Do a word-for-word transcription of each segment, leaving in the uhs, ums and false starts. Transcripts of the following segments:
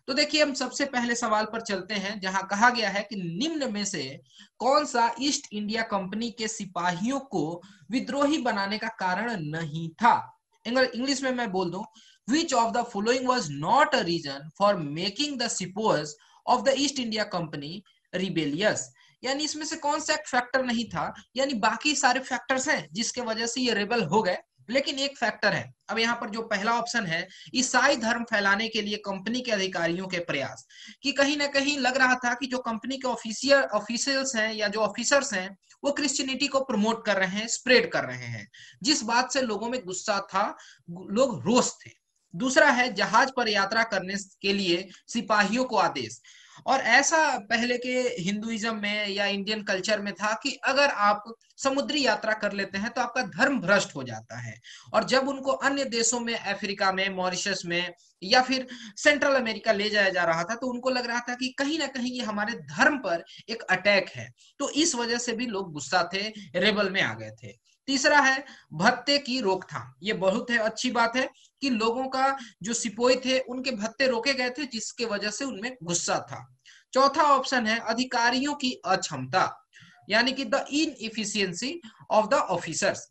तो देखिए हम सबसे पहले सवाल पर चलते हैं, जहां कहा गया है कि निम्न में से कौन सा ईस्ट इंडिया कंपनी के सिपाहियों को विद्रोही बनाने का कारण नहीं था। इंग्लिश में मैं बोल दूं, which of the following was not a reason for making the sepoys of the East India company rebellious. यानी इसमें से कौन सा एक फैक्टर नहीं था, यानी बाकी सारे फैक्टर्स हैं जिसके वजह से ये रेबल हो गए, लेकिन एक फैक्टर है। अब यहाँ पर जो पहला ऑप्शन है, ईसाई धर्म फैलाने के लिए कंपनी के अधिकारियों के प्रयास, कि कहीं ना कहीं लग रहा था कि जो कंपनी के ऑफिसियल ऑफिशियल्स हैं या जो ऑफिसर्स हैं वो क्रिश्चियनिटी को प्रमोट कर रहे हैं, स्प्रेड कर रहे हैं, जिस बात से लोगों में गुस्सा था, लोग रोष थे। दूसरा है जहाज पर यात्रा करने के लिए सिपाहियों को आदेश, और ऐसा पहले के हिंदुइज्म में या इंडियन कल्चर में था कि अगर आप समुद्री यात्रा कर लेते हैं तो आपका धर्म भ्रष्ट हो जाता है। और जब उनको अन्य देशों में, अफ्रीका में, मॉरिशस में या फिर सेंट्रल अमेरिका ले जाया जा रहा था, तो उनको लग रहा था कि कहीं ना कहीं ये हमारे धर्म पर एक अटैक है। तो इस वजह से भी लोग गुस्सा थे, रेबल में आ गए थे। तीसरा है भत्ते की रोकथाम। ये बहुत है अच्छी बात है कि लोगों का जो सिपोही थे उनके भत्ते रोके गए थे, जिसके वजह से उनमें गुस्सा था। चौथा ऑप्शन है अधिकारियों की अक्षमता, यानी कि the inefficiency of the officers.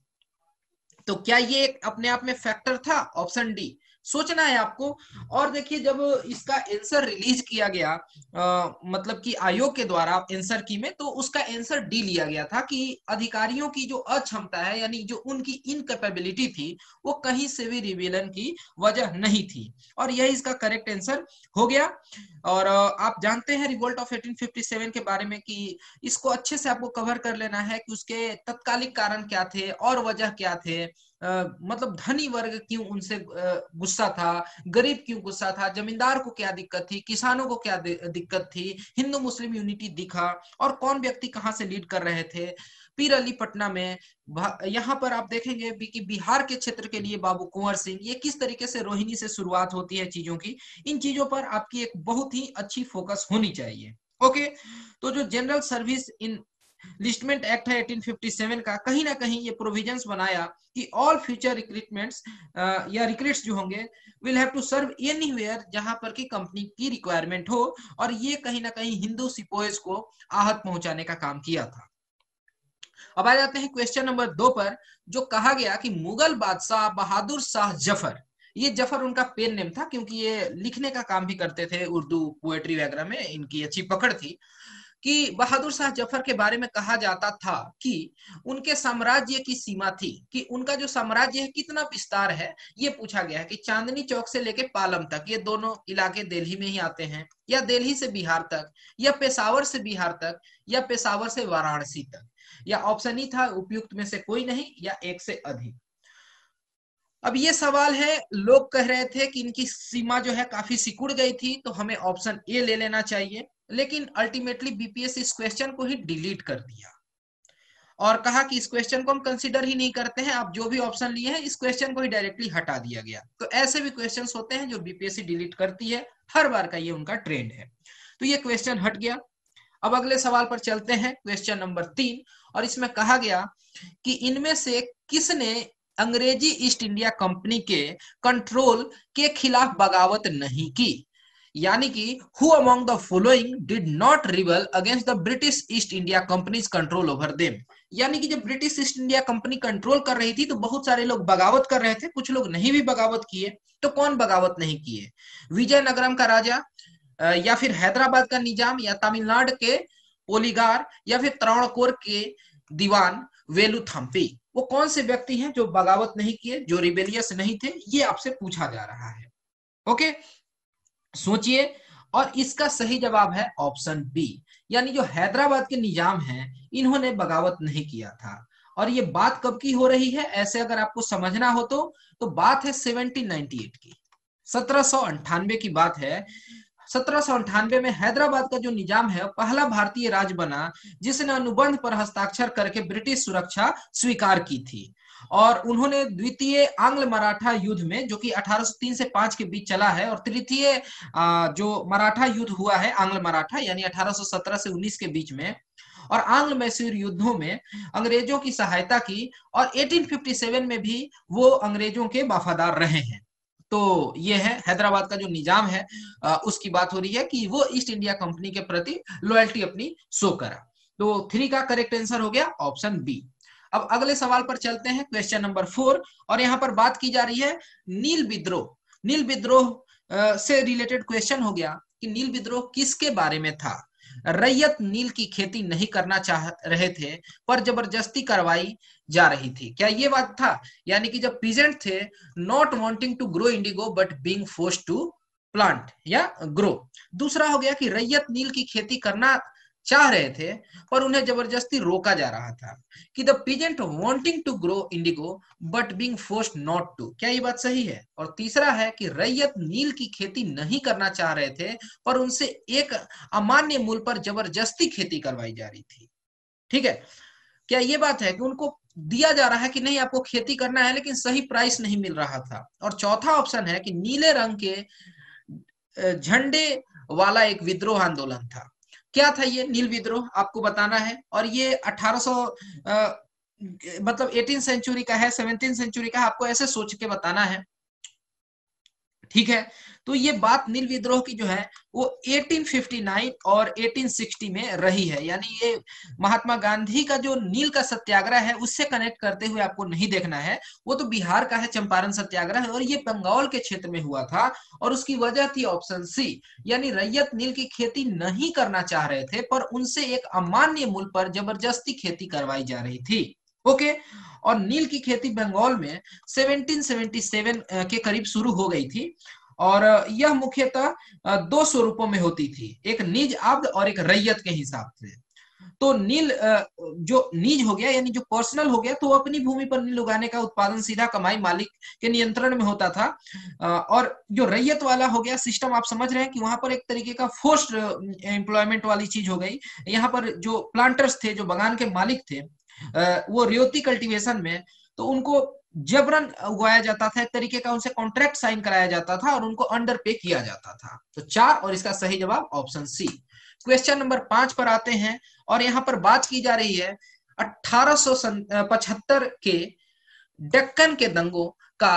तो क्या ये एक अपने आप में फैक्टर था? ऑप्शन डी सोचना है आपको। और देखिए जब इसका आंसर रिलीज किया गया, आ, मतलब कि आयोग के द्वारा आंसर की में, तो उसका आंसर डी लिया गया था कि अधिकारियों की जो अक्षमता है, यानी जो उनकी इनकैपेबिलिटी थी, वो कहीं से भी रिबेलियन की वजह नहीं थी, और यही इसका करेक्ट आंसर हो गया। और आप जानते हैं रिवोल्ट ऑफ अठारह सौ सत्तावन के बारे में कि इसको अच्छे से आपको कवर कर लेना है कि उसके तत्कालिक कारण क्या थे और वजह क्या थे। आ, मतलब धनी वर्ग क्यों उनसे गुस्सा था, गरीब क्यों गुस्सा था, जमींदार को क्या दिक्कत थी, किसानों को क्या दिक्कत थी, हिंदू मुस्लिम यूनिटी दिखा, और कौन व्यक्ति कहां से लीड कर रहे थे। पीर अली पटना में, यहाँ पर आप देखेंगे कि बिहार के क्षेत्र के लिए बाबू कुंवर सिंह, ये किस तरीके से रोहिणी से शुरुआत होती है चीजों की। इन चीजों पर आपकी एक बहुत ही अच्छी फोकस होनी चाहिए। ओके, तो जो general service enlistment act है अठारह सौ सत्तावन का, कहीं ना कहीं ये प्रोविजंस बनाया कि ऑल फ्यूचर रिक्रूटमेंट्स या रिक्रूट्स जो होंगे will have to serve anywhere जहां पर की कंपनी की रिक्वायरमेंट हो, और ये कहीं ना कहीं हिंदू सिपोइज को आहत पहुंचाने का काम किया था। अब आ जाते हैं क्वेश्चन नंबर दो पर, जो कहा गया कि मुगल बादशाह बहादुर शाह जफर, ये जफर उनका पेन नेम था क्योंकि ये लिखने का काम भी करते थे, उर्दू पोएट्री वगैरह में इनकी अच्छी पकड़ थी, कि बहादुर शाह जफर के बारे में कहा जाता था कि उनके साम्राज्य की सीमा थी, कि उनका जो साम्राज्य है कितना विस्तार है। ये पूछा गया है कि चांदनी चौक से लेके पालम तक, ये दोनों इलाके दिल्ली में ही आते हैं, या दिल्ली से बिहार तक, या पेशावर से बिहार तक, या पेशावर से वाराणसी तक, या ऑप्शन ही था उपयुक्त में से कोई नहीं, या एक से अधिक। अब ये सवाल है, लोग कह रहे थे कि इनकी सीमा जो है काफी सिकुड़ गई थी, तो हमें ऑप्शन ए ले लेना चाहिए, लेकिन अल्टीमेटली बीपीएससी इस क्वेश्चन को ही डिलीट कर दिया और कहा कि इस क्वेश्चन को हम कंसीडर ही नहीं करते हैं, आप जो भी ऑप्शन लिए हैं इस क्वेश्चन को ही डायरेक्टली हटा दिया गया। तो ऐसे भी क्वेश्चंस होते हैं जो बीपीएससी डिलीट करती है, हर बार का ये उनका ट्रेंड है। तो ये क्वेश्चन हट गया। अब अगले सवाल पर चलते हैं, क्वेश्चन नंबर तीन, और इसमें कहा गया कि इनमें से किसने अंग्रेजी ईस्ट इंडिया कंपनी के कंट्रोल के खिलाफ बगावत नहीं की, यानी कि who among the following did not rebel against the British East India company's control over them. यानी कि जब British East India company control कर रही थी तो बहुत सारे लोग बगावत कर रहे थे, कुछ लोग नहीं भी बगावत किए। तो कौन बगावत नहीं किए? विजयनगरम का राजा, या फिर हैदराबाद का निजाम, या तमिलनाडु के पोलीगार, या फिर त्रावणकोर के दीवान वेलुथम्पी। वो कौन से व्यक्ति हैं जो बगावत नहीं किए, जो रिबेलियस नहीं थे? ये आपसे पूछा जा रहा है। ओके, सोचिए, और इसका सही जवाब है ऑप्शन बी, यानी जो हैदराबाद के निजाम हैं इन्होंने बगावत नहीं किया था। और ये बात कब की हो रही है ऐसे अगर आपको समझना हो तो तो बात है सत्रह सौ अट्ठानवे की, सत्रह सौ अंठानवे की बात है। सत्रह सौ अंठानवे में हैदराबाद का जो निजाम है पहला भारतीय राज्य बना जिसने अनुबंध पर हस्ताक्षर करके ब्रिटिश सुरक्षा स्वीकार की थी, और उन्होंने द्वितीय आंग्ल मराठा युद्ध में, जो कि अठारह सौ तीन से पांच के बीच चला है, और तृतीय जो मराठा युद्ध हुआ है आंग्ल मराठा, यानी अठारह सौ सत्रह से उन्नीस के बीच में, और आंग्ल मैसूर युद्धों में अंग्रेजों की सहायता की, और अठारह सौ सत्तावन में भी वो अंग्रेजों के वफादार रहे हैं। तो ये है हैदराबाद का जो निजाम है आ, उसकी बात हो रही है कि वो ईस्ट इंडिया कंपनी के प्रति लॉयल्टी अपनी शो करा। तो थ्री का करेक्ट आंसर हो गया ऑप्शन बी। अब अगले सवाल पर चलते हैं, क्वेश्चन नंबर फोर, और यहाँ पर बात की जा रही है नील विद्रोह। नील विद्रोह से रिलेटेड क्वेश्चन हो गया कि नील विद्रोह किसके बारे में था। रैयत नील की खेती नहीं करना चाह रहे थे पर जबरदस्ती करवाई जा रही थी, क्या ये बात था? यानी कि जब पीजेंट थे, not wanting to grow indigo but being forced to plant या ग्रो। दूसरा हो गया कि रैयत नील की खेती करना चाह रहे थे पर उन्हें जबरदस्ती रोका जा रहा था, कि the peasant wanting to grow indigo but being forced not to, क्या ये बात सही है? और तीसरा है कि रैयत नील की खेती नहीं करना चाह रहे थे पर उनसे एक अमान्य मूल्य पर जबरदस्ती खेती करवाई जा रही थी। ठीक है, क्या ये बात है कि उनको दिया जा रहा है कि नहीं आपको खेती करना है लेकिन सही प्राइस नहीं मिल रहा था। और चौथा ऑप्शन है कि नीले रंग के झंडे वाला एक विद्रोह आंदोलन था। क्या था ये नील विद्रोह, आपको बताना है। और ये अठारह सौ आ, मतलब एटीन सेंचुरी का है, सेवनटीन सेंचुरी का है, आपको ऐसे सोच के बताना है। ठीक है, तो ये बात नील विद्रोह की जो है वो अठारह सौ उनसठ और अठारह सौ साठ में रही है। यानी ये महात्मा गांधी का जो नील का सत्याग्रह है उससे कनेक्ट करते हुए आपको नहीं देखना है, वो तो बिहार का है चंपारण सत्याग्रह, और ये बंगाल के क्षेत्र में हुआ था। और उसकी वजह थी ऑप्शन सी, यानी रैयत नील की खेती नहीं करना चाह रहे थे पर उनसे एक अमान्य मूल्य पर जबरदस्ती खेती करवाई जा रही थी। ओके, और नील की खेती बंगाल में सत्रह सौ सतहत्तर के करीब शुरू हो गई थी, और यह मुख्यतः दो स्वरूपों में होती थी, एक निज आब्द और एक रैयत के हिसाब से। तो नील जो निज हो गया यानी जो पर्सनल हो गया, तो वो अपनी भूमि पर नील उगाने का उत्पादन सीधा कमाई मालिक के नियंत्रण में होता था। और जो रैयत वाला हो गया सिस्टम, आप समझ रहे हैं कि वहां पर एक तरीके का फोर्स्ड एम्प्लॉयमेंट वाली चीज हो गई। यहाँ पर जो प्लांटर्स थे, जो बगान के मालिक थे, वो रेवती कल्टीवेशन में, तो उनको जबरन उगाया जाता था, एक तरीके का उनसे कॉन्ट्रैक्ट साइन कराया जाता था और उनको अंडर पे किया जाता था। तो चार, और इसका सही जवाब ऑप्शन सी। क्वेश्चन नंबर पांच पर आते हैं, और यहाँ पर बात की जा रही है अठारह सौ पचहत्तर के डेक्कन के दंगों का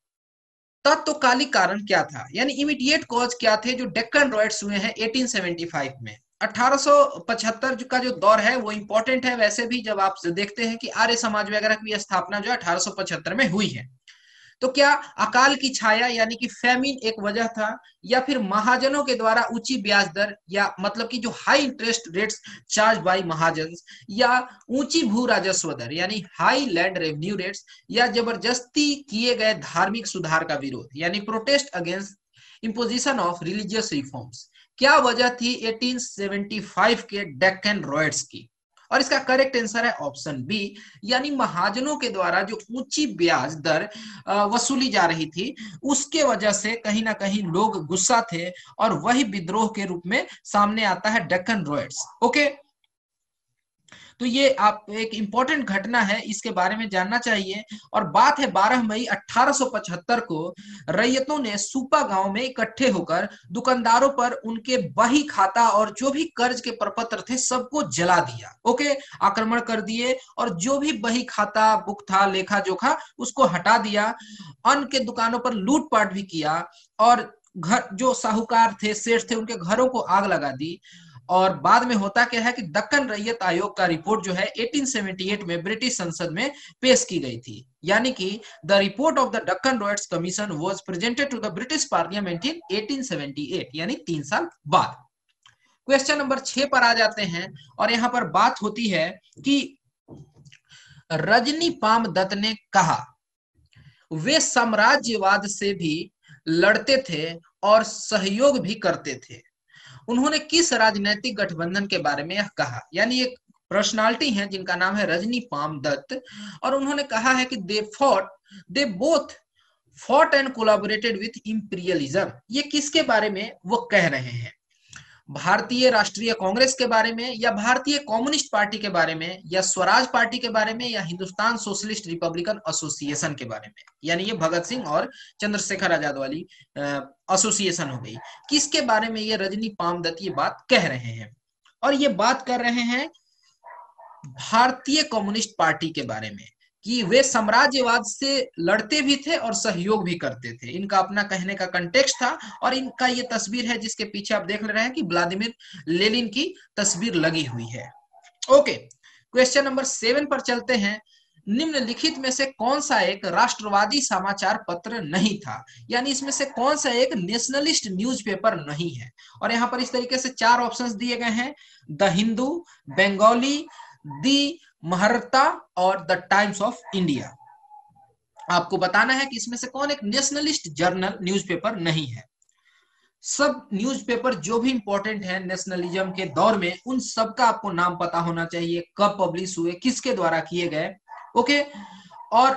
तत्कालिक कारण क्या था, यानी इमीडिएट कॉज क्या थे जो डेक्कन रॉयट्स हुए हैं अठारह सौ पचहत्तर में। अठारह सौ पचहत्तर का जो दौर है वो इंपॉर्टेंट है वैसे भी, जब आप देखते हैं कि आर्य समाज वगैरह की स्थापना जो है अठारह सौ पचहत्तर में हुई है। तो क्या अकाल की छाया यानी कि फेमिन एक वजह था, या फिर महाजनों के द्वारा ऊंची ब्याज दर, या मतलब कि जो high interest rates charged by mahajan, या ऊंची भू राजस्व दर यानी हाई लैंड रेवेन्यू रेट्स, या जबरदस्ती किए गए धार्मिक सुधार का विरोध यानी protest against imposition of religious reforms, क्या वजह थी अठारह सौ पचहत्तर के डेक्कन रॉयट्स की? और इसका करेक्ट आंसर है ऑप्शन बी, यानी महाजनों के द्वारा जो ऊंची ब्याज दर वसूली जा रही थी उसके वजह से कहीं ना कहीं लोग गुस्सा थे, और वही विद्रोह के रूप में सामने आता है डेक्कन रॉयट्स। ओके, तो ये आप एक इंपॉर्टेंट घटना है, इसके बारे में जानना चाहिए। और बात है बारह मई अठारह सौ पचहत्तर को रैयतों ने सुपा गांव में इकट्ठे होकर दुकानदारों पर उनके बही खाता और जो भी कर्ज के प्रपत्र थे सबको जला दिया। ओके, आक्रमण कर दिए और जो भी बही खाता बुक था, लेखा जोखा, उसको हटा दिया। अन्न के दुकानों पर लूटपाट भी किया, और घर जो साहूकार थे, सेठ थे, उनके घरों को आग लगा दी। और बाद में होता क्या है कि दक्कन रैयत आयोग का रिपोर्ट जो है अठारह सौ अठहत्तर में ब्रिटिश संसद में पेश की गई थी, यानी कि the report of the Deccan riots commission was presented to the British parliament in अठारह सौ अठहत्तर, यानी तीन साल बाद। क्वेश्चन नंबर छह पर आ जाते हैं, और यहां पर बात होती है कि रजनी पाम दत्त ने कहा वे साम्राज्यवाद से भी लड़ते थे और सहयोग भी करते थे। उन्होंने किस राजनीतिक गठबंधन के बारे में यह कहा, यानी एक पर्सनालिटी है जिनका नाम है रजनी पाम दत्त, और उन्होंने कहा है कि they fought they both fought and collaborated with imperialism. ये किसके बारे में वो कह रहे हैं? भारतीय राष्ट्रीय कांग्रेस के बारे में, या भारतीय कम्युनिस्ट पार्टी के बारे में, या स्वराज पार्टी के बारे में, या हिंदुस्तान सोशलिस्ट रिपब्लिकन एसोसिएशन के बारे में? यानी ये भगत सिंह और चंद्रशेखर आजाद वाली एसोसिएशन हो गई। किसके बारे में ये रजनी पाम दत्त ये बात कह रहे हैं? और ये बात कर रहे हैं भारतीय कम्युनिस्ट पार्टी के बारे में। कि वे साम्राज्यवाद से लड़ते भी थे और सहयोग भी करते थे। इनका अपना कहने का कंटेक्स्ट था। और इनका ये तस्वीर है जिसके पीछे आप देख ले रहे हैं कि व्लादिमीर लेनिन की तस्वीर लगी हुई है। ओके, क्वेश्चन नंबर सेवन पर चलते हैं। निम्नलिखित में से कौन सा एक राष्ट्रवादी समाचार पत्र नहीं था, यानी इसमें से कौन सा एक नेशनलिस्ट न्यूज़पेपर नहीं है। और यहाँ पर इस तरीके से चार ऑप्शंस दिए गए हैं, द हिंदू, बंगाली, दी महर्ता और द टाइम्स ऑफ इंडिया। आपको बताना है कि इसमें से कौन एक नेशनलिस्ट जर्नल न्यूज़पेपर नहीं है। सब न्यूज़पेपर जो भी इंपॉर्टेंट है नेशनलिज्म के दौर में, उन सब का आपको नाम पता होना चाहिए, कब पब्लिश हुए, किसके द्वारा किए गए। ओके, और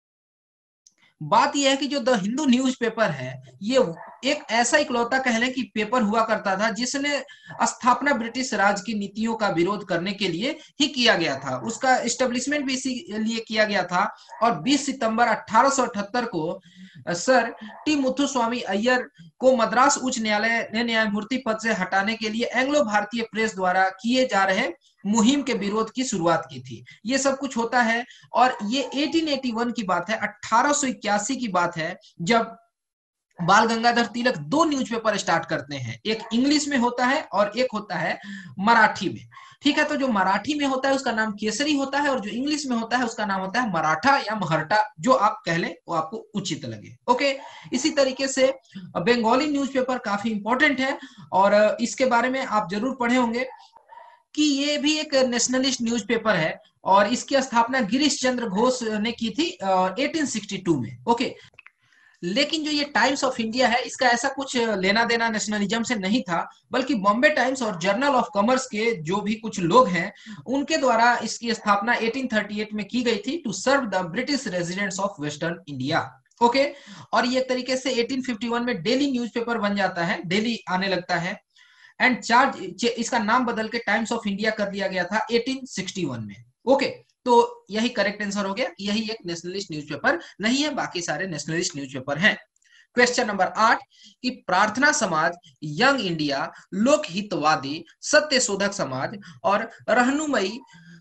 बात यह है कि जो द हिंदू न्यूज़पेपर है ये एक ऐसा इकलौता कह लें कि पेपर हुआ करता था जिसने स्थापना ब्रिटिश राज की नीतियों का विरोध करने के लिए ही किया गया था। उसका एस्टेब्लिशमेंट भी इसीलिए किया गया था। और बीस सितंबर अठारह सौ अठहत्तर को सर टी मुथुस्वामी अय्यर को मद्रास उच्च न्यायालय ने न्यायमूर्ति पद से हटाने के लिए एंग्लो भारतीय प्रेस द्वारा किए जा रहे मुहिम के विरोध की शुरुआत की थी। ये सब कुछ होता है। और ये अठारह सौ इक्यासी की बात है, अठारह सौ इक्यासी की बात है, जब बाल गंगाधर तिलक दो न्यूज़पेपर स्टार्ट करते हैं। एक इंग्लिश में होता है और एक होता है मराठी में। ठीक है, तो जो मराठी में होता है उसका नाम केसरी होता है और जो इंग्लिश में होता है उसका नाम होता है मराठा या महर्टा, जो आप कह लें वो आपको उचित लगे। ओके, इसी तरीके से बंगाली न्यूज़पेपर काफी इंपॉर्टेंट है और इसके बारे में आप जरूर पढ़े होंगे कि ये भी एक नेशनलिस्ट न्यूज़पेपर है और इसकी स्थापना गिरीश चंद्र घोष ने की थी अठारह सौ बासठ में। ओके, लेकिन जो ये टाइम्स ऑफ इंडिया है इसका ऐसा कुछ लेना देना नेशनलिज्म से नहीं था, बल्कि बॉम्बे टाइम्स और जर्नल ऑफ कॉमर्स के जो भी कुछ लोग हैं उनके द्वारा इसकी स्थापना अठारह सौ अड़तीस में की गई थी, to serve the British residents of western India. Okay, और ये एक तरीके से अठारह सौ इक्यावन में डेली न्यूज़पेपर बन जाता है, डेली आने लगता है। एंड चार्ज इसका नाम बदल के टाइम्स ऑफ इंडिया कर दिया गया था अठारह सौ इकसठ में। ओके, तो यही करेक्ट आंसर हो गया, यही एक नेशनलिस्ट न्यूज़पेपर नहीं है, बाकी सारे नेशनलिस्ट न्यूज़पेपर हैं। क्वेश्चन नंबर आठ कि प्रार्थना समाज, यंग इंडिया, लोक हितवादी, सत्य शोधक समाज और रहनुमई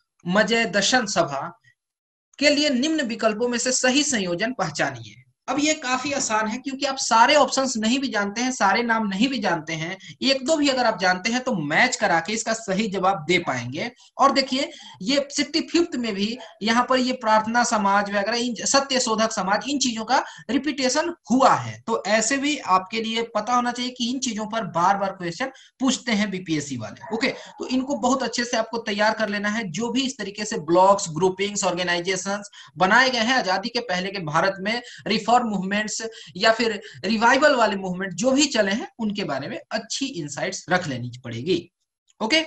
मजयदशन सभा के लिए निम्न विकल्पों में से सही संयोजन पहचानिए। अब ये काफी आसान है क्योंकि आप सारे ऑप्शंस नहीं भी जानते हैं, सारे नाम नहीं भी जानते हैं, एक दो भी अगर आप जानते हैं तो मैच करा के इसका सही जवाब दे पाएंगे। और देखिए ये सिक्सटी फिफ्थ में भी यहाँ पर ये प्रार्थना समाज वगैरह, इन सत्य शोधक समाज, इन चीजों का रिपीटेशन हुआ है। तो ऐसे भी आपके लिए पता होना चाहिए कि इन चीजों पर बार बार क्वेश्चन पूछते हैं बीपीएससी वाले। ओके, तो इनको बहुत अच्छे से आपको तैयार कर लेना है। जो भी इस तरीके से ब्लॉक्स, ग्रुपिंग्स, ऑर्गेनाइजेशन बनाए गए हैं आजादी के पहले के भारत में, रिफॉर्म मूवमेंट्स या फिर रिवाइवल वाले मूवमेंट जो भी चले हैं, उनके बारे में अच्छी इंसाइट्स रख लेनी पड़ेगी। ओके,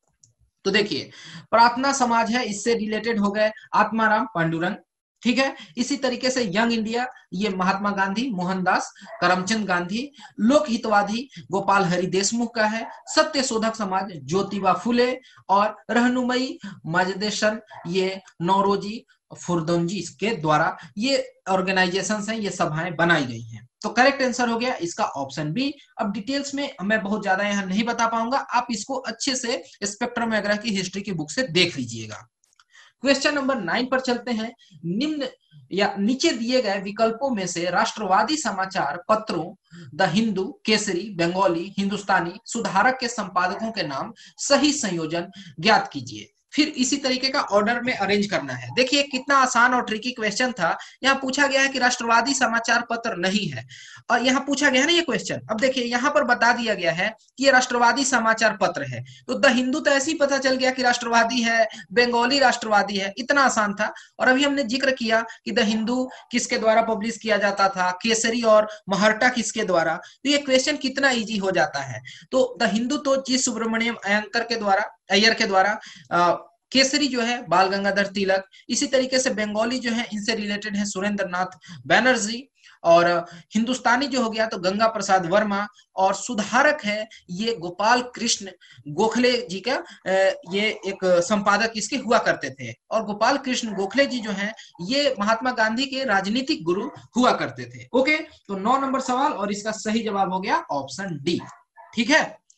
तो देखिए प्रार्थना समाज है, इससे रिलेटेड हो गए आत्माराम पांडुरंग। ठीक है, इसी तरीके से यंग इंडिया, ये महात्मा गांधी, मोहनदास करमचंद गांधी। लोक हितवादी गोपाल हरि देशमुख का है। सत्य शोधक समाज ज्योतिबा फुले और रहनुमई मजदेशन ये नौरोजी फुरदोंजी के द्वारा ये ऑर्गेनाइजेशंस हैं, ये सभाएं बनाई गई हैं। तो करेक्ट आंसर हो गया इसका ऑप्शन बी। अब डिटेल्स में मैं बहुत ज्यादा यहाँ नहीं बता पाऊंगा, आप इसको अच्छे से स्पेक्ट्रम वगैरह की हिस्ट्री की बुक से देख लीजिएगा। क्वेश्चन नंबर नाइन पर चलते हैं। निम्न या नीचे दिए गए विकल्पों में से राष्ट्रवादी समाचार पत्रों द हिंदू, केसरी, बंगाली, हिंदुस्तानी, सुधारक के संपादकों के नाम सही संयोजन ज्ञात कीजिए। फिर इसी तरीके का ऑर्डर में अरेंज करना है। देखिए कितना आसान और ट्रिकी क्वेश्चन था। यहाँ पूछा गया है कि राष्ट्रवादी समाचार पत्र नहीं है और यहाँ पूछा गया है ना ये क्वेश्चन। अब देखिए यहाँ पर बता दिया गया है कि ये राष्ट्रवादी समाचार पत्र है, तो द हिंदू तो ऐसे ही पता चल गया कि राष्ट्रवादी है, बंगाली राष्ट्रवादी है, इतना आसान था। और अभी हमने जिक्र किया कि द हिंदू किसके द्वारा पब्लिश किया जाता था, केसरी और महर्टा किसके द्वारा, तो ये क्वेश्चन कितना ईजी हो जाता है। तो द हिंदू तो जी सुब्रमण्यम अयंकर के द्वारा अय्यर के द्वारा, आ, केसरी जो है बाल गंगाधर तिलक, इसी तरीके से बंगाली जो है इनसे रिलेटेड है सुरेंद्र नाथ बैनर्जी, और हिंदुस्तानी जो हो गया तो गंगा प्रसाद वर्मा, और सुधारक है ये गोपाल कृष्ण गोखले जी का, ये एक संपादक इसके हुआ करते थे। और गोपाल कृष्ण गोखले जी जो हैं ये महात्मा गांधी के राजनीतिक गुरु हुआ करते थे। ओके, तो नौ नंबर सवाल और इसका सही जवाब हो गया ऑप्शन डी। ठीक है,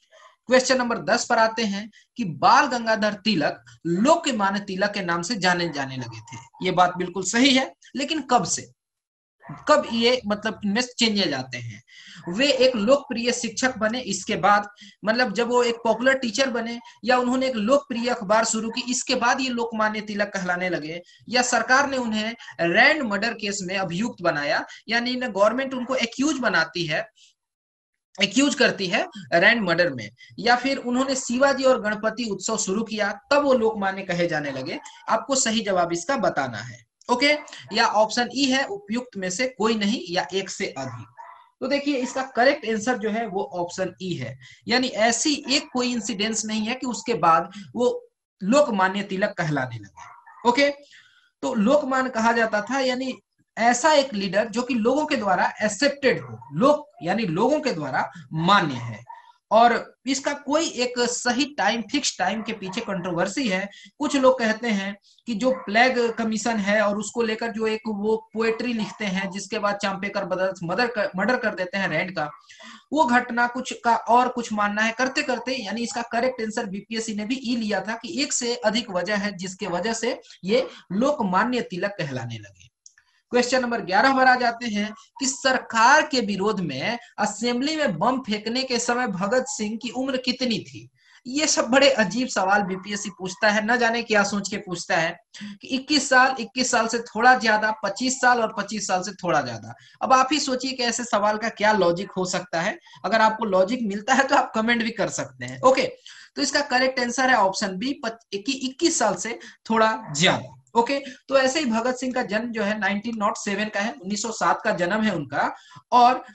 क्वेश्चन नंबर दस पर आते हैं कि बाल गंगाधर तिलक लोकमान्य तिलक के नाम से जाने जाने लगे थे। ये बात बिल्कुल सही है, लेकिन कब से, कब ये मतलब इनमें चेंजेज आते हैं? वे एक लोकप्रिय शिक्षक बने, इसके बाद मतलब जब वो एक पॉपुलर टीचर बने, या उन्होंने एक लोकप्रिय अखबार शुरू की, इसके बाद ये लोकमान्य तिलक कहलाने लगे, या सरकार ने उन्हें रैंड मर्डर केस में अभियुक्त बनाया, यानी गवर्नमेंट उनको एक्यूज बनाती है, एक्यूज करती है रैंड मर्डर में, या फिर उन्होंने शिवाजी और गणपति उत्सव शुरू किया तब वो लोकमान्य कहे जाने लगे? आपको सही जवाब इसका बताना है। ओके, या ऑप्शन ई है उपयुक्त में से कोई नहीं या एक से अधिक। तो देखिए इसका करेक्ट आंसर जो है वो ऑप्शन ई है, यानी ऐसी एक कोई इंसिडेंस नहीं है कि उसके बाद वो लोकमान्य तिलक कहलाने लगे। ओके, तो लोकमान्य कहा जाता था यानी ऐसा एक लीडर जो कि लोगों के द्वारा एक्सेप्टेड हो, लोग यानी लोगों के द्वारा मान्य है। और इसका कोई एक सही टाइम, फिक्स टाइम के पीछे कंट्रोवर्सी है। कुछ लोग कहते हैं कि जो प्लेग कमीशन है और उसको लेकर जो एक वो पोएट्री लिखते हैं जिसके बाद चांपेकर मर्डर कर, मर्डर कर देते हैं रैंड का, वो घटना कुछ का और कुछ मानना है। करते करते यानी इसका करेक्ट आंसर बीपीएससी ने भी ई लिया था कि एक से अधिक वजह है जिसके वजह से ये लोकमान्य तिलक कहलाने लगे। क्वेश्चन नंबर ग्यारह पर आ जाते हैं कि सरकार के विरोध में असेंबली में बम फेंकने के समय भगत सिंह की उम्र कितनी थी? ये सब बड़े अजीब सवाल बीपीएससी पूछता है, न जाने क्या सोच के पूछता है कि इक्कीस साल, इक्कीस साल से थोड़ा ज्यादा, पच्चीस साल और पच्चीस साल से थोड़ा ज्यादा। अब आप ही सोचिए कि ऐसे सवाल का क्या लॉजिक हो सकता है। अगर आपको लॉजिक मिलता है तो आप कमेंट भी कर सकते हैं। ओके, तो इसका करेक्ट आंसर है ऑप्शन बी, इक्कीस साल से थोड़ा ज्यादा। ओके okay, तो ऐसे ही भगत सिंह का जन्म जो है उन्नीस सौ सात का है, उन्नीस सौ सात का जन्म है उनका। और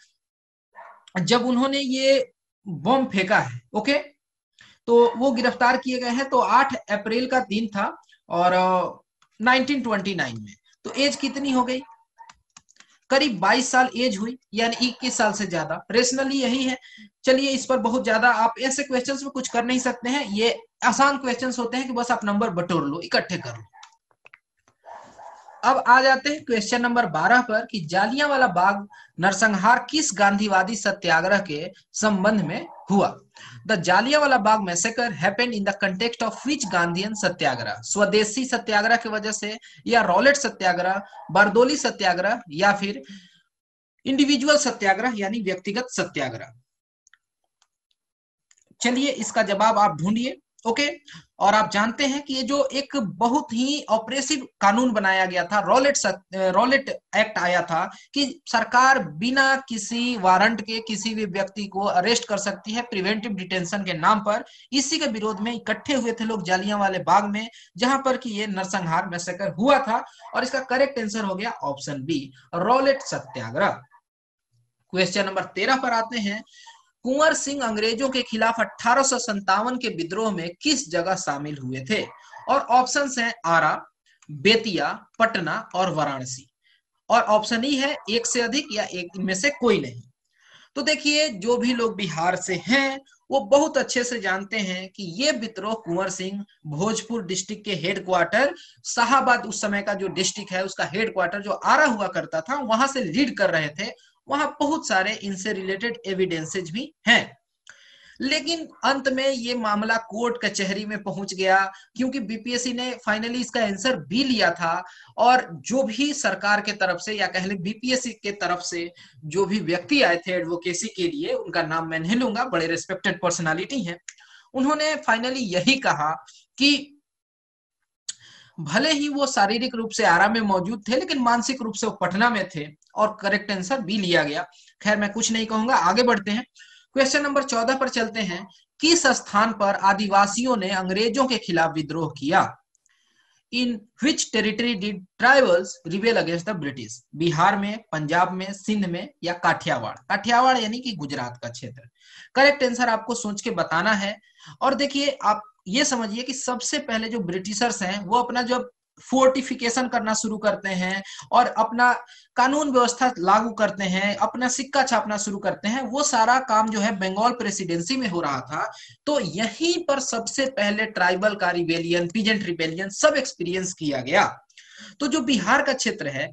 जब उन्होंने ये बम फेंका है, ओके okay, तो वो गिरफ्तार किए गए हैं। तो आठ अप्रैल का दिन था और उन्नीस सौ उनतीस में। तो एज कितनी हो गई? करीब बाईस साल एज हुई, यानी इक्कीस साल से ज्यादा। रेशनली यही है। चलिए, इस पर बहुत ज्यादा आप ऐसे क्वेश्चंस में कुछ कर नहीं सकते हैं, ये आसान क्वेश्चंस होते हैं कि बस आप नंबर बटोर लो, इकट्ठे कर लो। अब आ जाते हैं क्वेश्चन नंबर बारह पर कि जालियांवाला बाग नरसंहार किस गांधीवादी सत्याग्रह के संबंध में हुआ? The Jallianwala Bagh massacre happened in the context of which Gandhian satyagraha? Swadeshi satyagraha की वजह से, या रॉलेट सत्याग्रह, बारदोली सत्याग्रह, या फिर इंडिविजुअल सत्याग्रह यानी व्यक्तिगत सत्याग्रह? चलिए इसका जवाब आप ढूंढिए। Okay okay? और आप जानते हैं कि ये जो एक बहुत ही ऑपरेसिव कानून बनाया गया था, रॉलेट रॉलेट एक्ट आया था कि सरकार बिना किसी वारंट के किसी भी व्यक्ति को अरेस्ट कर सकती है प्रिवेंटिव डिटेंशन के नाम पर। इसी के विरोध में इकट्ठे हुए थे लोग जालियांवाले बाग में, जहां पर कि ये नरसंहार मैसेकर हुआ था। और इसका करेक्ट आंसर हो गया option B, Rowlatt satyagraha. Question number तेरह पर आते हैं। कुंवर सिंह अंग्रेजों के खिलाफ अठारह सौ संतावन के विद्रोह में किस जगह शामिल हुए थे? और ऑप्शंस हैं आरा, बेतिया, पटना और वाराणसी। और ऑप्शन ई है एक से अधिक या एक इनमें से कोई नहीं। तो देखिए, जो भी लोग बिहार से हैं वो बहुत अच्छे से जानते हैं कि ये विद्रोह कुंवर सिंह भोजपुर डिस्ट्रिक्ट के हेडक्वार्टर, शाहाबाद उस समय का जो डिस्ट्रिक्ट है उसका हेडक्वार्टर जो आरा हुआ करता था, वहां से लीड कर रहे थे। वहां बहुत सारे इनसे रिलेटेड एविडेंसेज भी हैं। लेकिन अंत में ये मामला कोर्ट कचहरी में पहुंच गया, क्योंकि बीपीएससी ने फाइनली इसका आंसर भी लिया था। और जो भी सरकार के तरफ से या कह ले बीपीएससी के तरफ से जो भी व्यक्ति आए थे एडवोकेसी के लिए, उनका नाम मैं नहीं लूंगा, बड़े रिस्पेक्टेड पर्सनालिटी हैं, उन्होंने फाइनली यही कहा कि भले ही वो शारीरिक रूप से आरा में मौजूद थे लेकिन मानसिक रूप से वो पटना में थे। और करेक्ट आंसर भी लिया गया। खैर मैं कुछ नहीं कहूंगा, आगे बढ़ते हैं। क्वेश्चन नंबर चौदह पर चलते हैं। किस स्थान पर आदिवासियों ने अंग्रेजों के खिलाफ विद्रोह किया? In which territory did tribals rebel against the British? Bihar में, पंजाब में, सिंध में, या काठियावाड़? काठियावाड़ यानी कि गुजरात का क्षेत्र। करेक्ट आंसर आपको सोच के बताना है। और देखिए, आप ये समझिए कि सबसे पहले जो ब्रिटिशर्स हैं वो अपना जो फोर्टिफिकेशन करना शुरू करते हैं और अपना कानून व्यवस्था लागू करते हैं, अपना सिक्का छापना शुरू करते हैं, वो सारा काम जो है बंगाल प्रेसिडेंसी में हो रहा था। तो यहीं पर सबसे पहले ट्राइबल का रिबेलियन, पीजेंट रिबेलियन सब एक्सपीरियंस किया गया। तो जो बिहार का क्षेत्र है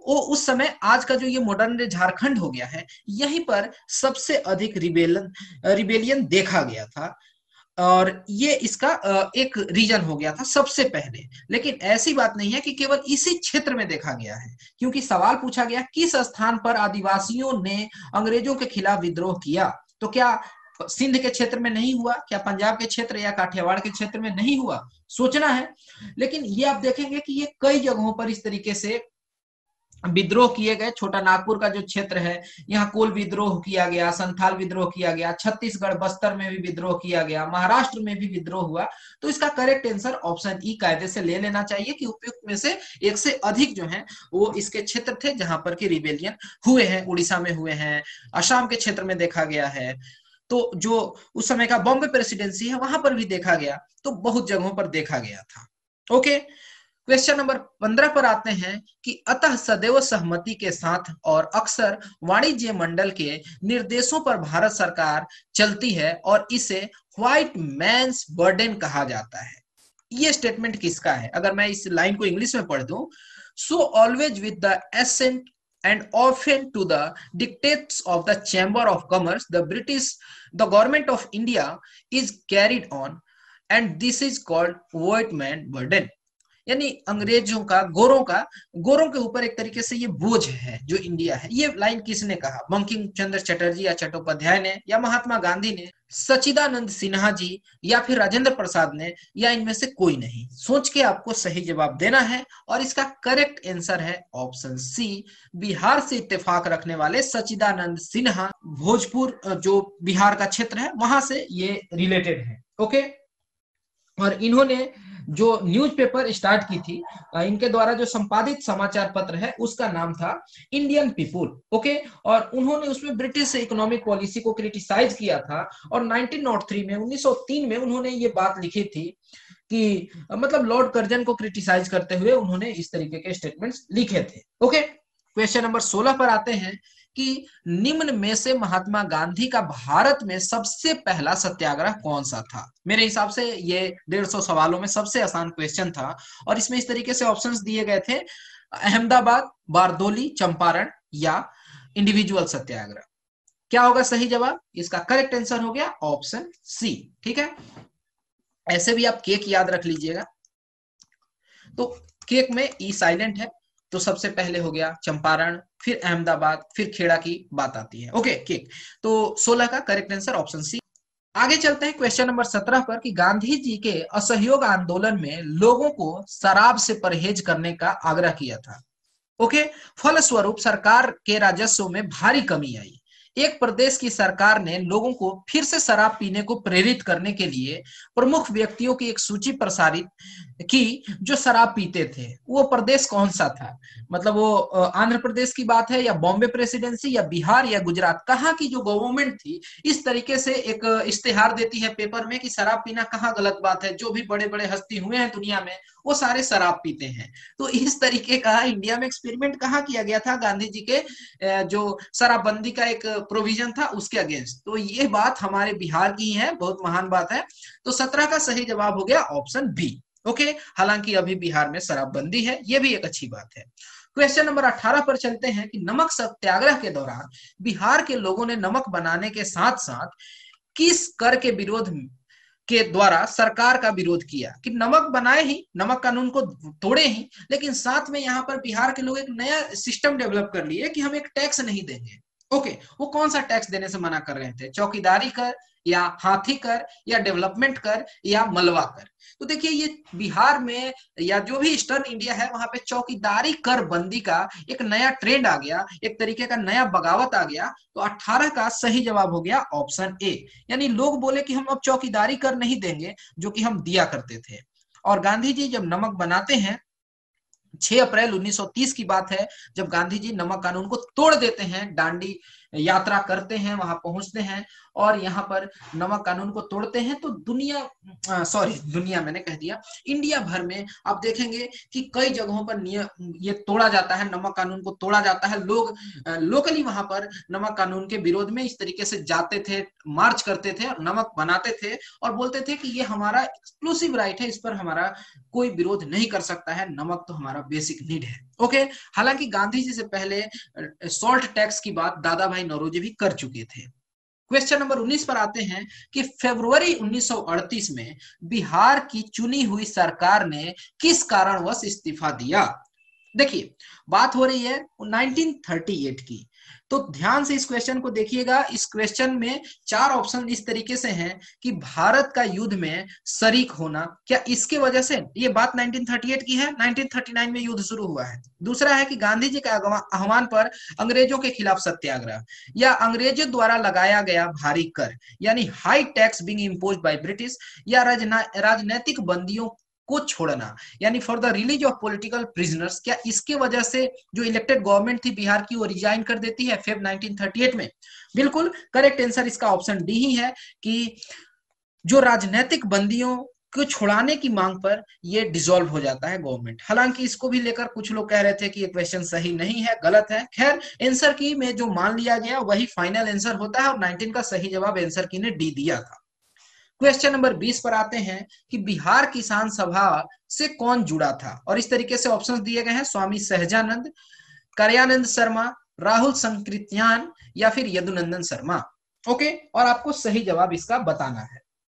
वो उस समय आज का जो ये मॉडर्न झारखंड हो गया है, यहीं पर सबसे अधिक रिबेलन रिबेलियन देखा गया था, और ये इसका एक रीजन हो गया था सबसे पहले। लेकिन ऐसी बात नहीं है कि केवल इसी क्षेत्र में देखा गया है, क्योंकि सवाल पूछा गया किस स्थान पर आदिवासियों ने अंग्रेजों के खिलाफ विद्रोह किया। तो क्या सिंध के क्षेत्र में नहीं हुआ, क्या पंजाब के क्षेत्र या काठियावाड़ के क्षेत्र में नहीं हुआ, सोचना है। लेकिन ये आप देखेंगे कि ये कई जगहों पर इस तरीके से विद्रोह किए गए। छोटा नागपुर का जो क्षेत्र है, यहाँ कोल विद्रोह किया गया, संथाल विद्रोह किया गया, छत्तीसगढ़ बस्तर में भी विद्रोह किया गया, महाराष्ट्र में भी विद्रोह हुआ। तो इसका करेक्ट आंसर ऑप्शन ई कायदे से ले लेना चाहिए कि उपयुक्त में से एक से अधिक जो है वो इसके क्षेत्र थे जहां पर कि रिबेलियन हुए हैं। उड़ीसा में हुए हैं, असम के क्षेत्र में देखा गया है, तो जो उस समय का बॉम्बे प्रेसिडेंसी है वहां पर भी देखा गया, तो बहुत जगहों पर देखा गया था। ओके, क्वेश्चन नंबर पंद्रह पर आते हैं कि अतः सदैव सहमति के साथ और अक्सर वाणिज्य मंडल के निर्देशों पर भारत सरकार चलती है और इसे व्हाइट मैन्स बर्डन कहा जाता है। ये स्टेटमेंट किसका है? अगर मैं इस लाइन को इंग्लिश में पढ़ दूं, so always with the assent and often to the dictates of the Chamber of Commerce, the British, the government of India is carried on, and this is called white man burden. यानी अंग्रेजों का, गोरों का, गोरों के ऊपर एक तरीके से ये बोझ है जो इंडिया है। ये लाइन किसने कहा? बंकिम चंद्र चटर्जी या चट्टोपाध्याय ने, या महात्मा गांधी ने, सच्चिदानंद सिन्हा जी, या फिर राजेंद्र प्रसाद ने, या इनमें से कोई नहीं? सोच के आपको सही जवाब देना है, और इसका करेक्ट आंसर है ऑप्शन सी, बिहार से इत्तेफाक रखने वाले सच्चिदानंद सिन्हा। भोजपुर जो बिहार का क्षेत्र है वहां से ये रिलेटेड है। ओके, और इन्होंने जो न्यूज़पेपर स्टार्ट की थी, इनके द्वारा जो संपादित समाचार पत्र है उसका नाम था इंडियन पीपुल। ओके, और उन्होंने उसमें ब्रिटिश इकोनॉमिक पॉलिसी को क्रिटिसाइज किया था, और नाइनटीन ओ थ्री में, उन्नीस सौ तीन में उन्होंने ये बात लिखी थी कि मतलब लॉर्ड कर्जन को क्रिटिसाइज करते हुए उन्होंने इस तरीके के स्टेटमेंट्स लिखे थे। ओके, क्वेश्चन नंबर सोलह पर आते हैं कि निम्न में से महात्मा गांधी का भारत में सबसे पहला सत्याग्रह कौन सा था? मेरे हिसाब से ये डेढ़ सौ सवालों में सबसे आसान क्वेश्चन था, और इसमें इस तरीके से ऑप्शंस दिए गए थे, अहमदाबाद, बारदोली, चंपारण या इंडिविजुअल सत्याग्रह। क्या होगा सही जवाब? इसका करेक्ट आंसर हो गया ऑप्शन सी। ठीक है, ऐसे भी आप केक याद रख लीजिएगा। तो केक में ई साइलेंट है, तो सबसे पहले हो गया चंपारण, फिर अहमदाबाद, फिर खेड़ा की बात आती है। ओके, केक। तो सोलह का करेक्ट आंसर ऑप्शन सी। आगे चलते हैं क्वेश्चन नंबर सत्रह पर कि गांधी जी के असहयोग आंदोलन में लोगों को शराब से परहेज करने का आग्रह किया था। ओके, फलस्वरूप सरकार के राजस्व में भारी कमी आई। एक प्रदेश की सरकार ने लोगों को फिर से शराब पीने को प्रेरित करने के लिए प्रमुख व्यक्तियों की एक सूची प्रसारित की जो शराब पीते थे। वो प्रदेश कौन सा था? मतलब वो आंध्र प्रदेश की बात है, या बॉम्बे प्रेसिडेंसी, या बिहार, या गुजरात? कहाँ की जो गवर्नमेंट थी इस तरीके से एक इश्तेहार देती है पेपर में कि शराब पीना कहाँ गलत बात है, जो भी बड़े बड़े हस्ती हुए हैं दुनिया में वो सारे शराब पीते हैं। तो इस तरीके का इंडिया में एक्सपेरिमेंट कहाँ किया गया था? गांधी जी के जो शराबबंदी का एक प्रोविजन था उसके अगेंस्ट। तो ये बात हमारे बिहार की है, बहुत महान बात है। तो सत्रह का सही जवाब हो गया ऑप्शन बी। ओके, हालांकि अभी बिहार में शराबबंदी है, ये भी एक अच्छी बात है। क्वेश्चन नंबर अठारह पर चलते हैं कि नमक सत्याग्रह के दौरान बिहार के लोगों ने नमक बनाने के साथ साथ किस कर के विरोध के द्वारा सरकार का विरोध किया? कि नमक बनाए ही, नमक कानून को तोड़े ही, लेकिन साथ में यहाँ पर बिहार के लोग एक नया सिस्टम डेवलप कर लिए कि हम एक टैक्स नहीं देंगे। ओके, वो कौन सा टैक्स देने से मना कर रहे थे? चौकीदारी कर, या हाथी कर, या डेवलपमेंट कर, या मलवा कर? तो देखिए, ये बिहार में या जो भी ईस्टर्न इंडिया है वहां पे चौकीदारी कर बंदी का एक नया ट्रेंड आ गया, एक तरीके का नया बगावत आ गया। तो अठारह का सही जवाब हो गया ऑप्शन ए। यानी लोग बोले कि हम अब चौकीदारी कर नहीं देंगे जो कि हम दिया करते थे। और गांधी जी जब नमक बनाते हैं, छह अप्रैल उन्नीस सौ तीस की बात है, जब गांधी जी नमक कानून को तोड़ देते हैं, डांडी यात्रा करते हैं, वहां पहुंचते हैं और यहाँ पर नमक कानून को तोड़ते हैं, तो दुनिया सॉरी दुनिया मैंने कह दिया इंडिया भर में आप देखेंगे कि कई जगहों पर ये तोड़ा जाता है, नमक कानून को तोड़ा जाता है। लोग लोकली वहां पर नमक कानून के विरोध में इस तरीके से जाते थे, मार्च करते थे और नमक बनाते थे और बोलते थे कि ये हमारा एक्सक्लूसिव राइट है, इस पर हमारा कोई विरोध नहीं कर सकता है, नमक तो हमारा बेसिक नीड है। ओके, हालांकि गांधी जी से पहले सॉल्ट टैक्स की बात दादा भाई नौरोजी भी कर चुके थे। क्वेश्चन नंबर उन्नीस पर आते हैं कि फरवरी उन्नीस सौ अड़तीस में बिहार की चुनी हुई सरकार ने किस कारणवश इस्तीफा दिया। देखिए, बात हो रही है उन्नीस सौ अड़तीस की, तो ध्यान से इस क्वेश्चन को देखिएगा। इस क्वेश्चन में चार ऑप्शन इस तरीके से हैं कि भारत का युद्ध में शरीक होना, क्या इसके वजह से, ये बात उन्नीस सौ अड़तीस की है, उन्नीस सौ उनतालीस में युद्ध शुरू हुआ है। दूसरा है कि गांधी जी के आह्वान पर अंग्रेजों के खिलाफ सत्याग्रह, या अंग्रेजों द्वारा लगाया गया भारी कर यानी high tax being imposed by British, या राजनैतिक बंदियों को छोड़ना यानी for the release of political prisoners, क्या इसके वजह से जो इलेक्टेड गवर्नमेंट थी बिहार की वो रिजाइन कर देती है फेब उन्नीस सौ अड़तीस में। बिल्कुल करेक्ट आंसर इसका ऑप्शन डी ही है कि जो राजनीतिक बंदियों को छुड़ाने की मांग पर ये डिसॉल्व हो जाता है गवर्नमेंट। हालांकि इसको भी लेकर कुछ लोग कह रहे थे कि ये क्वेश्चन सही नहीं है, गलत है। खैर, आंसर की में जो मान लिया गया वही फाइनल आंसर होता है और उन्नीस का सही जवाब आंसर की ने डी दिया था। क्वेश्चन नंबर बीस पर आते हैं कि बिहार किसान सभा से कौन जुड़ा था, और इस तरीके से ऑप्शंस दिए गए हैं, स्वामी सहजानंद, कार्यानंद शर्मा, राहुल संकृत्यान, या फिर यदुनंदन शर्मा। ओके, और आपको सही जवाब इसका बताना है।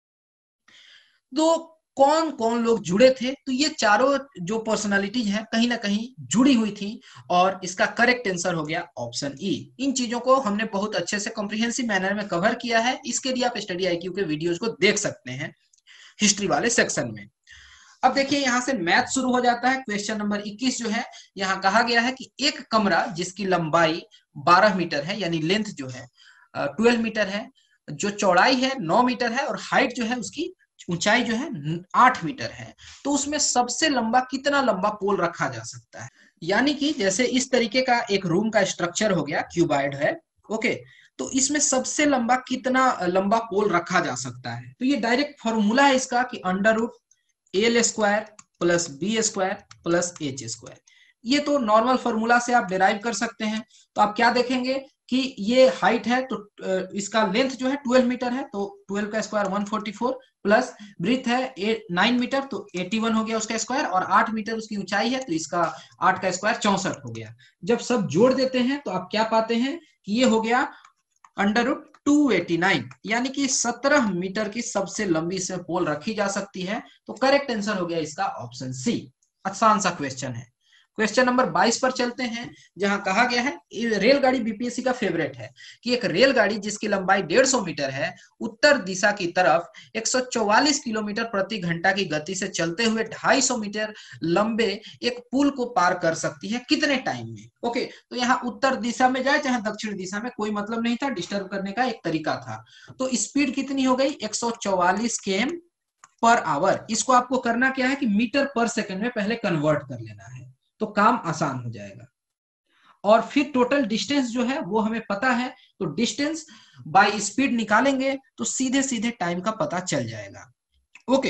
तो कौन कौन लोग जुड़े थे, तो ये चारों जो पर्सनालिटीज हैं कहीं ना कहीं जुड़ी हुई थी, और इसका करेक्ट आंसर हो गया ऑप्शन ई। इन चीजों को हमने बहुत अच्छे से कॉम्प्रिहेंसिव मैनर में कवर किया है, इसके लिए आप स्टडी आईक्यू के वीडियोस को देख सकते हैं हिस्ट्री वाले सेक्शन में। अब देखिए, यहां से मैथ शुरू हो जाता है। क्वेश्चन नंबर इक्कीस जो है, यहाँ कहा गया है कि एक कमरा जिसकी लंबाई बारह मीटर है, यानी लेंथ जो है ट्वेल्व मीटर है, जो चौड़ाई है नौ मीटर है, और हाइट जो है उसकी ऊंचाई जो है आठ मीटर है, तो उसमें सबसे लंबा कितना लंबा पोल रखा जा सकता है। यानी कि जैसे इस तरीके का एक रूम का स्ट्रक्चर हो गया, क्यूबाइड है, ओके, तो इसमें सबसे लंबा कितना लंबा पोल रखा जा सकता है। तो ये डायरेक्ट फॉर्मूला है इसका कि under root L square plus B square plus H square. ये तो नॉर्मल फॉर्मूला से आप डिराइव कर सकते हैं। तो आप क्या देखेंगे कि ये हाइट है तो इसका लेंथ जो है ट्वेल्व मीटर है, तो ट्वेल्व का square one forty four, plus breadth है नाइन मीटर तो इक्यासी हो गया उसका स्क्वायर, और आठ मीटर उसकी ऊंचाई है तो इसका आठ का स्क्वायर चौसठ हो गया। जब सब जोड़ देते हैं तो आप क्या पाते हैं कि ये हो गया under root two eighty nine, यानी कि सत्रह मीटर की सबसे लंबी से पोल रखी जा सकती है। तो करेक्ट आंसर हो गया इसका ऑप्शन सी। आसान सा क्वेश्चन है। क्वेश्चन नंबर बाईस पर चलते हैं, जहां कहा गया है, रेलगाड़ी बीपीएससी का फेवरेट है, कि एक रेलगाड़ी जिसकी लंबाई डेढ़ सौ मीटर है उत्तर दिशा की तरफ एक सौ चौवालीस किलोमीटर प्रति घंटा की गति से चलते हुए ढाई सौ मीटर लंबे एक पुल को पार कर सकती है कितने टाइम में। ओके, तो यहाँ उत्तर दिशा में जाए चाहे दक्षिण दिशा में कोई मतलब नहीं था, डिस्टर्ब करने का एक तरीका था। तो स्पीड कितनी हो गई, एक सौ चौवालीस किमी पर आवर। इसको आपको करना क्या है कि मीटर पर सेकंड में पहले कन्वर्ट कर लेना है, तो काम आसान हो जाएगा। और फिर टोटल डिस्टेंस जो है वो हमें पता है, तो डिस्टेंस बाय स्पीड निकालेंगे तो सीधे सीधे टाइम का पता चल जाएगा। ओके,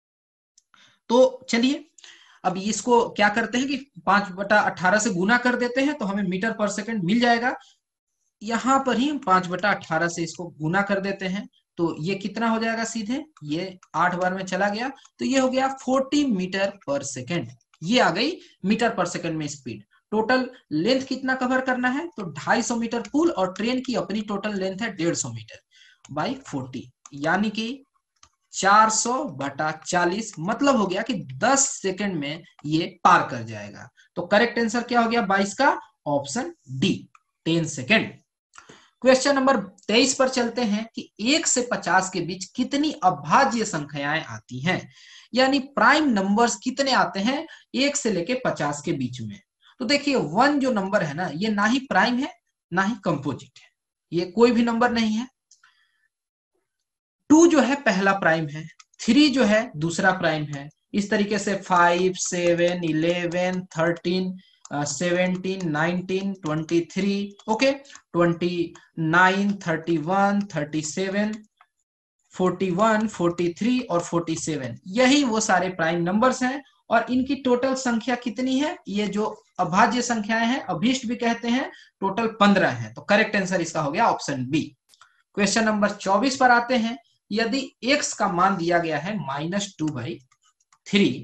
तो चलिए अब इसको क्या करते हैं कि पांच बटा अठारह से गुना कर देते हैं, तो हमें मीटर पर सेकंड मिल जाएगा। यहां पर ही पांच बटा अठारह से इसको गुना कर देते हैं, तो ये कितना हो जाएगा, सीधे ये आठ बार में चला गया, तो ये हो गया फोर्टी मीटर पर सेकेंड। ये आ गई मीटर पर सेकंड में स्पीड। टोटल लेंथ कितना कवर करना है, तो ढाई सौ मीटर पुल, और ट्रेन की अपनी टोटल लेंथ है डेढ़ सौ मीटर बाई फोर्टी, यानी कि चार सौ बटा चालीस, मतलब हो गया कि दस सेकंड में ये पार कर जाएगा। तो करेक्ट आंसर क्या हो गया बाईस का, option D, ten second. Question number तेईस पर चलते हैं कि एक से पचास के बीच कितनी अभाज्य संख्याएं आती हैं, यानी प्राइम नंबर्स कितने आते हैं एक से लेके पचास के बीच में। तो देखिए, वन जो नंबर है ना, ये ना ही प्राइम है ना ही कंपोजिट है, ये कोई भी नंबर नहीं है। टू जो है पहला प्राइम है, थ्री जो है दूसरा प्राइम है, इस तरीके से five, seven, eleven, thirteen, seventeen, nineteen, twenty three, okay, twenty nine, thirty one, thirty seven, forty one, forty three और फोर्टी सेवन, यही वो सारे प्राइम नंबर्स हैं। और इनकी टोटल संख्या कितनी है, ये जो अभाज्य संख्याएं हैं, अभीष्ट भी कहते हैं, टोटल पंद्रह है। तो करेक्ट आंसर इसका हो गया ऑप्शन बी। क्वेश्चन नंबर चौबीस पर आते हैं, यदि x का मान दिया गया है माइनस टू बाई थ्री,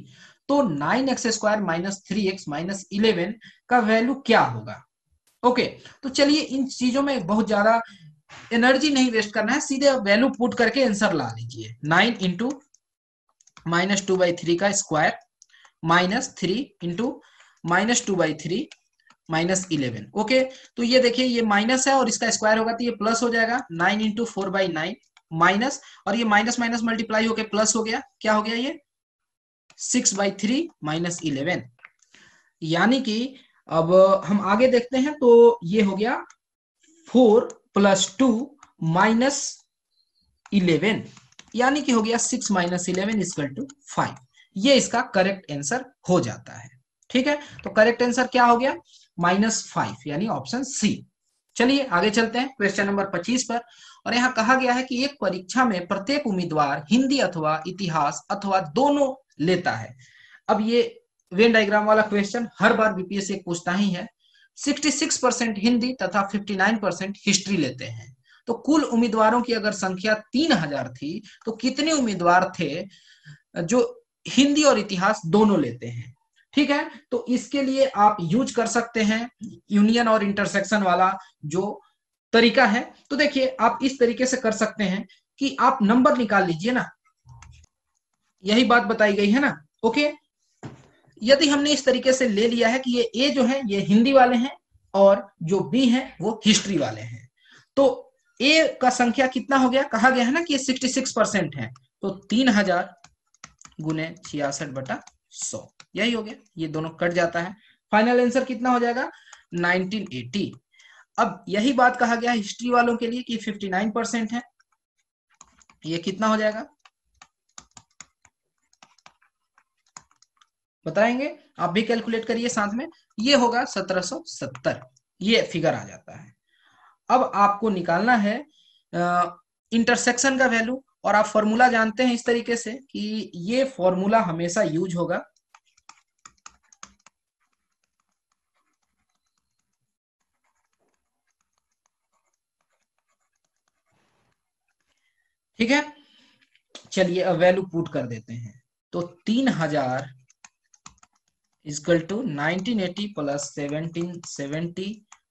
तो nine X square minus three X minus eleven का वैल्यू क्या होगा। ओके, तो चलिए इन चीजों में बहुत ज्यादा एनर्जी नहीं वेस्ट करना है, सीधे वैल्यू पुट करके आंसर ला लीजिए। Nine into minus two by three का square minus three into minus two by three minus eleven. Okay, तो ये देखिए ये माइनस है और इसका स्क्वायर होगा तो ये प्लस हो जाएगा। Nine into four by nine minus, और ये माइनस माइनस मल्टीप्लाई होके प्लस हो गया। क्या हो गया ये six by three minus eleven. यानी कि अब हम आगे देखते हैं तो ये हो गया four plus two minus eleven, यानी कि हो गया six minus eleven equal to five. ये इसका करेक्ट आंसर हो जाता है। ठीक है, तो करेक्ट आंसर क्या हो गया माइनस फाइव, यानी ऑप्शन सी। चलिए आगे चलते हैं क्वेश्चन नंबर पच्चीस पर। और यहाँ कहा गया है कि एक परीक्षा में प्रत्येक उम्मीदवार हिंदी अथवा इतिहास अथवा दोनों लेता है। अब ये वेन डायग्राम वाला क्वेश्चन हर बार बीपीएससी पूछता ही है। सिक्सटी सिक्स परसेंट हिंदी तथा फिफ्टी नाइन परसेंट हिस्ट्री लेते हैं। तो कुल उम्मीदवारों की अगर संख्या तीन हजार थी तो कितने उम्मीदवार थे जो हिंदी और इतिहास दोनों लेते हैं। ठीक है, तो इसके लिए आप यूज कर सकते हैं यूनियन और इंटरसेक्शन वाला जो तरीका है। तो देखिए आप इस तरीके से कर सकते हैं कि आप नंबर निकाल लीजिए ना, यही बात बताई गई है ना। ओके, यदि हमने इस तरीके से ले लिया है कि ये ए जो है ये हिंदी वाले हैं और जो बी है वो हिस्ट्री वाले हैं, तो ए का संख्या कितना हो गया, कहा गया है ना कि ये सिक्सटी सिक्स परसेंट है, तो तीन हजार गुने छियासठ बटा सौ, यही हो गया। ये दोनों कट जाता है, फाइनल आंसर कितना हो जाएगा नाइनटीन एटी। अब यही बात कहा गया हिस्ट्री वालों के लिए कि फिफ्टी नाइन परसेंट है, ये कितना हो जाएगा बताएंगे, आप भी कैलकुलेट करिए साथ में। ये होगा सत्रह सौ सत्तर, ये फिगर आ जाता है। अब आपको निकालना है इंटरसेक्शन का वैल्यू, और आप फॉर्मूला जानते हैं इस तरीके से कि ये फॉर्मूला हमेशा यूज होगा। ठीक है, चलिए अब वैल्यू पुट कर देते हैं। तो तीन हजार equal to nineteen eighty plus seventeen seventy,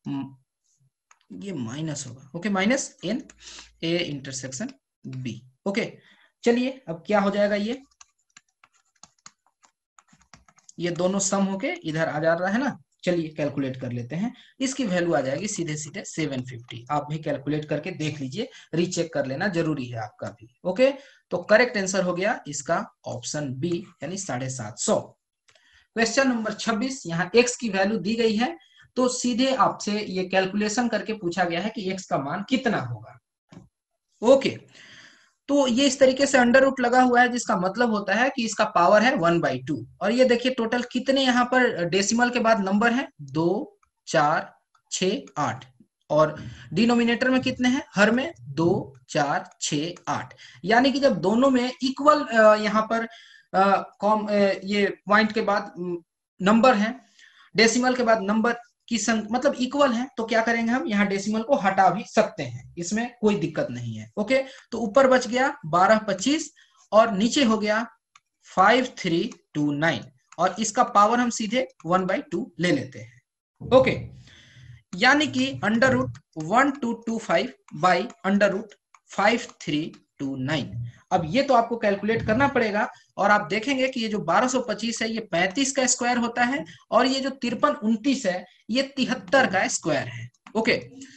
ये माइनस होगा। Okay, minus N A intersection B. Okay, चलिए अब क्या हो जाएगा, ये ये दोनों सम होके इधर आ जा रहा है ना। चलिए कैलकुलेट कर लेते हैं, इसकी वैल्यू आ जाएगी सीधे सीधे सेवन फिफ्टी। आप भी कैलकुलेट करके देख लीजिए, रीचेक कर लेना जरूरी है आपका भी। ओके, तो करेक्ट आंसर हो गया इसका ऑप्शन बी, यानी साढ़े सात सौ। क्वेश्चन नंबर छब्बीस, यहाँ एक्स की वैल्यू दी गई है, तो सीधे आपसे ये कैलकुलेशन करके पूछा गया है कि एक्स का मान कितना होगा। ओके, तो ये इस तरीके से अंडर रूट लगा हुआ है, जिसका मतलब होता है कि इसका पावर है वन बाई टू। और ये देखिए टोटल कितने यहाँ पर डेसिमल के बाद नंबर है, दो चार छ आठ, और डिनोमिनेटर में कितने हैं, हर में दो चार छ आठ। यानी कि जब दोनों में इक्वल यहाँ पर आ, कॉम आ, ये पॉइंट के बाद नंबर है, डेसिमल के बाद नंबर की संख्या मतलब इक्वल है, तो क्या करेंगे हम यहाँ डेसिमल को हटा भी सकते हैं, इसमें कोई दिक्कत नहीं है। ओके, तो ऊपर बच गया बारह पच्चीस और नीचे हो गया फाइव थ्री टू नाइन, और इसका पावर हम सीधे वन बाई टू ले लेते हैं। ओके, यानी कि under root one two two five by under root five three two nine. अब ये तो आपको कैलकुलेट करना पड़ेगा, और आप देखेंगे कि ये जो बारह सौ पच्चीस है ये पैंतीस का स्क्वायर होता है, और ये जो तिरपन उनतीस है ये तिहत्तर का स्क्वायर है। ओके,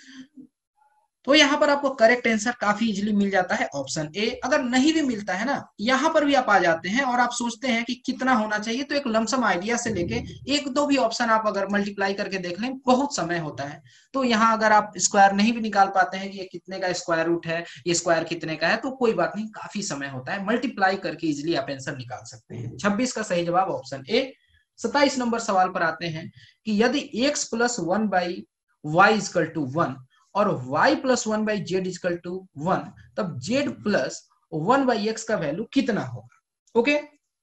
तो यहाँ पर आपको करेक्ट आंसर काफी इजीली मिल जाता है ऑप्शन ए। अगर नहीं भी मिलता है ना, यहाँ पर भी आप आ जाते हैं और आप सोचते हैं कि कितना होना चाहिए, तो एक लमसम आइडिया से लेके एक दो भी ऑप्शन आप अगर मल्टीप्लाई करके देख लें, बहुत समय होता है। तो यहाँ अगर आप स्क्वायर नहीं भी निकाल पाते हैं कि ये कितने का स्क्वायर रूट है, ये स्क्वायर कितने का है, तो कोई बात नहीं, काफी समय होता है, मल्टीप्लाई करके इजिली आप आंसर निकाल सकते हैं। छब्बीस का सही जवाब ऑप्शन ए। सत्ताईस नंबर सवाल पर आते हैं कि यदि X plus one by Y equal to one और y plus one by Z is equal to one, तब z plus one by X का वैल्यू कितना होगा। ओके,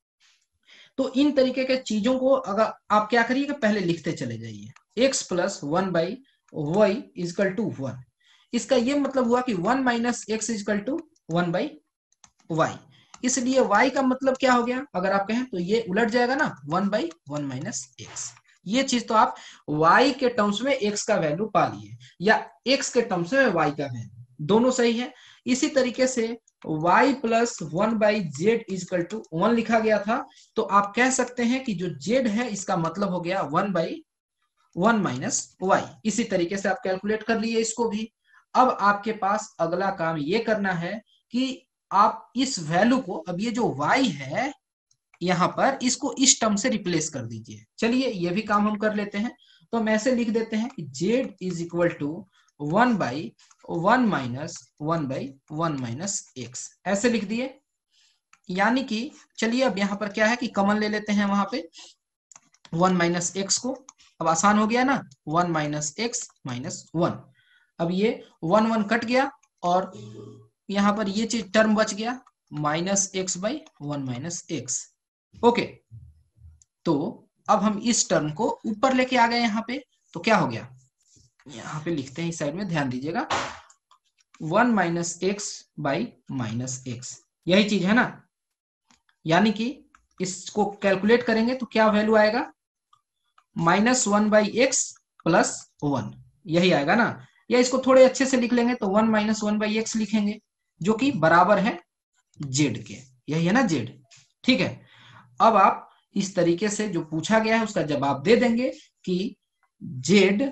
तो इन तरीके के चीजों को अगर आप क्या करिएगा, पहले लिखते चले जाइए। x plus one by Y equal to one, इसका ये मतलब हुआ कि one minus X is equal to one by Y, इसलिए y का मतलब क्या हो गया, अगर आप कहें तो ये उलट जाएगा ना, one by one minus X. ये चीज तो आप y के टर्म्स में x का वैल्यू पा लिए, या x के टर्म्स में y का वैल्यू, दोनों सही है। इसी तरीके से y plus one by Z is equal to one लिखा गया था, तो आप कह सकते हैं कि जो z है इसका मतलब हो गया one by one minus y. इसी तरीके से आप कैलकुलेट कर लिए इसको भी। अब आपके पास अगला काम ये करना है कि आप इस वैल्यू को, अब ये जो y है यहां पर, इसको इस टर्म से रिप्लेस कर दीजिए। चलिए ये भी काम हम कर लेते हैं। तो हम ऐसे लिख देते हैं कि z is equal to one by one minus one by one minus x, ऐसे लिख दिए। यानी कि चलिए अब यहां पर क्या है कि कॉमन ले लेते हैं वहां पे वन माइनस एक्स को। अब आसान हो गया ना, one minus x minus one. अब ये वन वन कट गया और यहां पर ये चीज टर्म बच गया, minus x by one minus x. Okay, तो अब हम इस टर्म को ऊपर लेके आ गए यहाँ पे, तो क्या हो गया, यहाँ पे लिखते हैं इस साइड में, ध्यान दीजिएगा, one minus x by minus x, यही चीज है ना। यानी कि इसको कैलकुलेट करेंगे तो क्या वैल्यू आएगा, minus one by x plus one, यही आएगा ना। या इसको थोड़े अच्छे से लिख लेंगे तो one minus one by x लिखेंगे, जो कि बराबर है जेड के, यही है ना जेड। ठीक है, अब आप इस तरीके से जो पूछा गया है उसका जवाब दे देंगे कि z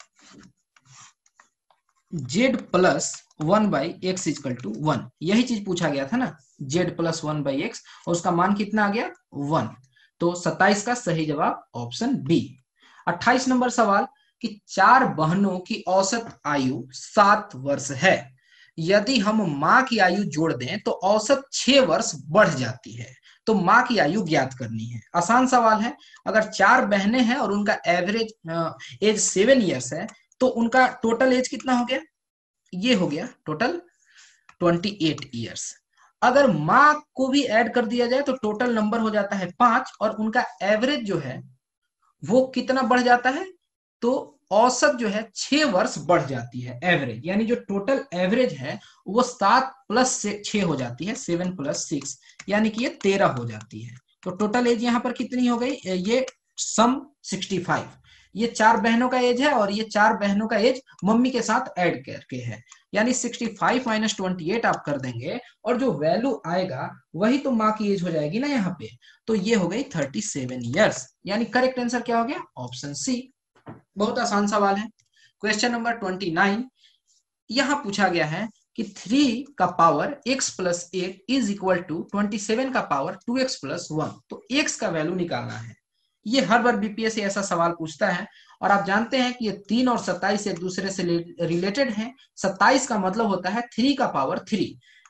z plus one by x is equal to one, यही चीज पूछा गया था ना, z plus one by x, और उसका मान कितना आ गया, वन। तो सत्ताईस का सही जवाब ऑप्शन बी। अट्ठाईस नंबर सवाल कि चार बहनों की औसत आयु सात वर्ष है, यदि हम माँ की आयु जोड़ दें तो औसत छह वर्ष बढ़ जाती है, तो माँ की आयु ज्ञात करनी है। आसान सवाल है। अगर चार बहनें हैं और उनका एवरेज एज सेवन ईयर्स है, तो उनका टोटल एज कितना हो गया, ये हो गया टोटल ट्वेंटी एट ईयर्स। अगर माँ को भी ऐड कर दिया जाए तो टोटल नंबर हो जाता है पांच, और उनका एवरेज जो है वो कितना बढ़ जाता है, तो औसत जो है छह वर्ष बढ़ जाती है एवरेज, यानी जो टोटल एवरेज है वो सात प्लस से छह हो जाती है, सेवन प्लस सिक्स, यानी कि ये तेरह हो जाती है। तो टोटल एज यहाँ पर कितनी हो गई, ये सम सिक्सटी फाइव। ये चार बहनों का एज है और ये चार बहनों का एज मम्मी के साथ ऐड करके है, यानी sixty five minus twenty eight आप कर देंगे और जो वैल्यू आएगा वही तो माँ की एज हो जाएगी ना यहाँ पे। तो ये हो गई थर्टी सेवन ईयर्स, यानी करेक्ट आंसर क्या हो गया, ऑप्शन सी। बहुत आसान सवाल है। क्वेश्चन नंबर ट्वेंटी नाइन, यहां पूछा गया है कि थ्री का power x plus eight is equal to twenty seven का power two x plus one, तो x का वैल्यू निकालना है। ये हर बार बीपीएससी ऐसा सवाल पूछता है, और आप जानते हैं कि ये तीन और सत्ताईस एक दूसरे से रिलेटेड हैं। सत्ताईस का मतलब होता है थ्री का पावर थ्री।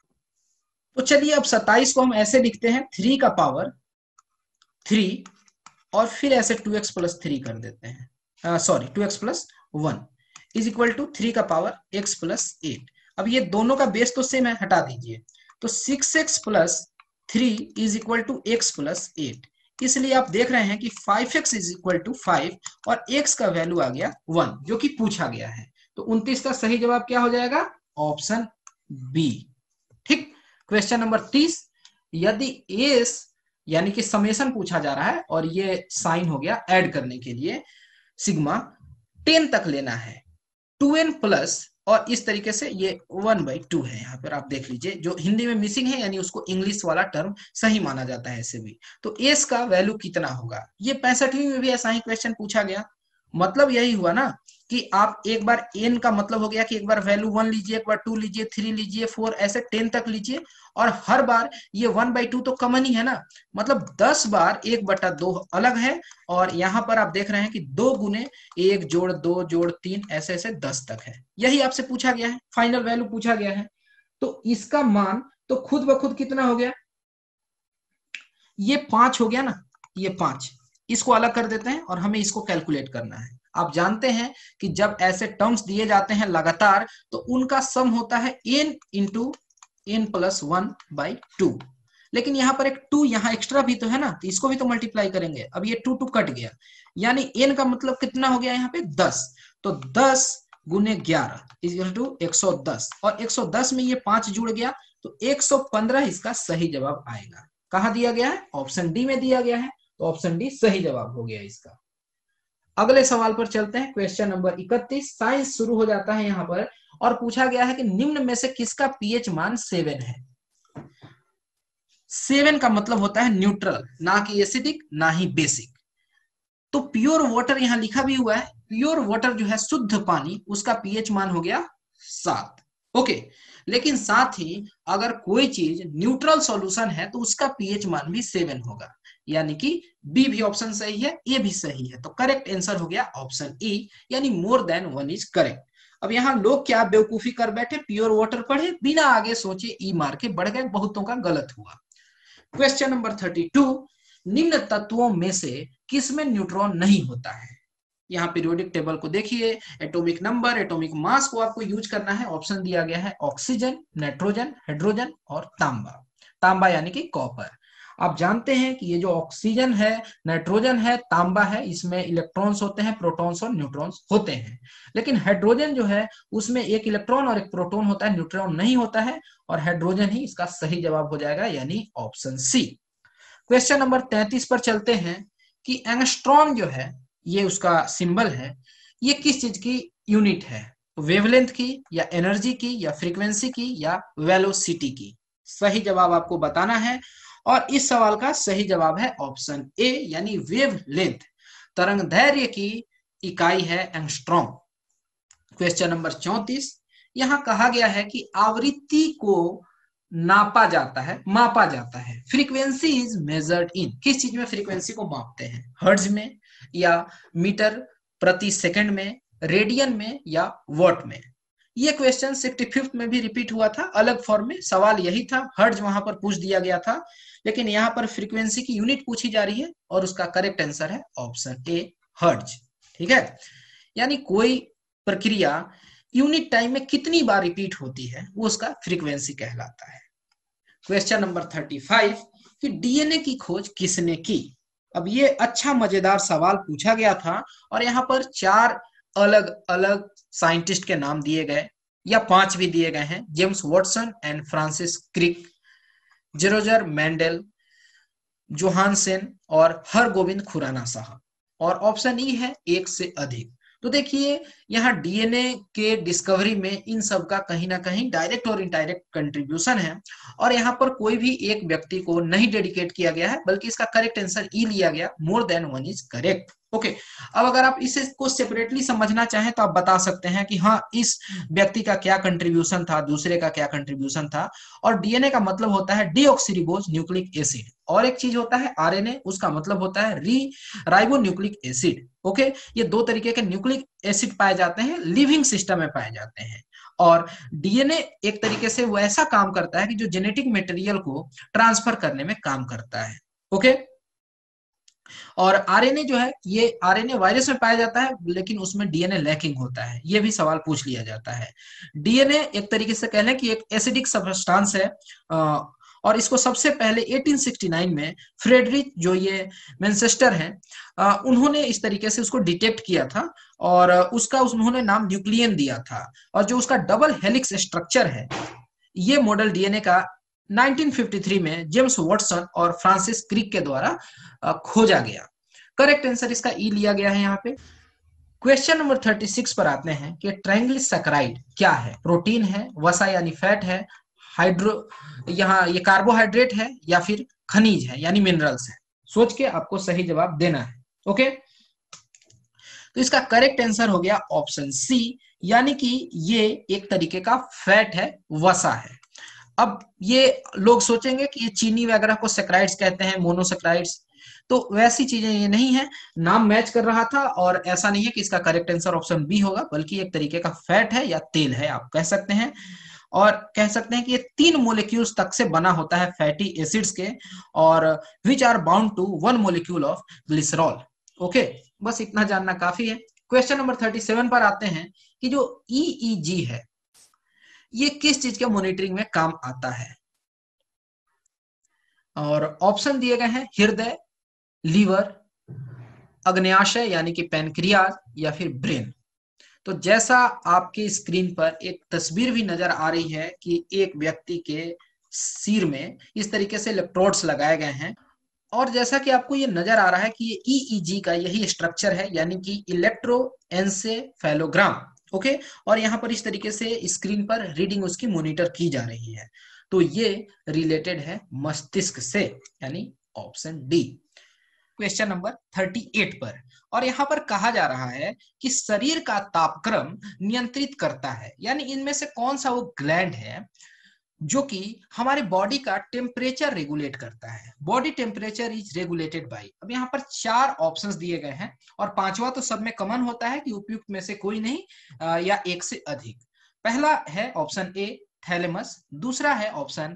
तो चलिए अब सत्ताईस को हम ऐसे लिखते हैं, थ्री का पावर थ्री और फिर ऐसे टू एक्स प्लस थ्री कर देते हैं, sorry two x plus one is equal to three का पावर एक्स प्लस एट। अब ये दोनों का बेस तो सेम है, हटा दीजिए, तो six x plus three is equal to x plus eight. इसलिए आप देख रहे हैं कि five x is equal to five और x का वैल्यू आ गया वन, जो कि पूछा गया है। तो उनतीस का सही जवाब क्या हो जाएगा, ऑप्शन बी। ठीक, क्वेश्चन नंबर तीस, यदि एस यानी कि समेशन पूछा जा रहा है और ये साइन हो गया ऐड करने के लिए, सिग्मा टेन तक लेना है, टू एन प्लस, और इस तरीके से ये वन बाई टू है। यहाँ पर आप देख लीजिए, जो हिंदी में मिसिंग है यानी उसको इंग्लिश वाला टर्म सही माना जाता है ऐसे भी। तो एस का वैल्यू कितना होगा, ये पैंसठवीं में भी ऐसा ही क्वेश्चन पूछा गया। मतलब यही हुआ ना कि आप एक बार एन का मतलब हो गया कि एक बार वैल्यू वन लीजिए, एक बार टू लीजिए, थ्री लीजिए, फोर, ऐसे टेन तक लीजिए, और हर बार ये वन बाई टू तो कॉमन ही है ना, मतलब दस बार एक बटा दो अलग है, और यहाँ पर आप देख रहे हैं कि दो गुने एक जोड़ दो जोड़ तीन, ऐसे ऐसे दस तक है। यही आपसे पूछा गया है, फाइनल वैल्यू पूछा गया है। तो इसका मान तो खुद ब खुद कितना हो गया, ये पांच हो गया ना, ये पांच, इसको अलग कर देते हैं और हमें इसको कैलकुलेट करना है। आप जानते हैं कि जब ऐसे टर्म्स दिए जाते हैं लगातार तो उनका सम होता है n into n plus one by two, लेकिन यहाँ पर एक टू यहाँ एक्स्ट्रा भी तो है ना, तो इसको भी तो मल्टीप्लाई करेंगे। अब ये टू टू कट गया, यानी n का मतलब कितना हो गया यहाँ पे दस, तो दस गुने ग्यारह इज इक्वल टू एक सौ दस, और एक सौ दस में ये पांच जुड़ गया, तो एक सौ पंद्रह इसका सही जवाब आएगा। कहां दिया गया है? ऑप्शन डी में दिया गया है, तो ऑप्शन डी सही जवाब हो गया इसका। अगले सवाल पर चलते हैं, क्वेश्चन नंबर इकतीस। साइंस शुरू हो जाता है यहाँ पर और पूछा गया है कि निम्न में से किसका पीएच मान सेवन है। सेवन का मतलब होता है न्यूट्रल, ना कि एसिडिक ना ही बेसिक। तो प्योर वाटर यहां लिखा भी हुआ है, प्योर वाटर जो है शुद्ध पानी, उसका पीएच मान हो गया सात। ओके, लेकिन साथ ही अगर कोई चीज न्यूट्रल सॉल्यूशन है तो उसका पीएच मान भी सेवन होगा, यानी कि बी भी ऑप्शन सही है, ए भी सही है। तो करेक्ट आंसर हो गया ऑप्शन ई, यानी more than one is correct. अब यहाँ लोग क्या बेवकूफी कर बैठे, प्योर वाटर पढ़े बिना आगे सोचे ई मार के बढ़ गए, बहुतों का गलत हुआ। क्वेश्चन नंबर थर्टी टू, निम्न तत्वों में से किसमें न्यूट्रॉन नहीं होता है। यहाँ पीरियोडिक टेबल को देखिए, एटॉमिक नंबर, एटॉमिक मास को आपको यूज करना है। ऑप्शन दिया गया है ऑक्सीजन, नाइट्रोजन, हाइड्रोजन और तांबा। तांबा यानी कि कॉपर। आप जानते हैं कि ये जो ऑक्सीजन है, नाइट्रोजन है, तांबा है, इसमें इलेक्ट्रॉन्स होते हैं, प्रोटॉन्स और न्यूट्रॉन्स होते हैं। लेकिन हाइड्रोजन जो है उसमें एक इलेक्ट्रॉन और एक प्रोटॉन होता है, न्यूट्रॉन नहीं होता है, और हाइड्रोजन ही इसका सही जवाब हो जाएगा, यानी ऑप्शन सी। क्वेश्चन नंबर तैंतीस पर चलते हैं कि एंगस्ट्रॉम जो है, ये उसका सिंबल है, ये किस चीज की यूनिट है? वेवलेंथ की, या एनर्जी की, या फ्रीक्वेंसी की, या वेलोसिटी की? सही जवाब आपको बताना है, और इस सवाल का सही जवाब है ऑप्शन ए, यानी वेवलेंथ। तरंग दैर्घ्य की इकाई है एंगस्ट्रॉम। क्वेश्चन नंबर चौंतीस, यहां कहा गया है कि आवृत्ति को नापा जाता है, मापा जाता है। फ्रीक्वेंसी इज मेजर्ड इन, किस चीज में फ्रीक्वेंसी को मापते हैं? हर्ट्ज में, या मीटर प्रति सेकंड में, रेडियन में, या वॉट में? ये क्वेश्चन सिक्सटी फिफ्थ में भी रिपीट हुआ था, अलग फॉर्म में। सवाल यही था, हर्ट्ज वहां पर पूछ दिया गया था, लेकिन यहाँ पर फ्रीक्वेंसी की यूनिट पूछी जा रही है, और उसका करेक्ट आंसर है ऑप्शन ए, हर्ट्ज। ठीक है, यानी कोई प्रक्रिया यूनिट टाइम में कितनी बार रिपीट होती है, वो उसका फ्रीक्वेंसी कहलाता है। क्वेश्चन नंबर थर्टी फाइव, कि डीएनए की खोज किसने की? अब ये अच्छा मजेदार सवाल पूछा गया था, और यहाँ पर चार अलग अलग साइंटिस्ट के नाम दिए गए, या पांच भी दिए गए हैं। James Watson and Francis Crick, Gregor Mendel, Johannsen और हरगोविंद खुराना साहब। और ऑप्शन ई है एक से अधिक। तो देखिए, यहाँ डीएनए के डिस्कवरी में इन सब का कहीं ना कहीं डायरेक्ट और इनडायरेक्ट कंट्रीब्यूशन है, और यहाँ पर कोई भी एक व्यक्ति को नहीं डेडिकेट किया गया है, बल्कि इसका करेक्ट आंसर ई लिया गया, more than one is correct. Okay, अब अगर आप इसे को सेपरेटली समझना चाहें तो आप बता सकते हैं कि हाँ, इस व्यक्ति का क्या कंट्रीब्यूशन था, दूसरे का क्या कंट्रीब्यूशन था। और डीएनए का मतलब होता है डीऑक्सीरिबोज न्यूक्लिक एसिड, और एक चीज होता है आरएनए, उसका मतलब होता है री राइबो न्यूक्लिक एसिड। ओके, ये दो तरीके के न्यूक्लिक एसिड पाए जाते हैं, लिविंग सिस्टम में पाए जाते हैं। और डीएनए एक तरीके से वो ऐसा काम करता है कि जो जेनेटिक मटेरियल को ट्रांसफर करने में काम करता है। ओके, और आरएनए जो है, ये आरएनए वायरस में पाया जाता है, लेकिन उसमें डीएनए लैकिंग होता है, ये भी सवाल पूछ लिया जाता है। डीएनए एक तरीके से कह लें कि एक एसिडिक सब्सटेंस है, और इसको सबसे पहले अठारह सौ उनहत्तर में फ्रेडरिक, जो ये मैनचेस्टर हैं, उन्होंने इस तरीके से उसको डिटेक्ट किया था, और उसका उन्होंने नाम न्यूक्लियन दिया था। और जो उसका डबल हेलिक्स स्ट्रक्चर है, ये मॉडल डीएनए का नाइनटीन फिफ्टी थ्री में जेम्स वॉटसन और फ्रांसिस क्रिक के द्वारा खोजा गया। करेक्ट आंसर इसका ई लिया गया है यहाँ पे। क्वेश्चन नंबर थर्टी सिक्स पर आते हैं कि ट्राइग्लिसराइड क्या है? प्रोटीन है, वसा यानी फैट है, हाइड्रो यहाँ ये कार्बोहाइड्रेट है, या फिर खनिज है यानी मिनरल्स है? सोच के आपको सही जवाब देना है। ओके, तो इसका करेक्ट आंसर हो गया ऑप्शन सी, यानी कि ये एक तरीके का फैट है, वसा है। अब ये लोग सोचेंगे कि ये चीनी वगैरह को सैकराइड्स कहते हैं, मोनोसैकराइड्स, तो वैसी चीजें ये नहीं है। नाम मैच कर रहा था, और ऐसा नहीं है कि इसका करेक्ट आंसर ऑप्शन बी होगा, बल्कि एक तरीके का फैट है या तेल है, आप कह सकते हैं। और कह सकते हैं कि ये तीन मोलिक्यूल्स तक से बना होता है फैटी एसिड्स के, और which are bound to one molecule of glycerol. Okay, बस इतना जानना काफी है। क्वेश्चन नंबर थर्टी सेवन पर आते हैं कि जो ईईजी है, ये किस चीज के मॉनिटरिंग में काम आता है? और ऑप्शन दिए गए हैं हृदय, लीवर, अग्न्याशय यानी कि पैनक्रियाज, या फिर ब्रेन। तो जैसा आपकी स्क्रीन पर एक तस्वीर भी नजर आ रही है कि एक व्यक्ति के सिर में इस तरीके से इलेक्ट्रोड्स लगाए गए हैं और जैसा कि आपको ये नजर आ रहा है कि ये ईईजी का यही स्ट्रक्चर है, यानी कि इलेक्ट्रोएन्सेफेलोग्राम। ओके, और यहाँ पर इस तरीके से स्क्रीन पर रीडिंग उसकी मॉनिटर की जा रही है। तो ये रिलेटेड है मस्तिष्क से, यानी ऑप्शन डी। क्वेश्चन नंबर अड़तीस पर, और यहाँ पर कहा जा रहा है कि शरीर का तापक्रम नियंत्रित करता है, यानी इनमें से कौन सा वो ग्लैंड है जो कि हमारे बॉडी का टेम्परेचर रेगुलेट करता है। Body temperature is regulated by, अब यहाँ पर चार ऑप्शंस दिए गए हैं और पांचवा तो सब में कॉमन होता है कि उपयुक्त में से कोई नहीं आ, या एक से अधिक। पहला है ऑप्शन ए थैलेमस, दूसरा है ऑप्शन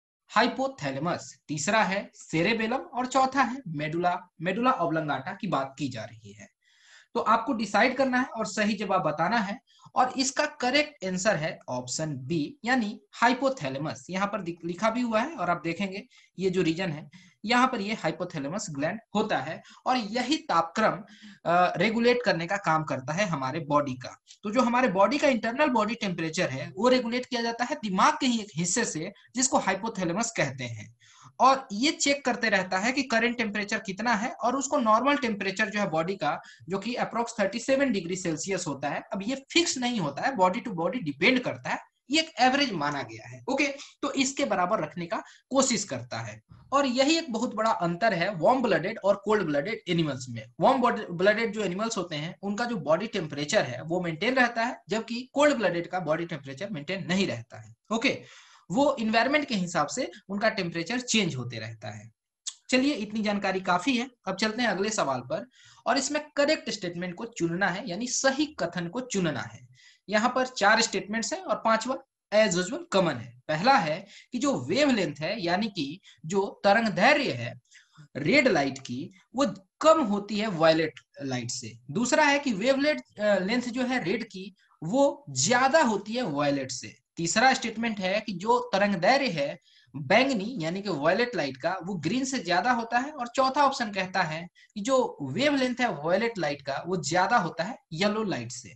हाइपोथैलेमस, तीसरा है सेरेबेलम और चौथा है मेडुला मेडुला ऑब्लंगाटा की बात की जा रही है। तो आपको डिसाइड करना है और सही जवाब बताना है, और इसका करेक्ट आंसर है ऑप्शन बी, यानी हाइपोथैलेमस। यहाँ पर लिखा भी हुआ है और आप देखेंगे ये जो रीजन है यहाँ पर ये हाइपोथैलेमस ग्लैंड होता है और यही तापक्रम रेगुलेट करने का काम करता है हमारे बॉडी का। तो जो हमारे बॉडी का इंटरनल बॉडी टेम्परेचर है वो रेगुलेट किया जाता है दिमाग के ही एक हिस्से से जिसको हाइपोथैलेमस कहते हैं, और ये चेक करते रहता है कि करंट टेम्परेचर कितना है और उसको नॉर्मल टेम्परेचर जो है बॉडी का, जो कि अप्रोक्स सैंतीस डिग्री सेल्सियस होता है। अब ये फिक्स नहीं होता है, बॉडी टू बॉडी डिपेंड करता है, ये एक एवरेज माना गया है। ओके, तो इसके बराबर रखने का कोशिश करता है, और यही एक बहुत बड़ा अंतर है वार्म ब्लडेड और कोल्ड ब्लडेड एनिमल्स में। वार्म ब्लडेड जो एनिमल्स होते हैं उनका जो बॉडी टेम्परेचर है वो मेंटेन रहता है, जबकि कोल्ड ब्लडेड का बॉडी टेम्परेचर मेंटेन नहीं रहता है। ओके, वो इन्वायरमेंट के हिसाब से उनका टेम्परेचर चेंज होते रहता है। चलिए, इतनी जानकारी काफी है, अब चलते हैं अगले सवाल पर, और इसमें करेक्ट स्टेटमेंट को चुनना है, यानी सही कथन को चुनना है। यहाँ पर चार स्टेटमेंट्स हैं और पांचवा एज यूजुअल कॉमन है। पहला है कि जो वेवलेंथ है, यानी कि जो तरंग दैर्घ्य है रेड लाइट की, वो कम होती है वायलेट लाइट से। दूसरा है कि वेवलेट लेंथ जो है रेड की वो ज्यादा होती है वायलेट से। तीसरा स्टेटमेंट है कि जो तरंग दैर्घ्य है बैंगनी यानी कि वायलेट लाइट का वो ग्रीन से ज्यादा होता है, और चौथा ऑप्शन कहता है कि जो वेवलेंथ है वायलेट लाइट का वो ज्यादा होता है येलो लाइट से।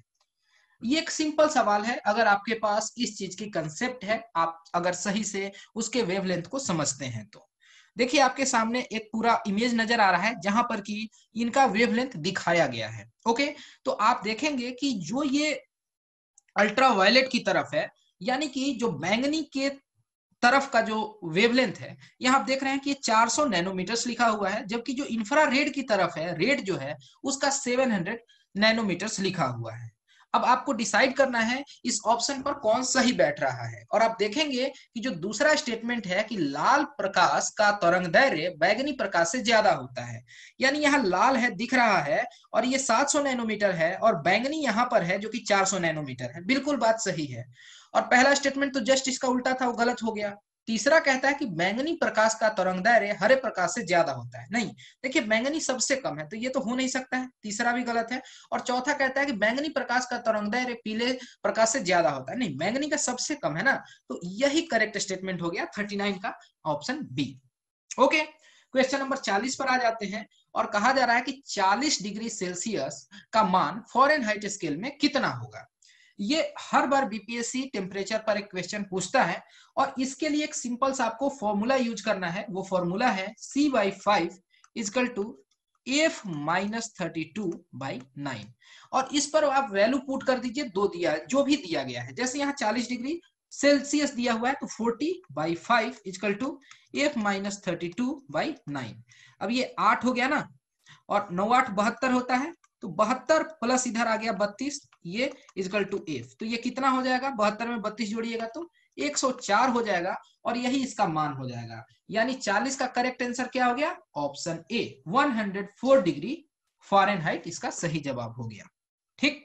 ये एक सिंपल सवाल है, अगर आपके पास इस चीज की कंसेप्ट है, आप अगर सही से उसके वेवलेंथ को समझते हैं तो। देखिए, आपके सामने एक पूरा इमेज नजर आ रहा है जहां पर कि इनका वेवलेंथ दिखाया गया है। ओके, तो आप देखेंगे कि जो ये अल्ट्रा वायलेट की तरफ है, यानी कि जो बैंगनी के तरफ का जो वेवलेंथ है, यहां आप देख रहे हैं कि चार सौ नैनोमीटर्स लिखा हुआ है, जबकि जो इंफ्रारेड की तरफ है, रेड जो है उसका सात सौ नैनोमीटर्स लिखा हुआ है। अब आपको डिसाइड करना है इस ऑप्शन पर कौन सही बैठ रहा है, और आप देखेंगे कि जो दूसरा स्टेटमेंट है कि लाल प्रकाश का तरंगदैर्घ्य बैंगनी प्रकाश से ज्यादा होता है, यानी यहाँ लाल है दिख रहा है और ये सात सौ नैनोमीटर है, और बैंगनी यहाँ पर है जो कि चार सौ नैनोमीटर है। बिल्कुल बात सही है, और पहला स्टेटमेंट तो जस्ट इसका उल्टा था, वो गलत हो गया। तीसरा कहता है कि बैंगनी प्रकाश का तरंगदैर्घ्य हरे प्रकाश से ज्यादा होता है, नहीं, देखिए बैंगनी सबसे कम है तो ये तो हो नहीं सकता है, तीसरा भी गलत है। और चौथा कहता है कि बैंगनी प्रकाश का तरंगदैर्घ्य पीले प्रकाश से ज्यादा होता है, नहीं, बैंगनी का सबसे कम है ना, तो यही करेक्ट स्टेटमेंट हो गया उनतालीस का option B. Okay, question number चालीस पर आ जाते हैं, और कहा जा रहा है कि चालीस डिग्री सेल्सियस का मान फॉरेनहाइट स्केल में कितना होगा। ये हर बार बीपीएससी टेम्परेचर पर एक क्वेश्चन पूछता है, और इसके लिए एक सिंपल सा आपको फॉर्मूला यूज करना है। वो फॉर्मूला है C by five is equal to F minus thirty two by nine, और इस पर आप वैल्यू पुट कर दीजिए, दो दिया जो भी दिया गया है, जैसे यहाँ चालीस डिग्री सेल्सियस दिया हुआ है तो चालीस by five is equal to F minus thirty two by nine. अब ये आठ हो गया ना, और नौ आठ बहत्तर होता है, तो बहत्तर प्लस इधर आ गया बत्तीस, ये इजकल टू एफ, तो ये कितना हो जाएगा, बहत्तर में बत्तीस जोड़िएगा तो एक सौ चार हो जाएगा, और यही इसका मान हो जाएगा। यानी चालीस का करेक्ट आंसर क्या हो गया, ऑप्शन ए एक सौ चार डिग्री फ़ारेनहाइट इसका सही जवाब हो गया। ठीक,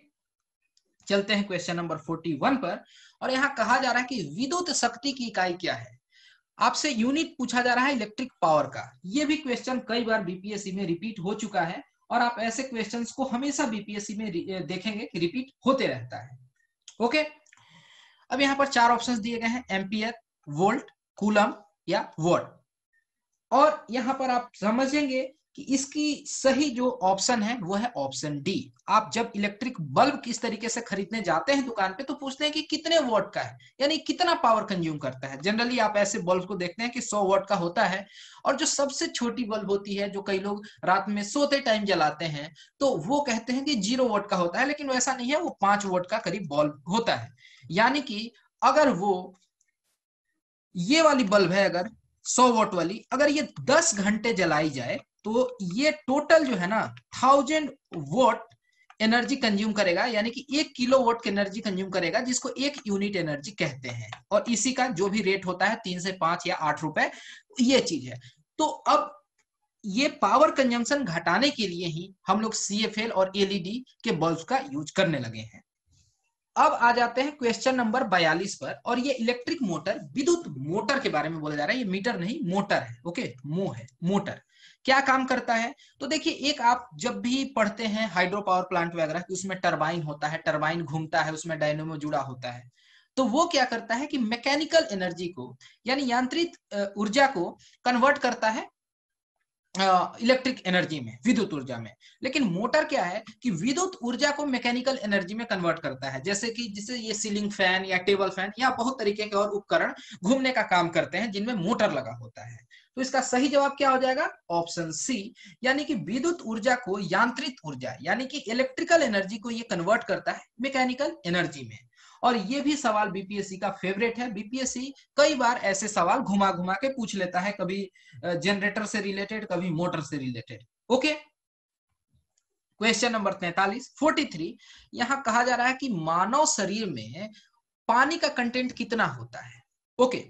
चलते हैं क्वेश्चन नंबर इकतालीस पर, और यहाँ कहा जा रहा है कि विद्युत शक्ति की इकाई क्या है। आपसे यूनिट पूछा जा रहा है इलेक्ट्रिक पावर का। ये भी क्वेश्चन कई बार बीपीएससी में रिपीट हो चुका है, और आप ऐसे क्वेश्चंस को हमेशा बीपीएससी में देखेंगे कि रिपीट होते रहता है। ओके, अब यहाँ पर चार ऑप्शंस दिए गए हैं, एम्पियर, वोल्ट, कूलम या वॉट, और यहाँ पर आप समझेंगे कि इसकी सही जो ऑप्शन है वो है ऑप्शन डी। आप जब इलेक्ट्रिक बल्ब किस तरीके से खरीदने जाते हैं दुकान पे तो पूछते हैं कि कितने वॉट का है, यानी कितना पावर कंज्यूम करता है। जनरली आप ऐसे बल्ब को देखते हैं कि सौ वॉट का होता है, और जो सबसे छोटी बल्ब होती है जो कई लोग रात में सोते टाइम जलाते हैं तो वो कहते हैं कि जीरो वॉट का होता है, लेकिन वैसा नहीं है, वो पांच वॉट का करीब बल्ब होता है। यानी कि अगर वो ये वाली बल्ब है, अगर सौ वॉट वाली, अगर ये दस घंटे जलाई जाए तो ये टोटल जो है ना थाउजेंड वॉट एनर्जी कंज्यूम करेगा, यानी कि एक किलो वॉट की एनर्जी कंज्यूम करेगा, जिसको एक यूनिट एनर्जी कहते हैं। और इसी का जो भी रेट होता है तीन से पांच या आठ रुपए, ये चीज है। तो अब ये पावर कंजम्पशन घटाने के लिए ही हम लोग सी एफ एल और एल ई डी के बल्ब का यूज करने लगे हैं। अब आ जाते हैं क्वेश्चन नंबर बयालीस पर, और ये इलेक्ट्रिक मोटर, विद्युत मोटर के बारे में बोला जा रहा है। ये मीटर नहीं, मोटर है। ओके, मो है मोटर। क्या काम करता है? तो देखिए, एक आप जब भी पढ़ते हैं हाइड्रो पावर प्लांट वगैरह, उसमें टरबाइन होता है, टरबाइन घूमता है, उसमें डायनेमो जुड़ा होता है। तो वो क्या करता है कि मैकेनिकल एनर्जी को, यानी यांत्रिक ऊर्जा को कन्वर्ट करता है इलेक्ट्रिक एनर्जी में, विद्युत ऊर्जा में। लेकिन मोटर क्या है कि विद्युत ऊर्जा को मैकेनिकल एनर्जी में कन्वर्ट करता है, जैसे कि जिसे ये सीलिंग फैन या टेबल फैन या बहुत तरीके के और उपकरण घूमने का काम करते हैं जिनमें मोटर लगा होता है। तो इसका सही जवाब क्या हो जाएगा? ऑप्शन सी, यानी कि विद्युत ऊर्जा को यांत्रिक ऊर्जा यानी कि इलेक्ट्रिकल एनर्जी को ये कन्वर्ट करता है मैकेनिकल एनर्जी में। और ये भी सवाल बीपीएससी का फेवरेट है। बीपीएससी कई बार ऐसे सवाल घुमा घुमा के पूछ लेता है, कभी जनरेटर से रिलेटेड, कभी मोटर से रिलेटेड। ओके, क्वेश्चन नंबर तैंतालीस, फोर्टी थ्री। यहां कहा जा रहा है कि मानव शरीर में पानी का कंटेंट कितना होता है? ओके,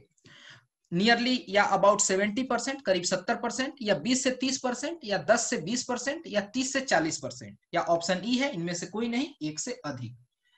नियरली या अबाउट सेवेंटी परसेंट, करीब सत्तर परसेंट, या बीस से तीस परसेंट, या दस से बीस परसेंट, या तीस से चालीस परसेंट, या ऑप्शन ई है इनमें से कोई नहीं, एक से अधिक।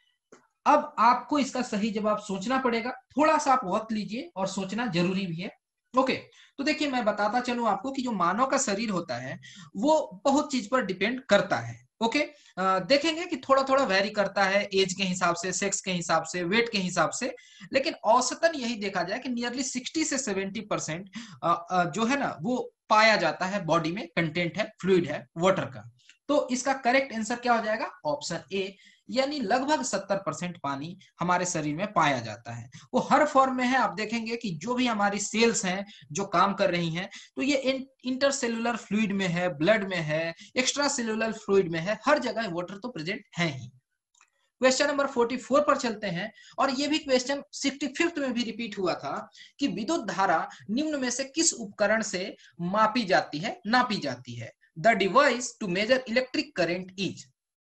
अब आपको इसका सही जवाब सोचना पड़ेगा, थोड़ा सा आप वक्त लीजिए और सोचना जरूरी भी है। ओके, तो देखिए मैं बताता चलूं आपको कि जो मानव का शरीर होता है वो बहुत चीज पर डिपेंड करता है। ओके, आ, देखेंगे कि थोड़ा थोड़ा वेरी करता है एज के हिसाब से, सेक्स के हिसाब से, वेट के हिसाब से, लेकिन औसतन यही देखा जाए कि नियरली सिक्सटी से सेवेंटी परसेंट जो है ना वो पाया जाता है बॉडी में, कंटेंट है, फ्लूइड है वाटर का। तो इसका करेक्ट आंसर क्या हो जाएगा? ऑप्शन ए, यानी लगभग सत्तर परसेंट पानी हमारे शरीर में पाया जाता है। वो हर फॉर्म में है। आप देखेंगे कि जो भी हमारी सेल्स हैं जो काम कर रही हैं, तो ये इंटरसेलुलर फ्लूइड में है, ब्लड में है, एक्स्ट्रा सेलुलर फ्लूइड में है, हर जगह वाटर तो प्रेजेंट है ही। क्वेश्चन नंबर चौवालीस पर चलते हैं, और ये भी क्वेश्चन पैंसठवें में भी रिपीट हुआ था कि विद्युत धारा निम्न में से किस उपकरण से मापी जाती है, नापी जाती है? The device to measure electric current is.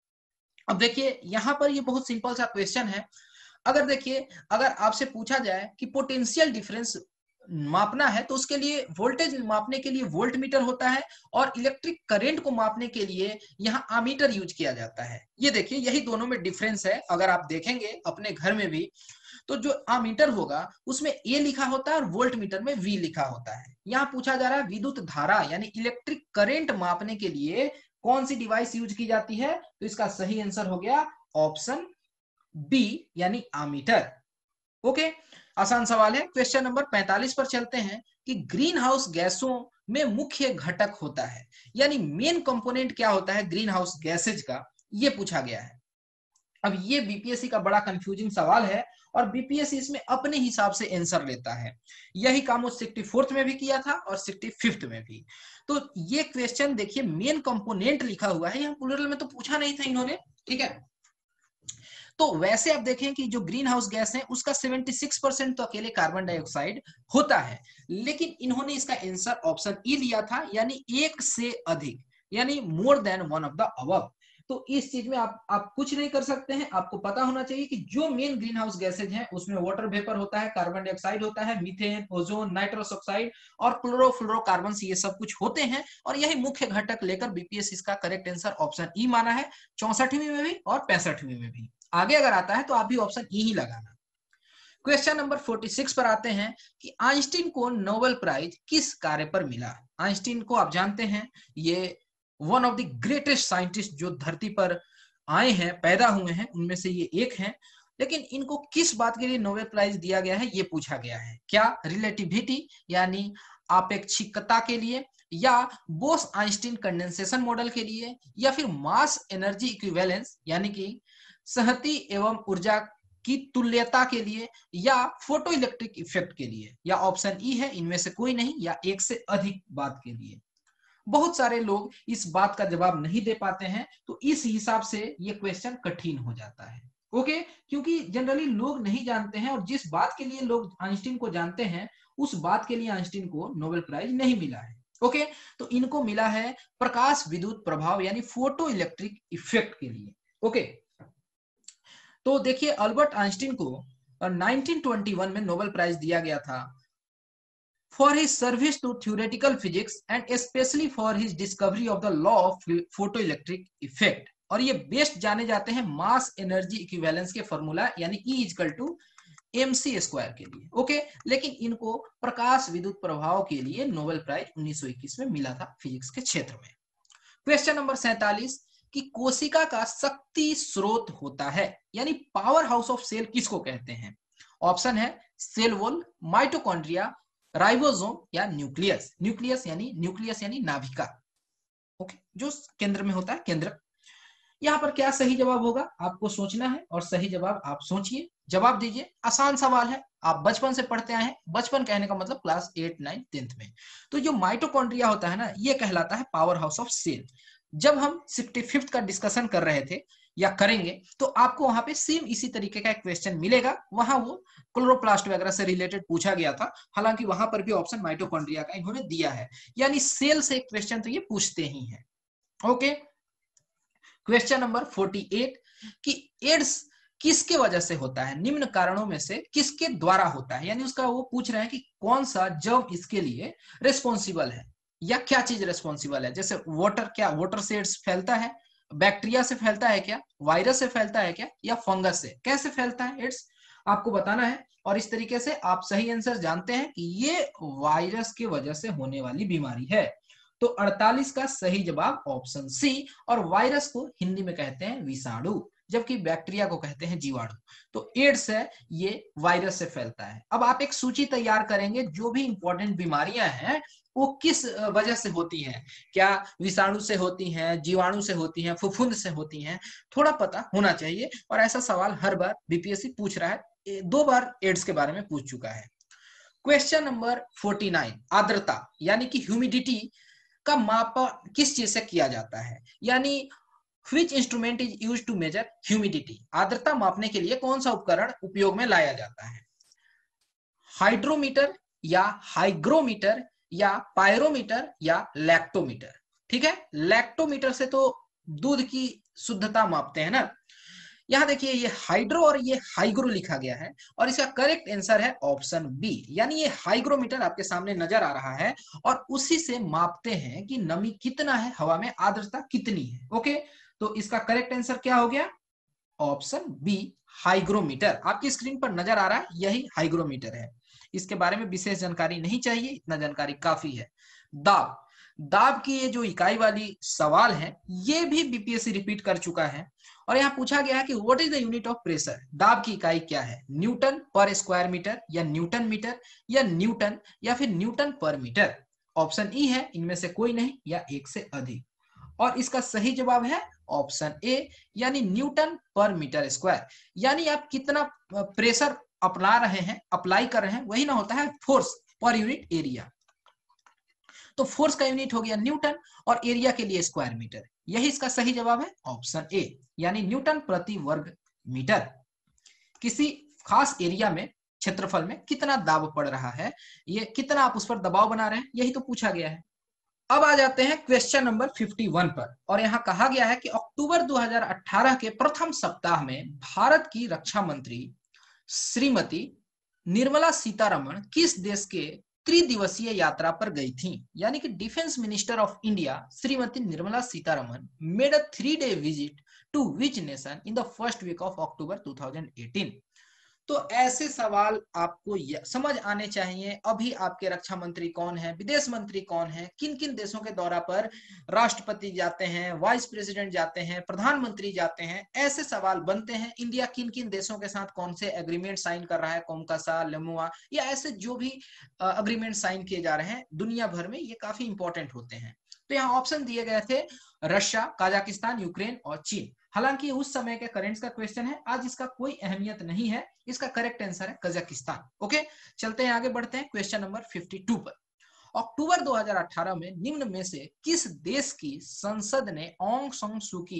अब देखिए यहां पर ये बहुत सिंपल सा क्वेश्चन है। अगर देखिए, अगर आपसे पूछा जाए कि पोटेंशियल डिफरेंस मापना है तो उसके लिए वोल्टेज मापने के लिए वोल्ट मीटर होता है, और इलेक्ट्रिक करंट को मापने के लिए यहाँ आमीटर यूज किया जाता है। ये देखिए, यही दोनों में डिफरेंस है। अगर आप देखेंगे अपने घर में भी, तो जो आमीटर होगा उसमें ए लिखा होता है और वोल्ट मीटर में वी लिखा होता है। यहाँ पूछा जा रहा है विद्युत धारा यानी इलेक्ट्रिक करंट मापने के लिए कौन सी डिवाइस यूज की जाती है? तो इसका सही आंसर हो गया ऑप्शन बी, यानी आमीटर। ओके, आसान सवाल है। क्वेश्चन नंबर पैंतालीस पर चलते हैं कि ग्रीन हाउस गैसों में मुख्य घटक होता है, यानी मेन कंपोनेंट क्या होता है ग्रीन हाउस गैसेज का, ये पूछा गया है। अब ये बीपीएससी का बड़ा कंफ्यूजिंग सवाल है, और बीपीएससी इसमें अपने हिसाब से आंसर लेता है। यही काम वो चौंसठ में भी किया था और पैंसठवें में भी। तो ये क्वेश्चन देखिए, मेन कंपोनेंट लिखा हुआ है, यहाँ प्लूरल में तो पूछा नहीं था इन्होंने, ठीक है। तो वैसे आप देखें कि जो ग्रीन हाउस गैस है उसका छिहत्तर परसेंट तो अकेले कार्बन डाइऑक्साइड होता है, लेकिन इन्होंने इसका आंसर ऑप्शन ई लिया था, यानी एक से अधिक, यानी more than one of the above. तो इस चीज में आप आप कुछ नहीं कर सकते हैं। आपको पता होना चाहिए कि जो मेन ग्रीन हाउस गैसेज हैं उसमें वाटर वेपर होता है, कार्बन डाइऑक्साइड होता है, मीथेन, ओजोन, नाइट्रस ऑक्साइड और क्लोरोफ्लोरोकार्बन, ये सब कुछ होते हैं, और यही मुख्य घटक लेकर बीपीएससी इसका करेक्ट आंसर ऑप्शन ई माना है, चौसठवीं में भी और पैंसठवीं में भी। आगे अगर आता है तो आप भी ऑप्शन ई ही लगाना। क्वेश्चन नंबर छियालीस पर आते हैं कि आइंस्टीन को नोबेल प्राइज किस कार्य पर मिला? आइंस्टीन को आप जानते हैं, ये one of the greatest scientist जो धरती पर आए हैं, पैदा हुए हैं, उनमें से ये एक हैं। लेकिन इनको किस बात के लिए नोबेल प्राइज दिया गया है ये पूछा गया है। क्या रिलेटिविटी यानी आपेक्षिकता के लिए, या बोस आइंस्टीन कंडेंसेशन मॉडल के लिए, या फिर मास एनर्जी इक्विवेलेंस यानी कि सहती एवं ऊर्जा की तुल्यता के लिए, या फोटो इलेक्ट्रिक इफेक्ट के लिए, या ऑप्शन ई है इनमें से कोई नहीं, या एक से अधिक बात के लिए। बहुत सारे लोग इस बात का जवाब नहीं दे पाते हैं, तो इस हिसाब से ये क्वेश्चन कठिन हो जाता है। ओके, क्योंकि जनरली लोग नहीं जानते हैं, और जिस बात के लिए लोग आइंस्टीन को जानते हैं उस बात के लिए आइंस्टीन को नोबेल प्राइज नहीं मिला है। ओके, तो इनको मिला है प्रकाश विद्युत प्रभाव यानी फोटो इलेक्ट्रिक इफेक्ट के लिए। ओके, तो देखिए अल्बर्ट आइंस्टीन को नाइनटीन ट्वेंटी वन में नोबेल प्राइज दिया गया था for his service to theoretical physics and especially for his discovery of the law of photoelectric effect। और ये बेस्ट जाने जाते हैं मास एनर्जी इक्विवेलेंस के फॉर्मूला यानी E equal to M C square के लिए। ओके, लेकिन इनको प्रकाश विद्युत प्रभाव के लिए नोबेल प्राइज उन्नीस सौ इक्कीस में मिला था फिजिक्स के क्षेत्र में। क्वेश्चन नंबर सैंतालीस कि कोशिका का शक्ति स्रोत होता है यानी पावर हाउस ऑफ सेल किसको कहते हैं? ऑप्शन है सेल वॉल, माइटोकॉन्ड्रिया, राइबोसोम या न्यूक्लियस। न्यूक्लियस यानी न्यूक्लियस यानी नाभिका। ओके, जो केंद्र में होता है, केंद्र। यहाँ पर क्या सही जवाब होगा आपको सोचना है, और सही जवाब आप सोचिए, जवाब दीजिए। आसान सवाल है, आप बचपन से पढ़ते आए हैं। बचपन कहने का मतलब क्लास एट नाइन टेंथ में। तो जो माइटोकॉन्ड्रिया होता है ना, ये कहलाता है पावर हाउस ऑफ सेल। जब हम सिक्सटी फिफ्थ का डिस्कशन कर रहे थे या करेंगे, तो आपको वहां पे सेम इसी तरीके का एक क्वेश्चन मिलेगा। वहां वो क्लोरोप्लास्ट वगैरह से रिलेटेड पूछा गया था, हालांकि वहां पर भी ऑप्शन माइटोकॉन्ड्रिया का इन्होंने दिया है, यानी सेल से एक क्वेश्चन तो ये पूछते ही हैं। ओके, क्वेश्चन नंबर अड़तालीस कि एड्स किसके वजह से होता है? निम्न कारणों में से किसके द्वारा होता है? यानी उसका वो पूछ रहे हैं कि कौन सा जर्म इसके लिए रिस्पॉन्सिबल है, या क्या चीज रिस्पॉन्सिबल है। जैसे वाटर, क्या वाटर से एड्स फैलता है? बैक्टीरिया से फैलता है क्या? वायरस से फैलता है क्या? या फंगस से? कैसे फैलता है एड्स, आपको बताना है। और इस तरीके से आप सही आंसर जानते हैं कि ये वायरस की वजह से होने वाली बीमारी है। तो अड़तालीस का सही जवाब ऑप्शन सी, और वायरस को हिंदी में कहते हैं विषाणु, जबकि बैक्टीरिया को कहते हैं जीवाणु। तो एड्स है ये वायरस से फैलता है। अब आप एक सूची तैयार करेंगे, जो भी इंपॉर्टेंट बीमारियां हैं वो किस वजह से होती हैं, क्या विषाणु से होती हैं, जीवाणु से होती हैं, फफूंद से होती हैं, थोड़ा पता होना चाहिए। और ऐसा सवाल हर बार बीपीएससी पूछ रहा है, दो बार एड्स के बारे में पूछ चुका है। क्वेश्चन नंबर उनचास, आर्द्रता यानी कि ह्यूमिडिटी का माप किस चीज से किया जाता है? यानी which instrument is used to measure humidity? आर्द्रता मापने के लिए कौन सा उपकरण उपयोग में लाया जाता है? हाइड्रोमीटर, या हाइग्रोमीटर, या पायरोमीटर, या लैक्टोमीटर। ठीक है, लैक्टोमीटर से तो दूध की शुद्धता मापते हैं ना। यहां देखिए ये हाइड्रो और ये हाइग्रो लिखा गया है, और इसका करेक्ट आंसर है ऑप्शन बी, यानी ये हाइग्रोमीटर आपके सामने नजर आ रहा है, और उसी से मापते हैं कि नमी कितना है हवा में, आर्द्रता कितनी है। ओके, तो इसका करेक्ट आंसर क्या हो गया? Option B, hygrometer. आपकी स्क्रीन पर नजर आ रहा है, यही हाइग्रोमीटर है। इसके बारे में विशेष जानकारी नहीं चाहिए, इतना जानकारी काफी है। दाब, दाब की ये जो इकाई वाली सवाल है, ये भी बीपीएससी रिपीट कर चुका है, और यहाँ पूछा गया है कि what is the unit of pressure? दाब की इकाई क्या है? न्यूटन पर स्क्वायर मीटर, या न्यूटन मीटर, या न्यूटन, या फिर न्यूटन पर मीटर। ऑप्शन ई है इनमें से कोई नहीं, या एक से अधिक। और इसका सही जवाब है ऑप्शन ए, यानी न्यूटन पर मीटर स्क्वायर। यानी आप कितना प्रेशर अपना रहे हैं, अप्लाई कर रहे हैं, वही ना होता है फोर्स पर यूनिट एरिया। तो फोर्स का यूनिट हो गया न्यूटन, और एरिया के लिए स्क्वायर मीटर। यही इसका सही जवाब है ऑप्शन ए, यानी न्यूटन प्रति वर्ग मीटर। किसी खास एरिया में, क्षेत्रफल में कितना दाब पड़ रहा है, ये कितना आप उस पर दबाव बना रहे हैं, यही तो पूछा गया है। अब आ जाते हैं क्वेश्चन नंबर इक्यावन पर, और यहाँ कहा गया है कि अक्टूबर दो हज़ार अठारह के प्रथम सप्ताह में भारत की रक्षा मंत्री श्रीमती निर्मला सीतारमण किस देश के त्रिदिवसीय यात्रा पर गई थी? यानी कि defence minister of India Shrimati Nirmala Sitharaman made a three day visit to which nation in the first week of October दो हज़ार अठारह। तो ऐसे सवाल आपको समझ आने चाहिए। अभी आपके रक्षा मंत्री कौन है, विदेश मंत्री कौन है, किन किन देशों के दौरा पर राष्ट्रपति जाते हैं, वाइस प्रेसिडेंट जाते हैं, प्रधानमंत्री जाते हैं, ऐसे सवाल बनते हैं। इंडिया किन किन देशों के साथ कौन से एग्रीमेंट साइन कर रहा है, कोमकासा, लेमुआ, या ऐसे जो भी अग्रीमेंट साइन किए जा रहे हैं दुनिया भर में, ये काफी इंपॉर्टेंट होते हैं। तो यहाँ ऑप्शन दिए गए थे रशिया, काजाकिस्तान, यूक्रेन और चीन। हालांकि उस समय के करेंट्स का क्वेश्चन है, आज इसका कोई अहमियत नहीं है। इसका करेक्ट आंसर है कजाकिस्तान। ओके, चलते हैं आगे बढ़ते हैं क्वेश्चन नंबर बावन पर। अक्टूबर दो हज़ार अठारह में निम्न में से किस देश की संसद ने ऑंग सान सू की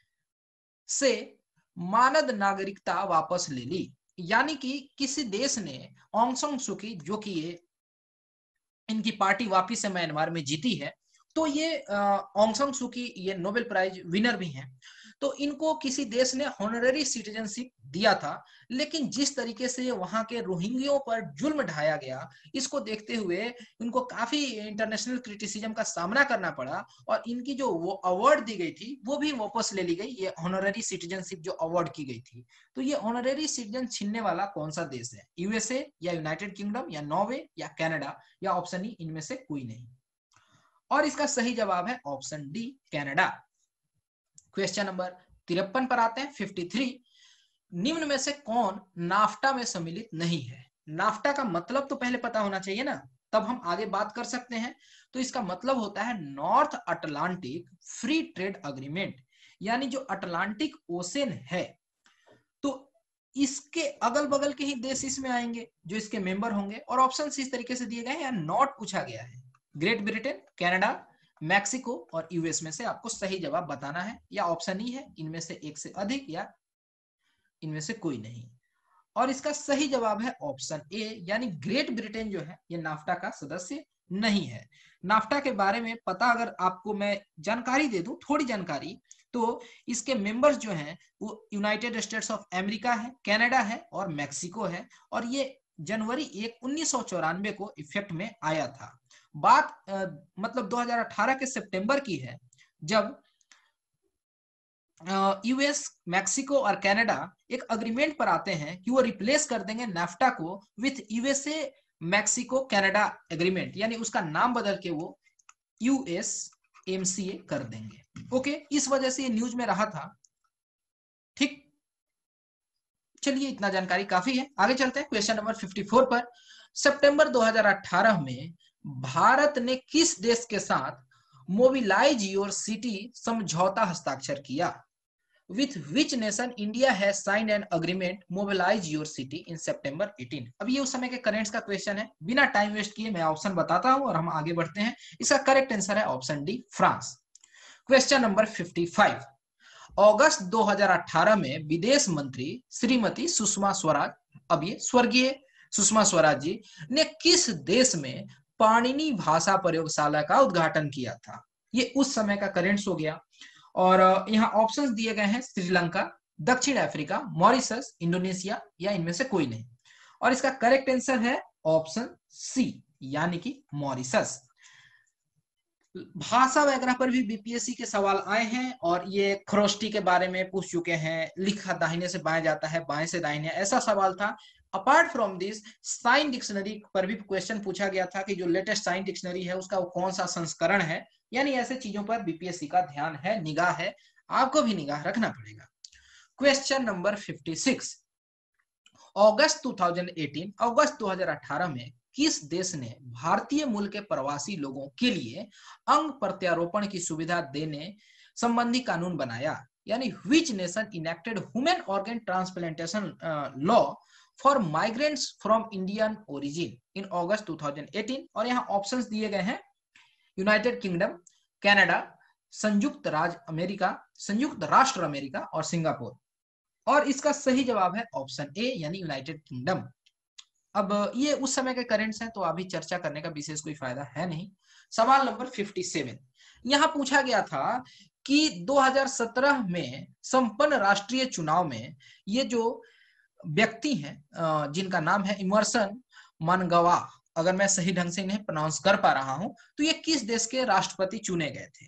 से मानद नागरिकता वापस ले ली? यानी कि किसी देश ने ऑंग सान सू की, जो कि ये इनकी पार्टी वापिस से म्यांमार में जीती है, तो ये ऑंग सान सू की ये नोबेल प्राइज विनर भी हैं, तो इनको किसी देश ने हॉनररी सिटीजनशिप दिया था। लेकिन जिस तरीके से वहां के रोहिंग्यों पर जुल्म ढाया गया, इसको देखते हुए इनको काफी इंटरनेशनल क्रिटिसिज्म का सामना करना पड़ा, और इनकी जो वो अवार्ड दी गई थी वो भी वापस ले ली गई, ये हॉनररी सिटीजनशिप जो अवार्ड की गई थी। तो ये हॉनररी सिटीजन छीनने वाला कौन सा देश है? यूएसए, या यूनाइटेड किंगडम, या नॉर्वे, या कनाडा, या ऑप्शन ई इनमें से कोई नहीं। और इसका सही जवाब है option D, Canada. Question number तिरपन पर आते हैं, तिरेपन। निम्न में से कौन नाफ्टा में सम्मिलित नहीं है? नाफ्टा का मतलब तो पहले पता होना चाहिए ना, तब हम आगे बात कर सकते हैं। तो इसका मतलब होता है North Atlantic free trade agreement, यानी जो अटलांटिक ओशन है, तो इसके अगल बगल के ही देश इसमें आएंगे जो इसके मेंबर होंगे। और ऑप्शन इस तरीके से दिए गए हैं, या नॉट पूछा गया है। ग्रेट ब्रिटेन, कनाडा, मैक्सिको और यूएस में से आपको सही जवाब बताना है, या ऑप्शन ई है इनमें से एक से अधिक, या इनमें से कोई नहीं। और इसका सही जवाब है ऑप्शन ए, यानी ग्रेट ब्रिटेन जो है ये नाफ्टा का सदस्य नहीं है। नाफ्टा के बारे में पता अगर आपको मैं जानकारी दे दूं, थोड़ी जानकारी, तो इसके मेंबर्स जो हैं वो यूनाइटेड स्टेट्स ऑफ अमेरिका है, कनाडा है और मैक्सिको है। और ये जनवरी एक उन्नीस सौ चौरानवे को इफेक्ट में आया था। बात आ, मतलब दो हज़ार अठारह के सितंबर की है, जब यूएस, मैक्सिको और कनाडा एक अग्रीमेंट पर आते हैं कि वो रिप्लेस कर देंगे नाफ्टा को with USA Mexico Canada agreement, यानी उसका नाम बदल के वो यूएसएमसीए कर देंगे। ओके, इस वजह से ये न्यूज में रहा था। ठीक, चलिए इतना जानकारी काफी है, आगे चलते हैं क्वेश्चन नंबर चौवन पर। सितंबर दो हज़ार अठारह में भारत ने किस देश के साथ मोबिलाइज योर सिटी समझौता हस्ताक्षर किया? With which nation India has signed an agreement mobilize your city in September अठारह? अब ये उस समय के करेंट्स का क्वेश्चन है, बिना टाइम वेस्ट किए मैं ऑप्शन बताता हूं और हम आगे बढ़ते हैं। इसका करेक्ट आंसर है option D, France. Question number पचपन। अगस्त दो हज़ार अठारह में विदेश मंत्री श्रीमती सुषमा स्वराज, अब ये स्वर्गीय सुषमा स्वराज जी ने किस देश में पाणिनि भाषा प्रयोगशाला का उद्घाटन किया था? ये उस समय का करेंट्स हो गया। और यहाँ ऑप्शंस दिए गए हैं श्रीलंका, दक्षिण अफ्रीका, मॉरिशस, इंडोनेशिया, या इनमें से कोई नहीं। और इसका करेक्ट आंसर है ऑप्शन सी, यानी कि मॉरिशस। भाषा वगैरह पर भी बीपीएससी के सवाल आए हैं, और ये खरोष्टी के बारे में पूछ चुके हैं, लिखा दाहिने से बाएं जाता है, बाएं से दाहिने, ऐसा सवाल था। Apart from this sign dictionary पर भी क्वेश्चन पूछा गया था कि जो लेटेस्ट साइन डिक्शनरी है उसका वो कौन सा संस्करण है। यानी ऐसे चीजों पर बीपीएससी का ध्यान है, निगाह है, आपको भी निगाह रखना पड़ेगा। क्वेश्चन नंबर छप्पन। अगस्त दो हज़ार अठारह अगस्त दो हज़ार अठारह में किस देश ने भारतीय मूल के प्रवासी लोगों के लिए अंग प्रत्यारोपण की सुविधा देने संबंधी कानून बनाया? यानी which nation enacted human organ transplantation law for migrants from Indian origin in अगस्त दो हज़ार अठारह? और यहाँ ऑप्शंस दिए गए हैं यूनाइटेड किंगडम, कनाडा, संयुक्त राज्य अमेरिका, संयुक्त राष्ट्र अमेरिका और सिंगापुर। और इसका सही जवाब है ऑप्शन ए, यानी यूनाइटेड किंगडम। अब ये उस समय के करेंट्स हैं, तो अभी चर्चा करने का विशेष कोई फायदा है नहीं। सवाल नंबर सत्तावन। यहां पूछा गया था कि दो हज़ार सत्रह में संपन्न राष्ट्रीय चुनाव में ये जो व्यक्ति हैं जिनका नाम है इमर्सन मनगवा, अगर मैं सही ढंग से इन्हें प्रोनाउंस कर पा रहा हूं, तो ये किस देश के राष्ट्रपति चुने गए थे?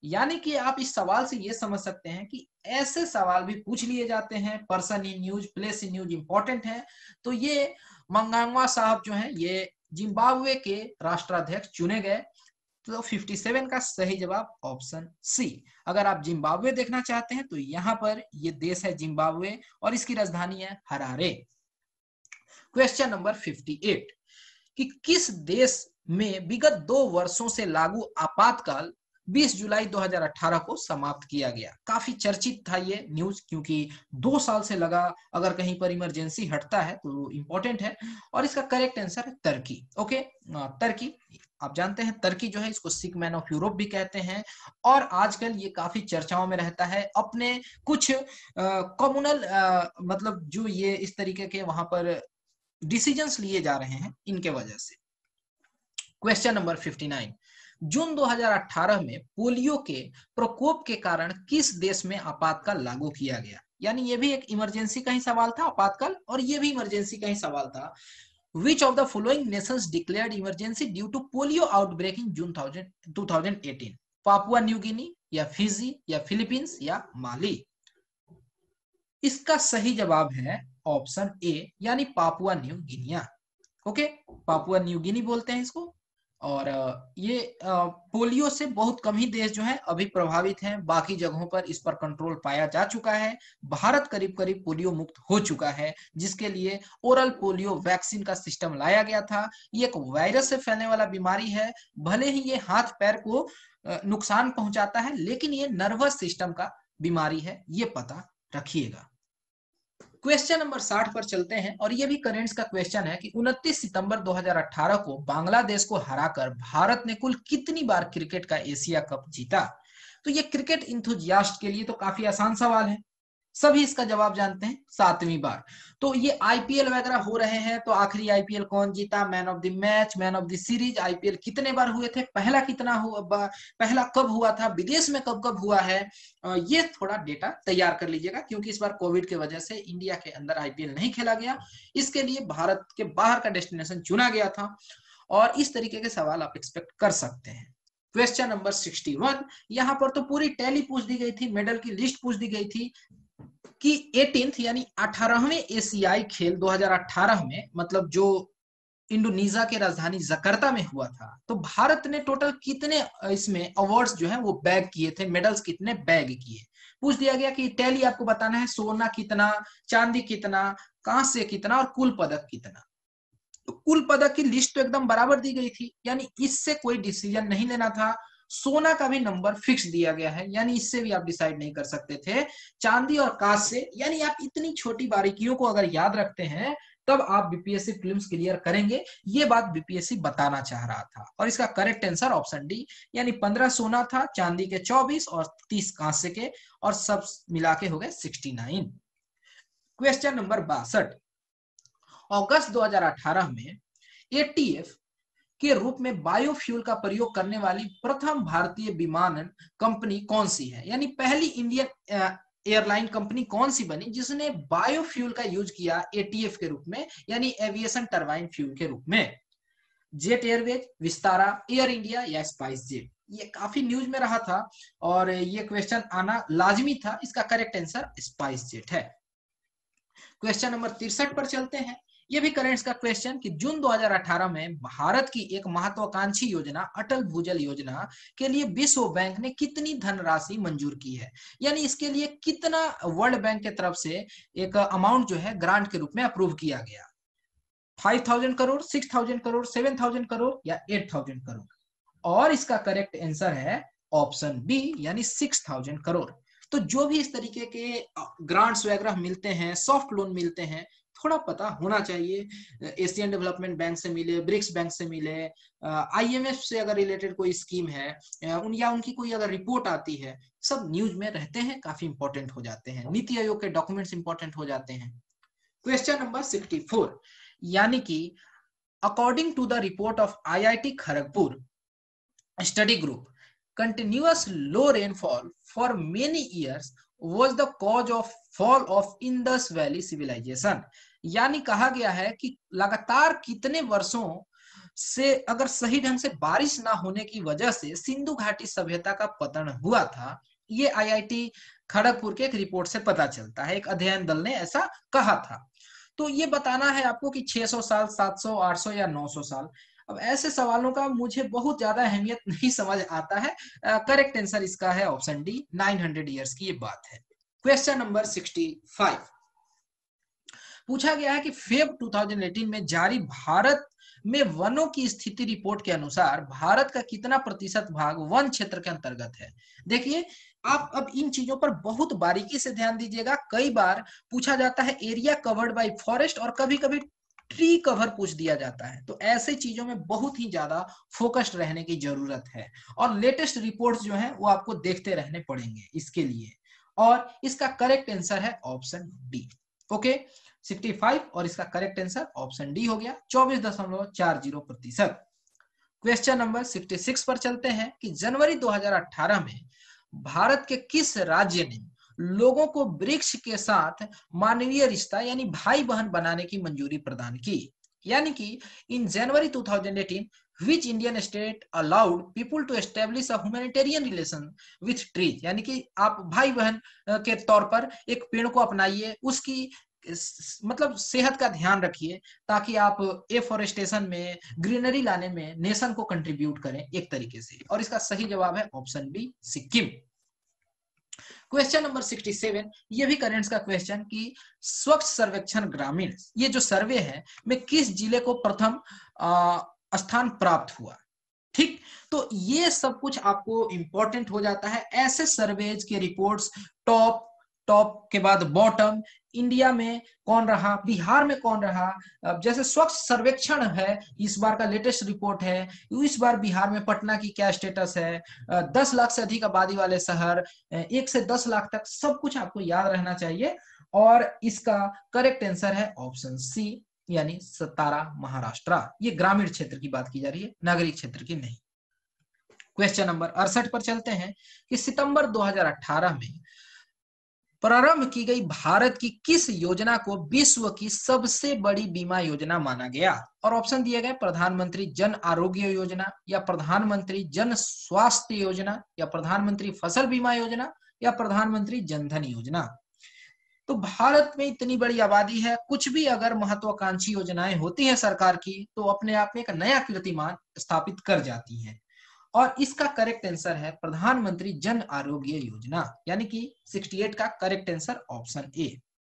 यानी कि आप इस सवाल से ये समझ सकते हैं कि ऐसे सवाल भी पूछ लिए जाते हैं। Person in news, place in news important है। तो ये मंगांगवा साहब जो हैं ये जिम्बाब्वे के राष्ट्राध्यक्ष चुने गए। तो सत्तावन का सही जवाब ऑप्शन सी। अगर आप जिम्बाब्वे देखना चाहते हैं तो यहाँ पर ये देश है जिम्बाब्वे और इसकी राजधानी है हरारे। क्वेश्चन नंबर अट्ठावन कि किस देश में विगत दो वर्षों से लागू आपातकाल बीस जुलाई दो हज़ार अठारह को समाप्त किया गया। काफी चर्चित था ये न्यूज, क्योंकि दो साल से लगा अगर कहीं पर इमरजेंसी हटता है तो इंपॉर्टेंट है। और इसका करेक्ट आंसर है तुर्की। ओके, तुर्की, आप जानते हैं तुर्की जो है इसको सिक मैन ऑफ यूरोप भी कहते हैं। और आजकल ये काफी चर्चाओं में रहता है अपने कुछ कम्युनल मतलब जो ये इस तरीके के वहां पर डिसीजंस लिए जा रहे हैं इनके वजह से। क्वेश्चन नंबर उनसठ, जून दो हज़ार अठारह में पोलियो के प्रकोप के कारण किस देश में आपातकाल लागू किया गया? यानी ये भी एक इमरजेंसी का ही सवाल था, आपातकाल, और ये भी इमरजेंसी का ही सवाल था। Which of the following nations declared emergency due to polio outbreak in June दो हज़ार अठारह? पापुआ न्यू गिनी या फिजी या फिलीपींस या माली? इसका सही जवाब है ऑप्शन ए, यानी Papua New Guinea. Okay, Papua New Guinea बोलते हैं इसको। और ये पोलियो से बहुत कम ही देश जो है अभी प्रभावित हैं, बाकी जगहों पर इस पर कंट्रोल पाया जा चुका है। भारत करीब करीब पोलियो मुक्त हो चुका है, जिसके लिए ओरल पोलियो वैक्सीन का सिस्टम लाया गया था। ये एक वायरस से फैलने वाला बीमारी है। भले ही ये हाथ पैर को नुकसान पहुंचाता है, लेकिन ये नर्वस सिस्टम का बीमारी है, ये पता रखिएगा। क्वेश्चन नंबर साठ पर चलते हैं और ये भी करेंट्स का क्वेश्चन है कि उनतीस सितंबर दो हज़ार अठारह को बांग्लादेश को हराकर भारत ने कुल कितनी बार क्रिकेट का एशिया कप जीता? तो ये क्रिकेट इंथुजियास्ट के लिए तो काफी आसान सवाल है, सभी इसका जवाब जानते हैं, सातवीं बार। तो ये आईपीएल वगैरह हो रहे हैं, तो आखिरी आईपीएल कौन जीता, man of the match, man of the series, IPL कितने बार हुए थे, पहला कितना हुआ, पहला कब हुआ था, विदेश में कब कब हुआ है, ये थोड़ा डेटा तैयार कर लीजिएगा, क्योंकि इस बार कोविड की वजह से इंडिया के अंदर आईपीएल नहीं खेला गया। इसके लिए भारत के बाहर का डेस्टिनेशन चुना गया था और इस तरीके के सवाल आप एक्सपेक्ट कर सकते हैं। क्वेश्चन नंबर इकसठ, यहाँ पर तो पूरी टैली पूछ दी गई थी, मेडल की लिस्ट पूछ दी गई थी कि अठारहवें यानी अठारहवें एशियाई खेल दो हज़ार अठारह में, मतलब जो इंडोनेशिया के राजधानी जकार्ता में हुआ था, तो भारत ने टोटल कितने इसमें अवार्ड्स जो है वो बैग किए थे, मेडल्स कितने बैग किए, पूछ दिया गया कि टैली आपको बताना है, सोना कितना, चांदी कितना, कांस्य कितना और कुल पदक कितना। तो कुल पदक की लिस्ट तो एकदम बराबर दी गई थी, यानी इससे कोई डिसीजन नहीं लेना था। सोना का भी नंबर फिक्स दिया गया है, यानी इससे भी आप डिसाइड नहीं कर सकते थे। चांदी और कांस्य, यानी आप इतनी छोटी बारीकियों को अगर याद रखते हैं तब आप बीपीएससी प्रीलिम्स क्लियर करेंगे, ये बात बीपीएससी बताना चाह रहा था। और इसका करेक्ट आंसर ऑप्शन डी, यानी पंद्रह सोना था, चांदी के चौबीस और तीस कांस्य के, और सब मिला के हो गए उनहत्तर। क्वेश्चन नंबर बासठ, अगस्त दो हज़ार अठारह में एटीएफ के रूप में बायोफ्यूल का प्रयोग करने वाली प्रथम भारतीय विमानन कंपनी कौन सी है? यानी पहली इंडियन एयरलाइन कंपनी कौन सी बनी जिसने बायोफ्यूल का यूज किया एटीएफ के रूप में, यानी एविएशन टरबाइन फ्यूल के रूप में? Jet Airways, Vistara, Air India या स्पाइस जेट? ये काफी न्यूज में रहा था और ये क्वेश्चन आना लाजमी था। इसका करेक्ट आंसर स्पाइस जेट है। क्वेश्चन नंबर तिरसठ पर चलते हैं। ये भी करेंट्स का क्वेश्चन कि जून दो हज़ार अठारह में भारत की एक महत्वाकांक्षी योजना अटल भूजल योजना के लिए विश्व बैंक ने कितनी धनराशि मंजूर की है? यानी इसके लिए कितना वर्ल्ड बैंक की तरफ से एक अमाउंट जो है ग्रांट के रूप में अप्रूव किया गया? पाँच हज़ार करोड़, छह हज़ार करोड़, सात हज़ार करोड़ या आठ हज़ार करोड़? और इसका करेक्ट आंसर है ऑप्शन बी, यानी छह हज़ार करोड़। तो जो भी इस तरीके के ग्रांट्स वगैरह मिलते हैं, सॉफ्ट लोन मिलते हैं, थोड़ा पता होना चाहिए। एशियन डेवलपमेंट बैंक से मिले, ब्रिक्स बैंक से मिले, आईएमएफ से अगर रिलेटेड कोई स्कीम है उन या उनकी कोई अगर रिपोर्ट आती है, सब न्यूज में रहते हैं, काफी इंपॉर्टेंट हो जाते हैं। नीति आयोग के डॉक्यूमेंट्स इंपॉर्टेंट हो जाते हैं। क्वेश्चन नंबर चौंसठ, यानी कि according to the report of IIT Kharagpur study group, continuous low rainfall for many years was the cause of fall of Indus Valley civilization। यानी कहा गया है कि लगातार कितने वर्षों से अगर सही ढंग से बारिश ना होने की वजह से सिंधु घाटी सभ्यता का पतन हुआ था। ये आईआईटी खड़गपुर के एक रिपोर्ट से पता चलता है, एक अध्ययन दल ने ऐसा कहा था। तो ये बताना है आपको कि छह सौ साल, सात सौ, आठ सौ या नौ सौ साल। अब ऐसे सवालों का मुझे बहुत ज्यादा अहमियत नहीं समझ आता है। करेक्ट आंसर इसका है ऑप्शन डी, नौ सौ इयर्स की ये बात है। क्वेश्चन नंबर पैंसठ पूछा गया है कि फेब दो हज़ार अठारह में जारी भारत में वनों की स्थिति रिपोर्ट के अनुसार भारत का कितना प्रतिशत भाग वन क्षेत्र के अंतर्गत है। देखिए आप अब इन चीजों पर बहुत बारीकी से ध्यान दीजिएगा। कई बार पूछा जाता है एरिया कवर्ड बाय फॉरेस्ट और कभी कभी ट्री कवर पूछ दिया जाता है। तो ऐसे चीजों में बहुत ही ज्यादा फोकस्ड रहने की जरूरत है और लेटेस्ट रिपोर्ट्स जो है वो आपको देखते रहने पड़ेंगे इसके लिए। और इसका करेक्ट आंसर है ऑप्शन डी। ओके, पैंसठ और इसका करेक्ट आंसर ऑप्शन डी हो गया, चौबीस दशमलव चार जीरो प्रतिशत। क्वेश्चन नंबर छियासठ पर चलते हैं कि जनवरी दो हज़ार अठारह में भारत के किस राज्य ने लोगों को वृक्ष के साथ मानवीय रिश्ता यानी भाई बहन बनाने की मंजूरी प्रदान की। यानी कि इन जनवरी दो हज़ार अठारह which Indian state allowed people to establish a humanitarian relation with trees, यानी कि आप भाई बहन के तौर पर एक पेड़ को अपनाइए, उसकी मतलब सेहत का ध्यान रखिए ताकि आप एफोरेस्टेशन में, ग्रीनरी लाने में नेशन को कंट्रीब्यूट करें एक तरीके से। और इसका सही जवाब है option B, Sikkim. Question number सड़सठ, ये भी करेंट्स का क्वेश्चन कि स्वच्छ सर्वेक्षण ग्रामीण ये जो सर्वे है में किस जिले को प्रथम स्थान प्राप्त हुआ। ठीक, तो ये सब कुछ आपको इंपॉर्टेंट हो जाता है। ऐसे सर्वेज के रिपोर्ट्स टॉप टॉप के बाद बॉटम, इंडिया में कौन रहा, बिहार में कौन रहा। जैसे स्वच्छ सर्वेक्षण है, इस बार का लेटेस्ट रिपोर्ट है, इस बार बिहार में पटना की क्या स्टेटस है, दस लाख से अधिक आबादी वाले शहर, एक से दस लाख तक, सब कुछ आपको याद रहना चाहिए। और इसका करेक्ट आंसर है ऑप्शन सी, यानी सतारा महाराष्ट्र। ये ग्रामीण क्षेत्र की बात की जा रही है, नागरिक क्षेत्र की नहीं। क्वेश्चन नंबर अड़सठ पर चलते हैं कि सितंबर दो हज़ार अठारह में प्रारंभ की गई भारत की किस योजना को विश्व की सबसे बड़ी बीमा योजना माना गया। और ऑप्शन दिए गए प्रधानमंत्री जन आरोग्य योजना, या प्रधानमंत्री जन स्वास्थ्य योजना, या प्रधानमंत्री फसल बीमा योजना, या प्रधानमंत्री जनधन योजना। तो भारत में इतनी बड़ी आबादी है, कुछ भी अगर महत्वाकांक्षी योजनाएं होती हैं सरकार की तो अपने आप में एक नया कीर्तिमान स्थापित कर जाती हैं। और इसका करेक्ट आंसर है प्रधानमंत्री जन आरोग्य योजना, यानी कि अड़सठ का करेक्ट आंसर ऑप्शन ए।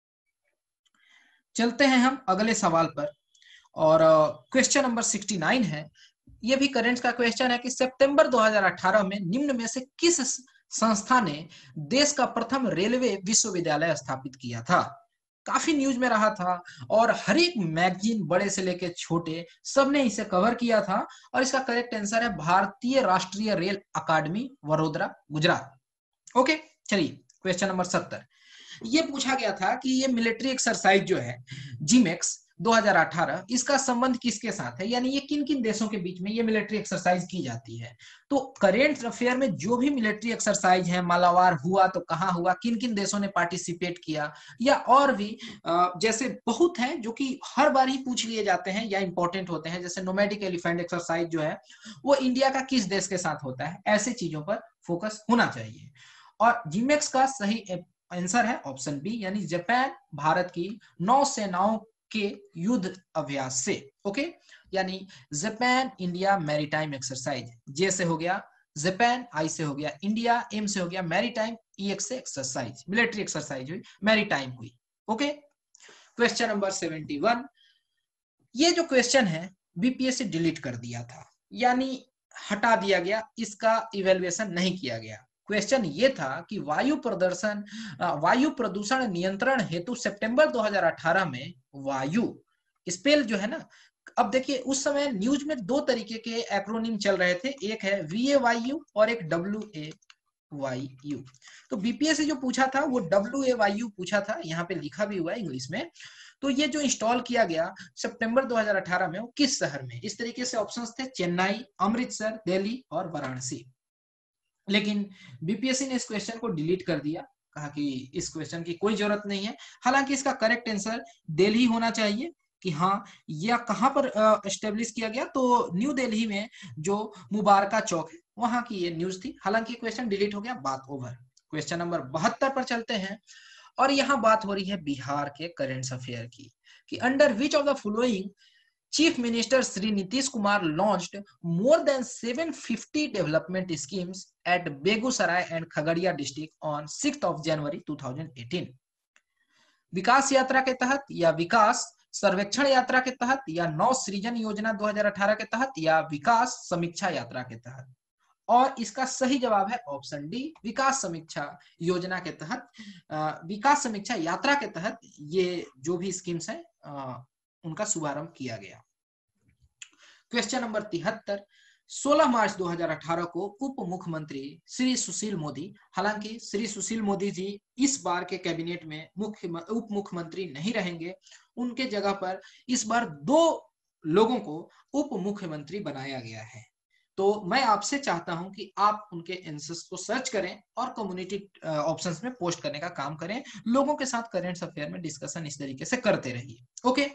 चलते हैं हम अगले सवाल पर और क्वेश्चन नंबर उनहत्तर है। यह भी करेंट्स का क्वेश्चन है कि सितंबर दो हज़ार अठारह में निम्न में से किस संस्था ने देश का प्रथम रेलवे विश्वविद्यालय स्थापित किया था। काफी न्यूज में रहा था और हर एक मैगजीन बड़े से लेके छोटे सबने इसे कवर किया था। और इसका करेक्ट आंसर है भारतीय राष्ट्रीय रेल अकादमी, वडोदरा, गुजरात। ओके, चलिए क्वेश्चन नंबर सत्तर। ये पूछा गया था कि ये मिलिट्री एक्सरसाइज जो है जिमेक्स दो हज़ार अठारह, इसका संबंध किसके साथ है, यानी ये किन किन देशों के बीच में ये मिलिट्री एक्सरसाइज की जाती है। तो करेंट अफेयर में जो भी मिलिट्री एक्सरसाइज है, मालावार हुआ तो कहाँ हुआ, किन किन देशों ने पार्टिसिपेट किया, या और भी जैसे बहुत हैं जो कि हर बार ही पूछ लिए जाते हैं या इंपॉर्टेंट होते हैं। जैसे नोमैडिक एलिफेंट एक्सरसाइज जो है वो इंडिया का किस देश के साथ होता है, ऐसे चीजों पर फोकस होना चाहिए। और जिमेक्स का सही आंसर है ऑप्शन बी, यानी जापान भारत की नौ सेनाओं के युद्ध अभ्यास से। ओके, यानी Japan India maritime exercise. J से हो गया जापान, आई से हो गया इंडिया, एम से हो गया मैरीटाइम, ई एक्स से एक्सरसाइज, मिलिट्री एक्सरसाइज हुई, मैरीटाइम हुई। ओके, क्वेश्चन नंबर इकहत्तर। ये जो क्वेश्चन है बीपीएससी डिलीट कर दिया था, यानी हटा दिया गया, इसका इवेल्युएशन नहीं किया गया। क्वेश्चन ये था कि वायु प्रदर्शन वायु प्रदूषण नियंत्रण हेतु सितंबर दो हज़ार अठारह में वायु स्पेल जो है ना, अब देखिए उस समय न्यूज में दो तरीके के एक्रोनिम चल रहे थे, एक है वी ए वाई यू और एक डब्ल्यू ए वाई यू। तो बीपीएससी जो पूछा था वो डब्ल्यू ए वाई यू पूछा था, यहाँ पे लिखा भी हुआ है इंग्लिश में। तो ये जो इंस्टॉल किया गया सितंबर दो हज़ार अठारह में, वो किस शहर में, इस तरीके से ऑप्शंस थे चेन्नई, अमृतसर, दिल्ली और वाराणसी। लेकिन बीपीएससी ने इस क्वेश्चन को डिलीट कर दिया, कहा कि इस क्वेश्चन की कोई जरूरत नहीं है। हालांकि इसका करेक्ट आंसर दिल्ली होना चाहिए, कि हाँ यह कहाँ पर एस्टेब्लिश किया गया, तो न्यू दिल्ली में जो मुबारका चौक है वहां की ये न्यूज थी। हालांकि क्वेश्चन डिलीट हो गया, बात ओवर। क्वेश्चन नंबर बहत्तर पर चलते हैं और यहाँ बात हो रही है बिहार के करेंट अफेयर की कि under which of the following Chief Minister Sri Nitish Kumar launched more than seven hundred fifty development schemes at Begusarai and Khagadia district on sixth of January twenty eighteen. विकास यात्रा के तहत या विकास सर्वेक्षण यात्रा के तहत या नव सृजन योजना दो हज़ार अठारह के तहत या विकास समीक्षा यात्रा के तहत, और इसका सही जवाब है ऑप्शन डी, विकास समीक्षा योजना के तहत, विकास समीक्षा यात्रा के तहत ये जो भी स्कीम्स है उनका शुभारंभ किया गया। क्वेश्चन नंबर तिहत्तर, सोलह मार्च दो हज़ार अठारह को उप मुख्यमंत्री श्री सुशील मोदी, हालांकि श्री सुशील मोदी जी इस बार के कैबिनेट में मुख्य उप मुख्यमंत्री नहीं रहेंगे, उनके जगह पर इस बार दो लोगों को उप मुख्यमंत्री बनाया गया है। तो मैं आपसे चाहता हूं कि आप उनके आंसर्स को सर्च करें और कम्युनिटी ऑप्शंस में पोस्ट करने का काम करें, लोगों के साथ करेंट अफेयर में डिस्कशन इस तरीके से करते रहिए। ओके,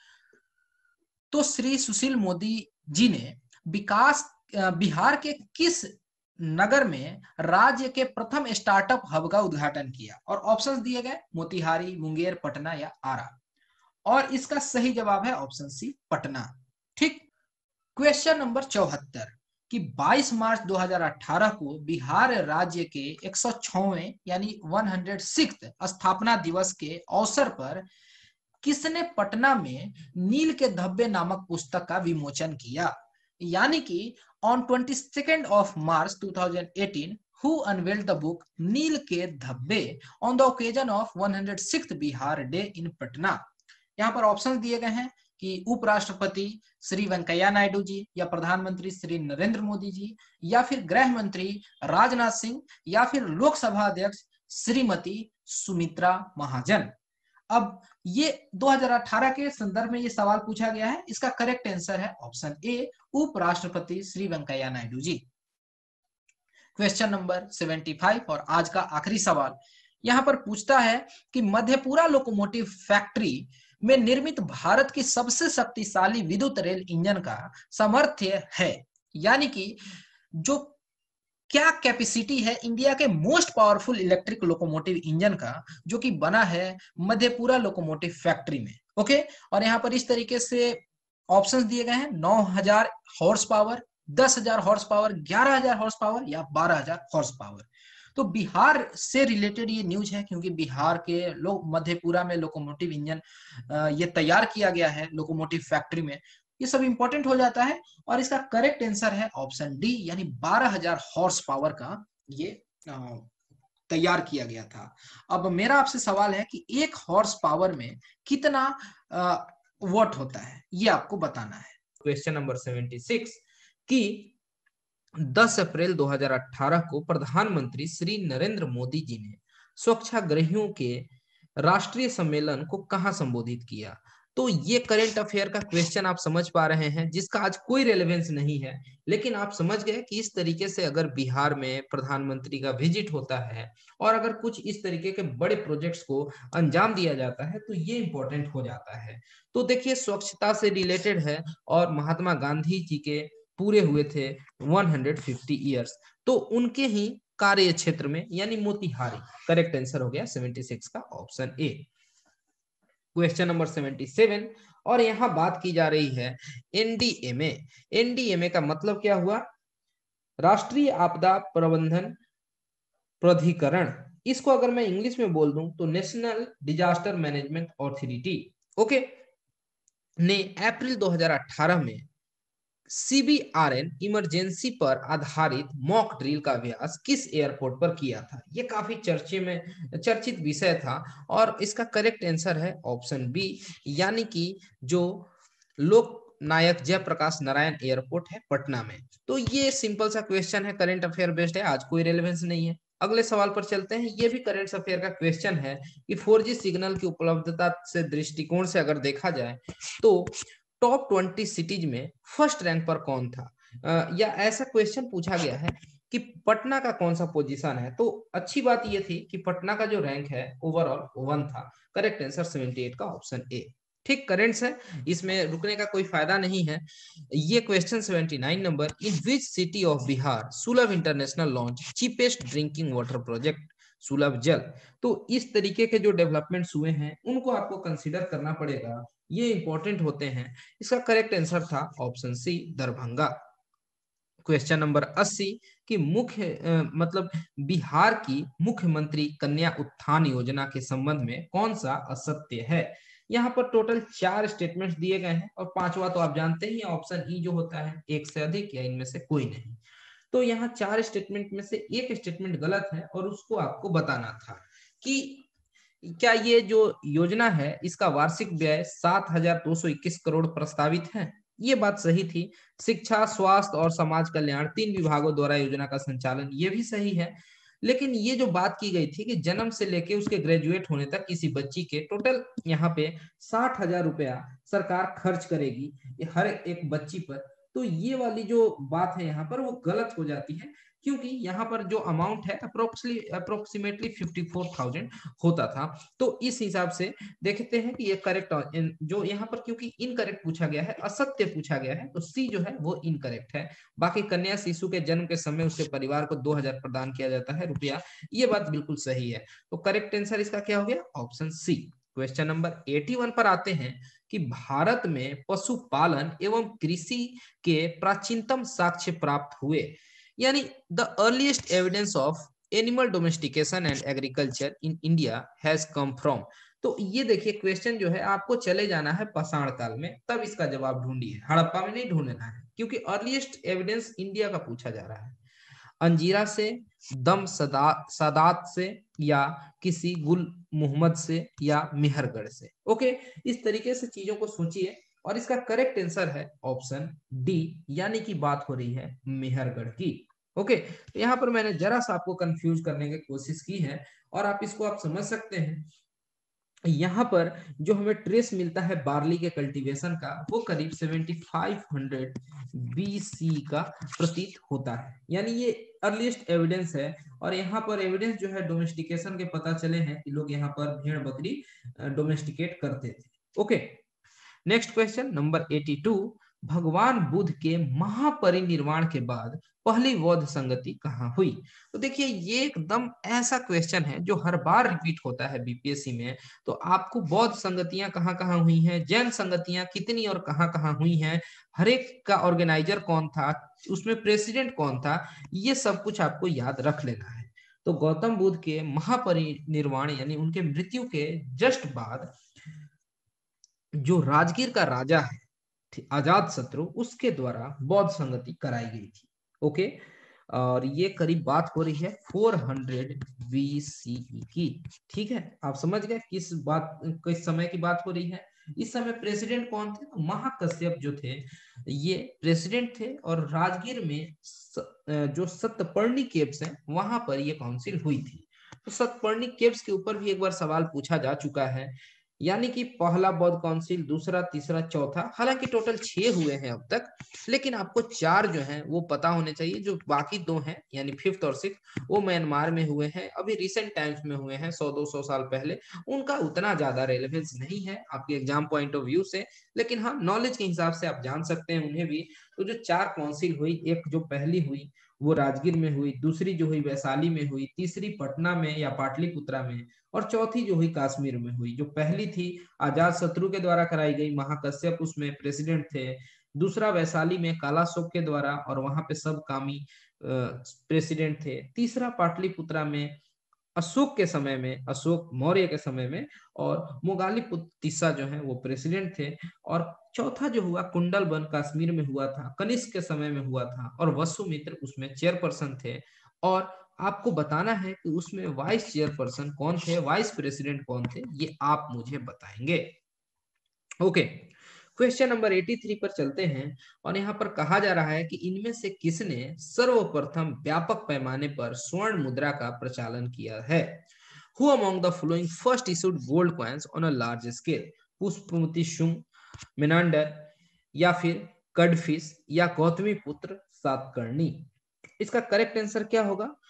तो श्री सुशील मोदी जी ने विकास बिहार के किस नगर में राज्य के प्रथम स्टार्टअप हब का उद्घाटन किया, और ऑप्शंस दिए गए मोतिहारी, मुंगेर, पटना या आरा, और इसका सही जवाब है ऑप्शन सी, पटना। ठीक। क्वेश्चन नंबर चौहत्तर कि बाईस मार्च दो हज़ार अठारह को बिहार राज्य के एक सौ छवें यानी एक सौ छह स्थापना दिवस के अवसर पर किसने पटना में नील के धब्बे नामक पुस्तक का विमोचन किया, यानी कि on twenty second of March two thousand eighteen who unveiled the book Neel ke Dhabbe on the occasion of one hundred sixth Bihar day in Patna. यहाँ पर ऑप्शन दिए गए हैं कि उपराष्ट्रपति श्री वेंकैया नायडू जी, या प्रधानमंत्री श्री नरेंद्र मोदी जी, या फिर गृह मंत्री राजनाथ सिंह, या फिर लोकसभा अध्यक्ष श्रीमती सुमित्रा महाजन। अब ये दो हज़ार अठारह के संदर्भ में ये सवाल पूछा गया है, इसका करेक्ट आंसर है ऑप्शन ए, उपराष्ट्रपति श्री वेंकैया नायडू जी। क्वेश्चन नंबर पचहत्तर और आज का आखिरी सवाल यहाँ पर पूछता है कि मधेपुरा लोकोमोटिव फैक्ट्री में निर्मित भारत की सबसे शक्तिशाली विद्युत रेल इंजन का सामर्थ्य है, यानी कि जो क्या कैपेसिटी है इंडिया के most powerful electric locomotive engine का, जो कि बना है मधेपुरा लोकोमोटिव फैक्ट्री में। ओके, और यहाँ पर इस तरीके से ऑप्शंस दिए गए हैं, नौ हज़ार हॉर्स पावर, दस हज़ार हॉर्स पावर, ग्यारह हज़ार हॉर्स पावर या बारह हज़ार हॉर्स पावर। तो बिहार से रिलेटेड ये न्यूज है, क्योंकि बिहार के लोग मधेपुरा में लोकोमोटिव इंजन ये तैयार किया गया है लोकोमोटिव फैक्ट्री में, ये सब इंपॉर्टेंट हो जाता है, और इसका करेक्ट आंसर है ऑप्शन डी, यानी बारह हज़ार हॉर्स पावर का ये तैयार किया गया था। अब मेरा आपसे सवाल है कि एक हॉर्स पावर में कितना वॉट होता है, ये आपको बताना है। क्वेश्चन नंबर छिहत्तर कि दस अप्रैल दो हज़ार अठारह को प्रधानमंत्री श्री नरेंद्र मोदी जी ने स्वच्छाग्रहियों के राष्ट्रीय सम्मेलन को कहां संबोधित किया। तो ये करेंट अफेयर का क्वेश्चन आप समझ पा रहे हैं, जिसका आज कोई रेलेवेंस नहीं है, लेकिन आप समझ गए कि इस तरीके से अगर बिहार में प्रधानमंत्री का विजिट होता है और अगर कुछ इस तरीके के बड़े प्रोजेक्ट्स को अंजाम दिया जाता है तो ये इंपॉर्टेंट हो जाता है। तो देखिए, स्वच्छता से रिलेटेड है और महात्मा गांधी जी के पूरे हुए थे एक सौ पचास इयर्स, तो उनके ही कार्य क्षेत्र में यानी मोतिहारी, करेक्ट आंसर हो गया छिहत्तर का ऑप्शन ए। क्वेश्चन नंबर सतहत्तर और यहां बात की जा रही है एनडीएमए। एनडीएमए का मतलब क्या हुआ? राष्ट्रीय आपदा प्रबंधन प्राधिकरण। इसको अगर मैं इंग्लिश में बोल दूं तो national disaster management authority, okay, ने अप्रैल दो हज़ार अठारह में सीबीआरएन इमरजेंसी पर आधारित मॉक ड्रिल का अभ्यास किस एयरपोर्ट पर किया था? ये काफी चर्चे में चर्चित विषय था और इसका करेक्ट आंसर है ऑप्शन बी, यानी कि जो लोक नायक जयप्रकाश नारायण एयरपोर्ट है पटना में। तो ये सिंपल सा क्वेश्चन है, करेंट अफेयर बेस्ड है, आज कोई रेलेवेंस नहीं है। अगले सवाल पर चलते हैं। ये भी करेंट अफेयर का क्वेश्चन है कि फोर जी सिग्नल की उपलब्धता से दृष्टिकोण से अगर देखा जाए तो टॉप ट्वेंटी सिटीज में फर्स्ट रैंक पर कौन था, आ, या ऐसा क्वेश्चन पूछा गया है कि पटना का कौन सा पोजीशन है। तो अच्छी बात ये थी कि पटना का जो रैंक है ओवरऑल वन था। करेक्ट आंसर अठहत्तर का ऑप्शन ए। ठीक, करेंट्स है, इसमें रुकने का कोई फायदा नहीं है। ये question seventy nine number, in which city of Bihar Sulabh international launch cheapest drinking water project Sulabh Jal. तो इस तरीके के जो डेवलपमेंट्स हुए हैं उनको आपको कंसीडर करना पड़ेगा, ये इंपॉर्टेंट होते हैं। इसका करेक्ट आंसर था option C, Darbhanga. Question number अस्सी कि मुख्य अ, मतलब बिहार की मुख्यमंत्री कन्या उत्थान योजना के संबंध में कौन सा असत्य है। यहाँ पर टोटल चार स्टेटमेंट्स दिए गए हैं और पांचवा तो आप जानते ही ऑप्शन ई जो होता है एक से अधिक या इनमें से कोई नहीं। तो यहाँ चार स्टेटमेंट में से एक स्टेटमेंट गलत है और उसको आपको बताना था कि क्या ये जो योजना है इसका वार्षिक व्यय सात हजार दो सौ इक्कीस करोड़ प्रस्तावित है। ये बात सही थी। शिक्षा, स्वास्थ्य और समाज कल्याण तीन विभागों द्वारा योजना का संचालन, ये भी सही है। लेकिन ये जो बात की गई थी कि जन्म से लेके उसके ग्रेजुएट होने तक किसी बच्ची के टोटल यहाँ पे साठ हजार रुपया सरकार खर्च करेगी हर एक बच्ची पर, तो ये वाली जो बात है यहाँ पर वो गलत हो जाती है, क्योंकि यहाँ पर जो अमाउंट है अप्रोक्सीमेटली फिफ्टी फोर थाउजेंड होता था। तो इस हिसाब से देखते हैं कि ये करेक्ट जो यहाँ पर, क्योंकि इनकरेक्ट पूछा गया है, असत्य पूछा गया है, तो सी जो है वो इनकरेक्ट है। बाकी कन्या शिशु के जन्म के समय उसके परिवार को दो हजार प्रदान किया जाता है रुपया, ये बात बिल्कुल सही है। तो करेक्ट आंसर इसका क्या हो गया, ऑप्शन सी। क्वेश्चन नंबर इक्यासी पर आते हैं कि भारत में पशुपालन एवं कृषि के प्राचीनतम साक्ष्य प्राप्त हुए, यानी the earliest evidence of animal domestication and agriculture in India has come from. तो ये देखिए क्वेश्चन जो है आपको चले जाना है पाषाण काल में, तब इसका जवाब ढूंढिए, हड़प्पा में नहीं ढूंढना है, क्योंकि अर्लीस्ट एविडेंस इंडिया का पूछा जा रहा है। अंजीरा से, दम सदा सादात से, या किसी गुल मोहम्मद से, या मेहरगढ़ से। ओके, इस तरीके से चीजों को सोचिए और इसका करेक्ट आंसर है ऑप्शन डी, यानी कि बात हो रही है मेहरगढ़ की। ओके, तो यहाँ पर मैंने जरा सा आपको कंफ्यूज करने की कोशिश की है और आप इसको आप समझ सकते हैं। यहाँ पर जो हमें ट्रेस मिलता है बार्ली के कल्टीवेशन का, वो करीब पचहत्तर सौ बीसी का प्रतीत होता है, यानी ये अर्लीस्ट एविडेंस है। और यहाँ पर एविडेंस जो है डोमेस्टिकेशन के पता चले हैं कि लोग यहाँ पर भेड़ बकरी डोमेस्टिकेट करते थे। ओके, नेक्स्ट क्वेश्चन नंबर बयासी, भगवान बुद्ध के महापरिनिर्वाण के बाद पहली बौद्ध संगति कहाँ हुई। तो देखिए ये एकदम ऐसा क्वेश्चन है जो हर बार रिपीट होता है बीपीएससी में। तो आपको बौद्ध संगतियां कहाँ कहाँ हुई हैं, जैन संगतियां कितनी और कहाँ कहाँ हुई हैं, हर एक का ऑर्गेनाइजर कौन था, उसमें प्रेसिडेंट कौन था, ये सब कुछ आपको याद रख लेना है। तो गौतम बुद्ध के महापरिनिर्वाण यानी उनके मृत्यु के जस्ट बाद जो राजगीर का राजा है अजात शत्रु, उसके द्वारा बौद्ध संगति कराई गई थी। ओके, और ये करीब बात हो रही है चार सौ बीसीई की। ठीक है, आप समझ गए किस बात किस समय की बात हो रही है। इस समय प्रेसिडेंट कौन थे, तो महाकश्यप जो थे ये प्रेसिडेंट थे, और राजगीर में जो सतपर्णी केव्स हैं वहां पर ये काउंसिल हुई थी। तो सतपर्णी केव्स के ऊपर भी एक बार सवाल पूछा जा चुका है, यानी कि पहला बौद्ध काउंसिल, दूसरा, तीसरा, चौथा, हालांकि टोटल छह हुए हैं अब तक, लेकिन आपको चार जो हैं वो पता होने चाहिए। जो बाकी दो हैं यानी फिफ्थ और सिक्स, वो म्यांमार में हुए हैं, अभी रिसेंट टाइम्स में हुए हैं, सौ दो सौ साल पहले। उनका उतना ज्यादा रेलेवेंस नहीं है आपके एग्जाम पॉइंट ऑफ व्यू से, लेकिन हाँ नॉलेज के हिसाब से आप जान सकते हैं उन्हें भी। तो जो चार काउंसिल हुई, एक जो पहली हुई वो राजगीर में हुई, दूसरी जो हुई वैशाली में हुई, तीसरी पटना में या पाटलिपुत्रा में, और चौथी जो हुई कश्मीर में हुई। जो पहली थी अजात शत्रु के द्वारा कराई गई, महाकश्यप उसमें प्रेसिडेंट थे। दूसरा वैशाली में कालाशोक के द्वारा, और वहां पे सब कामी प्रेसिडेंट थे। तीसरा पाटलिपुत्रा में अशोक के समय में, अशोक मौर्य के समय में, और मोगालीपुत्तिसा जो है वो प्रेसिडेंट थे। और चौथा जो हुआ कुंडलबन कश्मीर में हुआ था, कनिष्क के समय में हुआ था, और वसुमित्र उसमें चेयरपर्सन थे। और आपको बताना है कि उसमें वाइस चेयरपर्सन कौन थे, वाइस प्रेसिडेंट कौन थे, ये आप मुझे बताएंगे। ओके, क्वेश्चन नंबर तिरासी पर चलते हैं, और यहाँ पर कहा जा रहा है कि इनमें से किसने सर्वप्रथम व्यापक पैमाने पर स्वर्ण मुद्रा का प्रचालन किया है। Who among the following first issued gold coins on a large scale? Pushyamitra Shunga, Menander, या फिर कडफिश, या गौतमी पुत्र सातकर्णी। इसका करेक्ट आंसर क्या होगा,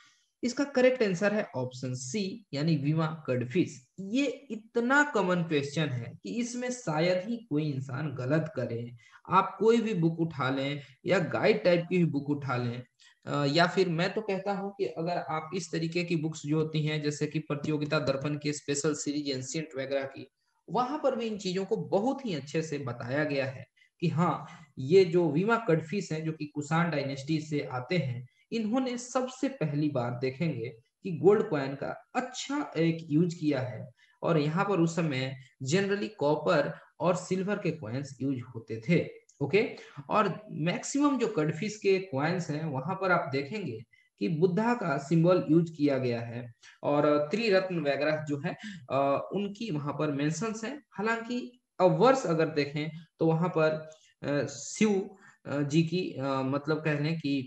इसका करेक्ट आंसर है ऑप्शन सी यानी वीमा कड़फिश। ये इतना कॉमन क्वेश्चन है कि इसमें शायद ही कोई इंसान गलत करे। आप कोई भी बुक उठा लें या गाइड टाइप की भी बुक उठा लें, या फिर मैं तो कहता हूं कि अगर आप इस तरीके की बुक्स जो होती हैं जैसे कि प्रतियोगिता दर्पण की स्पेशल सीरीज एंशिएंट वगैरह की, वहां पर भी इन चीजों को बहुत ही अच्छे से बताया गया है कि हाँ, ये जो वीमा कड़फिश हैं जो कि कुषाण डायनेस्टी से आते हैं, इन्होंने सबसे पहली बार देखेंगे कि गोल्ड कॉइन का अच्छा एक यूज किया है। और यहाँ पर उस समय जनरली कॉपर और सिल्वर के कॉइन्स यूज होते थे। ओके, और मैक्सिमम जो कड़फिश के कॉइन्स हैं वहां पर आप देखेंगे कि बुद्धा का सिंबल यूज किया गया है और त्रिरत्न वगैरह जो है उनकी वहां पर मेंशंस हैं। हालांकि अब वर्ष अगर देखें तो वहां पर शिव जी की मतलब कह लें कि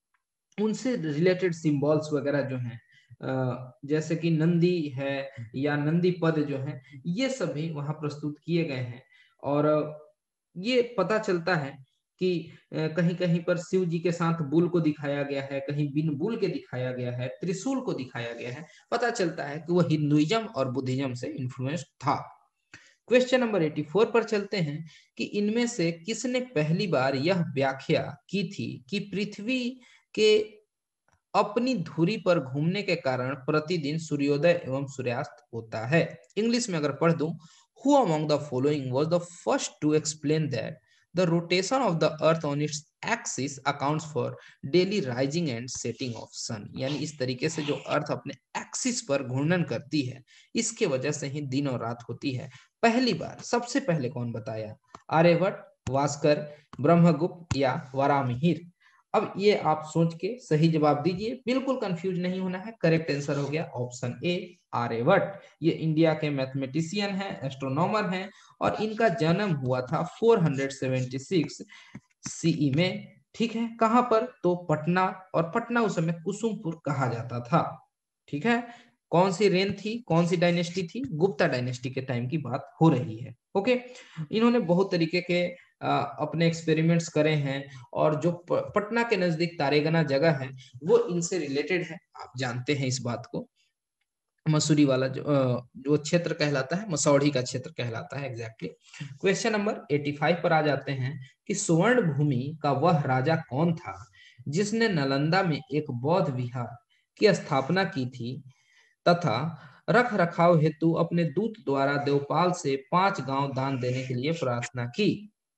उनसे रिलेटेड सिंबल्स वगैरह जो हैं जैसे कि नंदी है या नंदी पद जो है, ये सभी वहां प्रस्तुत किए गए हैं। और ये पता चलता है कि कहीं कहीं पर शिव जी के साथ बुल को दिखाया गया है, कहीं बिन बुल के दिखाया गया है, त्रिशूल को दिखाया गया है। पता चलता है कि वह हिंदुइज्म और बुद्धिज्म से इन्फ्लुएंस था। क्वेश्चन नंबर चौरासी पर चलते हैं कि इनमें से किसने पहली बार यह व्याख्या की थी कि पृथ्वी के अपनी धुरी पर घूमने के कारण प्रतिदिन सूर्योदय एवं सूर्यास्त होता है। इंग्लिश में अगर पढ़ दूं, who among the following was the first to explain that the rotation of the earth on its axis accounts for daily rising and setting of sun. यानी इस तरीके से जो अर्थ अपने एक्सिस पर घूर्णन करती है, इसके वजह से ही दिन और रात होती है। पहली बार सबसे पहले कौन बताया? आर्यभट्ट, भास्कर, ब्रह्मगुप्त या वराहमिहिर? अब ये आप सोच के सही जवाब दीजिए, बिल्कुल कंफ्यूज नहीं होना है। करेक्ट आंसर हो गया ऑप्शन ए, आर्यभट्ट। ये इंडिया के मैथमेटिशियन हैं, एस्ट्रोनॉमर हैं और इनका जन्म हुआ था चार सौ छिहत्तर सीई में। ठीक है, कहां पर? तो पटना, और पटना उस समय कुसुमपुर कहा जाता था। ठीक है, कौन सी रेन थी, कौन सी डायनेस्टी थी? गुप्ता डायनेस्टी के टाइम की बात हो रही है। ओके, इन्होंने बहुत तरीके के आ, अपने एक्सपेरिमेंट्स करे हैं और जो पटना के नजदीक तारेगना जगह है वो इनसे रिलेटेड है। आप जानते हैं इस बात को। मसूरी वाला जो जो क्षेत्र कहलाता है, मसौढ़ी का क्षेत्र कहलाता है एग्जैक्टली। क्वेश्चन नंबर पचासी पर आ जाते हैं कि सुवर्ण भूमि का वह राजा कौन था जिसने नालंदा में एक बौद्ध विहार की स्थापना की थी तथा रख रखाव हेतु अपने दूत द्वारा देवपाल से पांच गांव दान देने के लिए प्रार्थना की?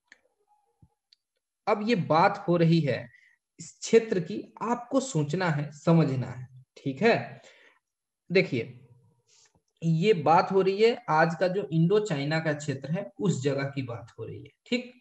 अब ये बात हो रही है इस क्षेत्र की, आपको सोचना है, समझना है। ठीक है, देखिए ये बात हो रही है आज का जो इंडो चाइना का क्षेत्र है उस जगह की बात हो रही है। ठीक,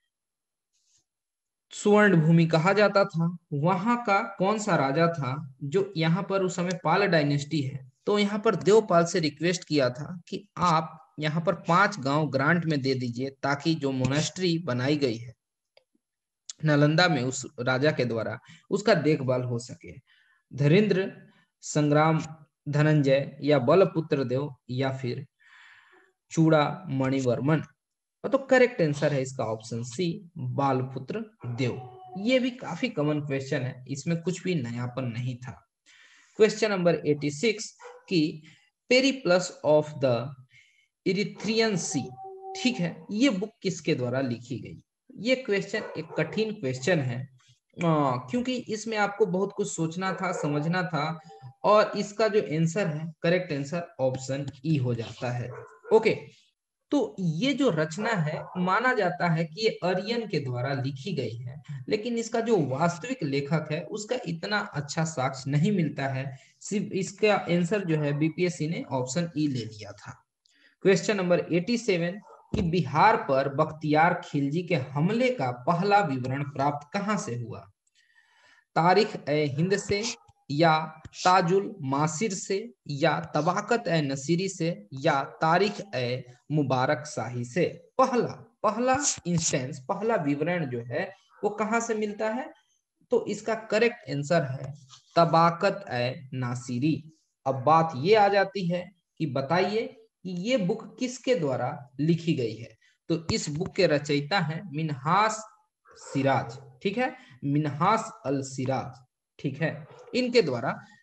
सुवर्ण भूमि कहा जाता था। वहां का कौन सा राजा था जो यहाँ पर उस समय पाल डायनेस्टी है, तो यहाँ पर देवपाल से रिक्वेस्ट किया था कि आप यहाँ पर पांच गांव ग्रांट में दे दीजिए ताकि जो मोनेस्ट्री बनाई गई है नालंदा में उस राजा के द्वारा, उसका देखभाल हो सके। धीरेन्द्र, संग्राम धनंजय या बलपुत्र देव या फिर चूड़ा मणिवर्मन? तो करेक्ट आंसर है इसका ऑप्शन सी, बालपुत्र देव। ये भी काफी कॉमन क्वेश्चन है, इसमें कुछ भी नयापन नहीं था। क्वेश्चन नंबर छियासी की Periplus of the Erythraean sea, ठीक है, ये बुक किसके द्वारा लिखी गई? ये क्वेश्चन एक कठिन क्वेश्चन है आ, क्योंकि इसमें आपको बहुत कुछ सोचना था, समझना था, और इसका जो आंसर है करेक्ट आंसर ऑप्शन ई हो जाता है। ओके, तो ये जो रचना है माना जाता है कि ये अरियन के द्वारा लिखी गई है, लेकिन इसका जो वास्तविक लेखक है उसका इतना अच्छा साक्ष्य नहीं मिलता है। सिर्फ इसका आंसर जो है बीपीएससी ने ऑप्शन ई ले लिया था। क्वेश्चन नंबर सत्तासी कि बिहार पर बख्तियार खिलजी के हमले का पहला विवरण प्राप्त कहां से हुआ? तारिख ए हिंद से या ताजुल मासिर से या तबाकत ए नसीरी से या तारिख ए मुबारक शाही से? पहला पहला इंस्टेंस, पहला विवरण जो है वो कहां से मिलता है? तो इसका करेक्ट आंसर है तबाकत ए नासिरी। अब बात ये आ जाती है कि बताइए कि ये बुक किसके द्वारा लिखी गई है? तो इस बुक के रचयिता हैं मिन्हास सिराज। ठीक है, मिन्हास अल सिराज, ठीक है, इनके द्वारा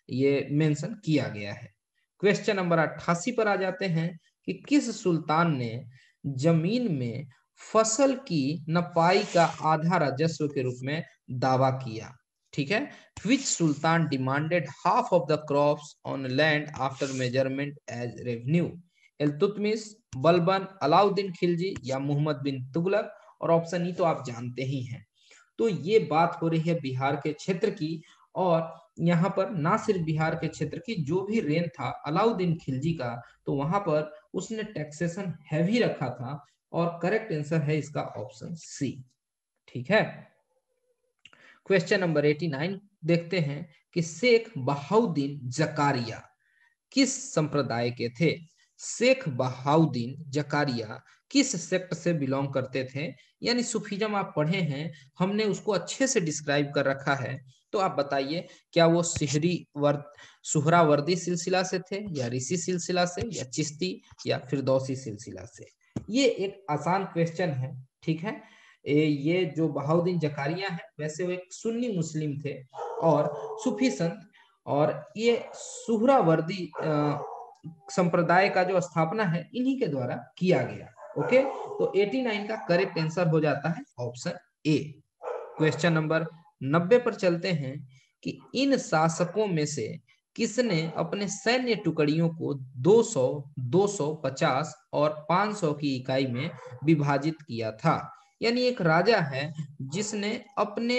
ये मेंशन किया गया है। क्वेश्चन नंबर अट्ठासी पर आ जाते हैं कि किस सुल्तान ने जमीन में फसल की नपाई का आधा राजस्व के रूप में दावा किया? ठीक है, which sultan demanded half of the crops on land after measurement as revenue? Iltutmish, Balban, Alauddin Khilji या मोहम्मद बिन तुगलक? और ऑप्शन ई तो आप जानते ही हैं। तो ये बात हो रही है बिहार के क्षेत्र की, और यहाँ पर ना सिर्फ बिहार के क्षेत्र की, जो भी रेन था अलाउद्दीन खिलजी का, तो वहां पर उसने टैक्सेशन हैवी रखा था, और करेक्ट आंसर है इसका ऑप्शन सी। ठीक है, क्वेश्चन नंबर नवासी देखते हैं कि शेख बहाउद्दीन जकारिया किस संप्रदाय के थे? शेख बहाउद्दीन जकारिया किस सेक्ट से बिलोंग करते थे? यानी सूफीज्म आप पढ़े हैं, हमने उसको अच्छे से डिस्क्राइब कर रखा है। तो आप बताइए, क्या वो सिहरी वर्द सुहरावर्दी सिलसिला से थे, या ऋषि सिलसिला से, या चिश्ती, या फिरदौसी सिलसिला से? ये एक आसान क्वेश्चन है। ठीक है, ये जो बहाउद्दीन जकारिया है, वैसे वो एक सुन्नी मुस्लिम थे और सूफी संत, और ये सुहरावर्दी संप्रदाय का जो स्थापना है इन्हीं के द्वारा किया गया। ओके, तो नवासी का करेक्ट आंसर हो जाता है ऑप्शन ए। क्वेश्चन नंबर नब्बे पर चलते हैं कि इन शासकों में से किसने अपने सैन्य टुकड़ियों को दो सौ, दो सौ पचास और पाँच सौ की इकाई में विभाजित किया था? यानी एक राजा है जिसने अपने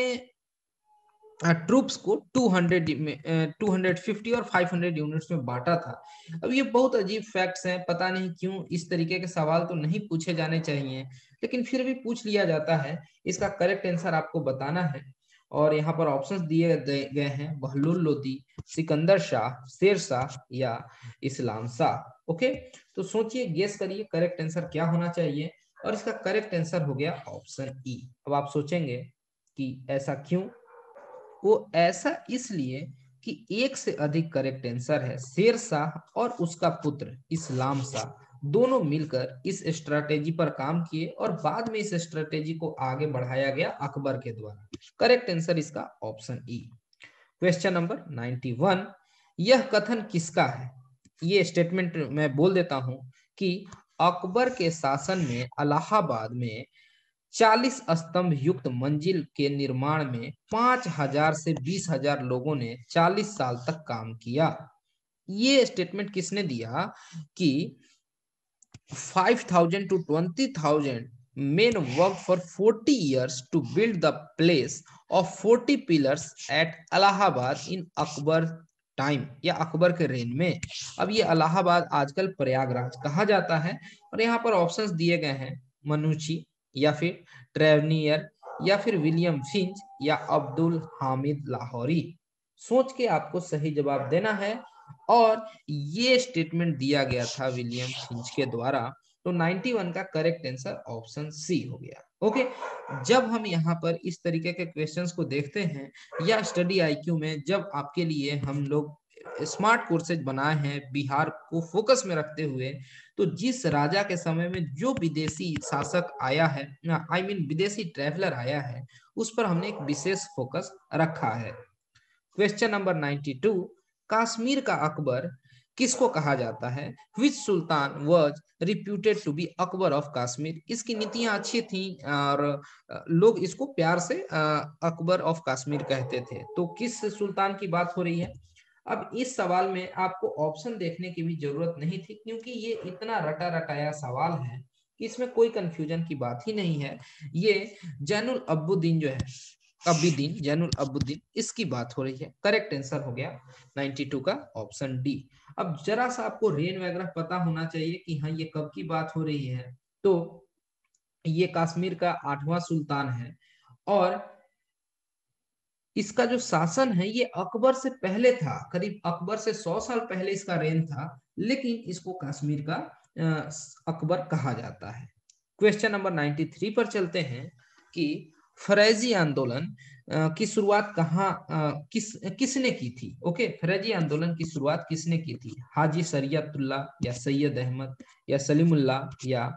ट्रूप्स को दो सौ में दो सौ पचास और पाँच सौ यूनिट्स में बांटा था। अब ये बहुत अजीब फैक्ट्स हैं, पता नहीं क्यों इस तरीके के सवाल तो नहीं पूछे जाने चाहिए, लेकिन फिर भी पूछ लिया जाता है। इसका करेक्ट आंसर आपको बताना है, और यहाँ पर ऑप्शंस दिए गए हैं, बहलुल लोदी, सिकंदर शाह, शेर शाह या इस्लाम शाह। ओके, तो सोचिए, गेस करिए करेक्ट आंसर क्या होना चाहिए, और इसका करेक्ट आंसर हो गया ऑप्शन ई। अब आप सोचेंगे कि ऐसा क्यों? वो ऐसा इसलिए कि एक से अधिक करेक्ट आंसर है। शेर शाह और उसका पुत्र इस्लाम शाह दोनों मिलकर इस स्ट्रैटेजी पर काम किए, और बाद में इस स्ट्रैटेजी को आगे बढ़ाया गया अकबर के द्वारा। करेक्ट आंसर इसका ऑप्शन ई। क्वेश्चन नंबर इक्यानवे, यह कथन किसका है? ये स्टेटमेंट मैं बोल देता हूं कि अकबर के शासन में इलाहाबाद में चालीस स्तंभ युक्त मंजिल के निर्माण में पांच हजार से बीस हजार लोगों ने चालीस साल तक काम किया। ये स्टेटमेंट किसने दिया कि five thousand to twenty thousand men worked for forty years to build the place of forty pillars at Allahabad in Akbar time, या अकबर के रेन में। अब ये इलाहाबाद आजकल प्रयागराज कहा जाता है, और यहाँ पर ऑप्शंस दिए गए हैं, मनुची, या फिर ट्रेवनियर, या फिर विलियम फिंच, या अब्दुल हामिद लाहौरी। सोच के आपको सही जवाब देना है, और ये स्टेटमेंट दिया गया था विलियम फिंच के द्वारा। तो इक्यानवे का करेक्ट आंसर ऑप्शन सी हो गया। ओके, जब हम यहाँ पर इस तरीके के क्वेश्चंस को देखते हैं, या स्टडी आईक्यू में जब आपके लिए हम लोग स्मार्ट कोर्सेज बनाए हैं बिहार को फोकस में रखते हुए, तो जिस राजा के समय में जो विदेशी शासक आया है, आई मीन विदेशी ट्रैवलर आया है, उस पर हमने एक विशेष फोकस रखा है। क्वेश्चन नंबर बानवे, कश्मीर का अकबर किसको कहा जाता है? Which sultan was reputed to be Akbar of Kashmir? इसकी नीतियां अच्छी थी और लोग इसको प्यार से अकबर ऑफ कश्मीर कहते थे। तो किस सुल्तान की बात हो रही है? अब इस सवाल में आपको ऑप्शन देखने की भी जरूरत नहीं थी, क्योंकि ये इतना रटा रटाया सवाल है कि इसमें कोई कंफ्यूजन की बात ही नहीं है। ये जैनुल अब्बुद्दीन जो है, अब्बुद्दीन, जैनुल अब्बुद्दीन, इसकी बात हो रही है। करेक्ट आंसर हो गया बानवे का ऑप्शन डी। अब जरा सा आपको रेन वगैरह पता होना चाहिए कि हाँ ये कब की बात हो रही है। तो ये कश्मीर का आठवां सुल्तान है, और इसका जो शासन है ये अकबर से पहले था, करीब अकबर से सौ साल पहले इसका रेन था, लेकिन इसको कश्मीर का अकबर कहा जाता है। क्वेश्चन नंबर तिरानवे पर चलते हैं कि फरेजी आंदोलन की शुरुआत कहाँ किस किसने की थी? ओके, फरेजी आंदोलन की शुरुआत किसने की थी? हाजी शरीयतुल्लाह, या सैयद अहमद, या सलीमुल्लाह, या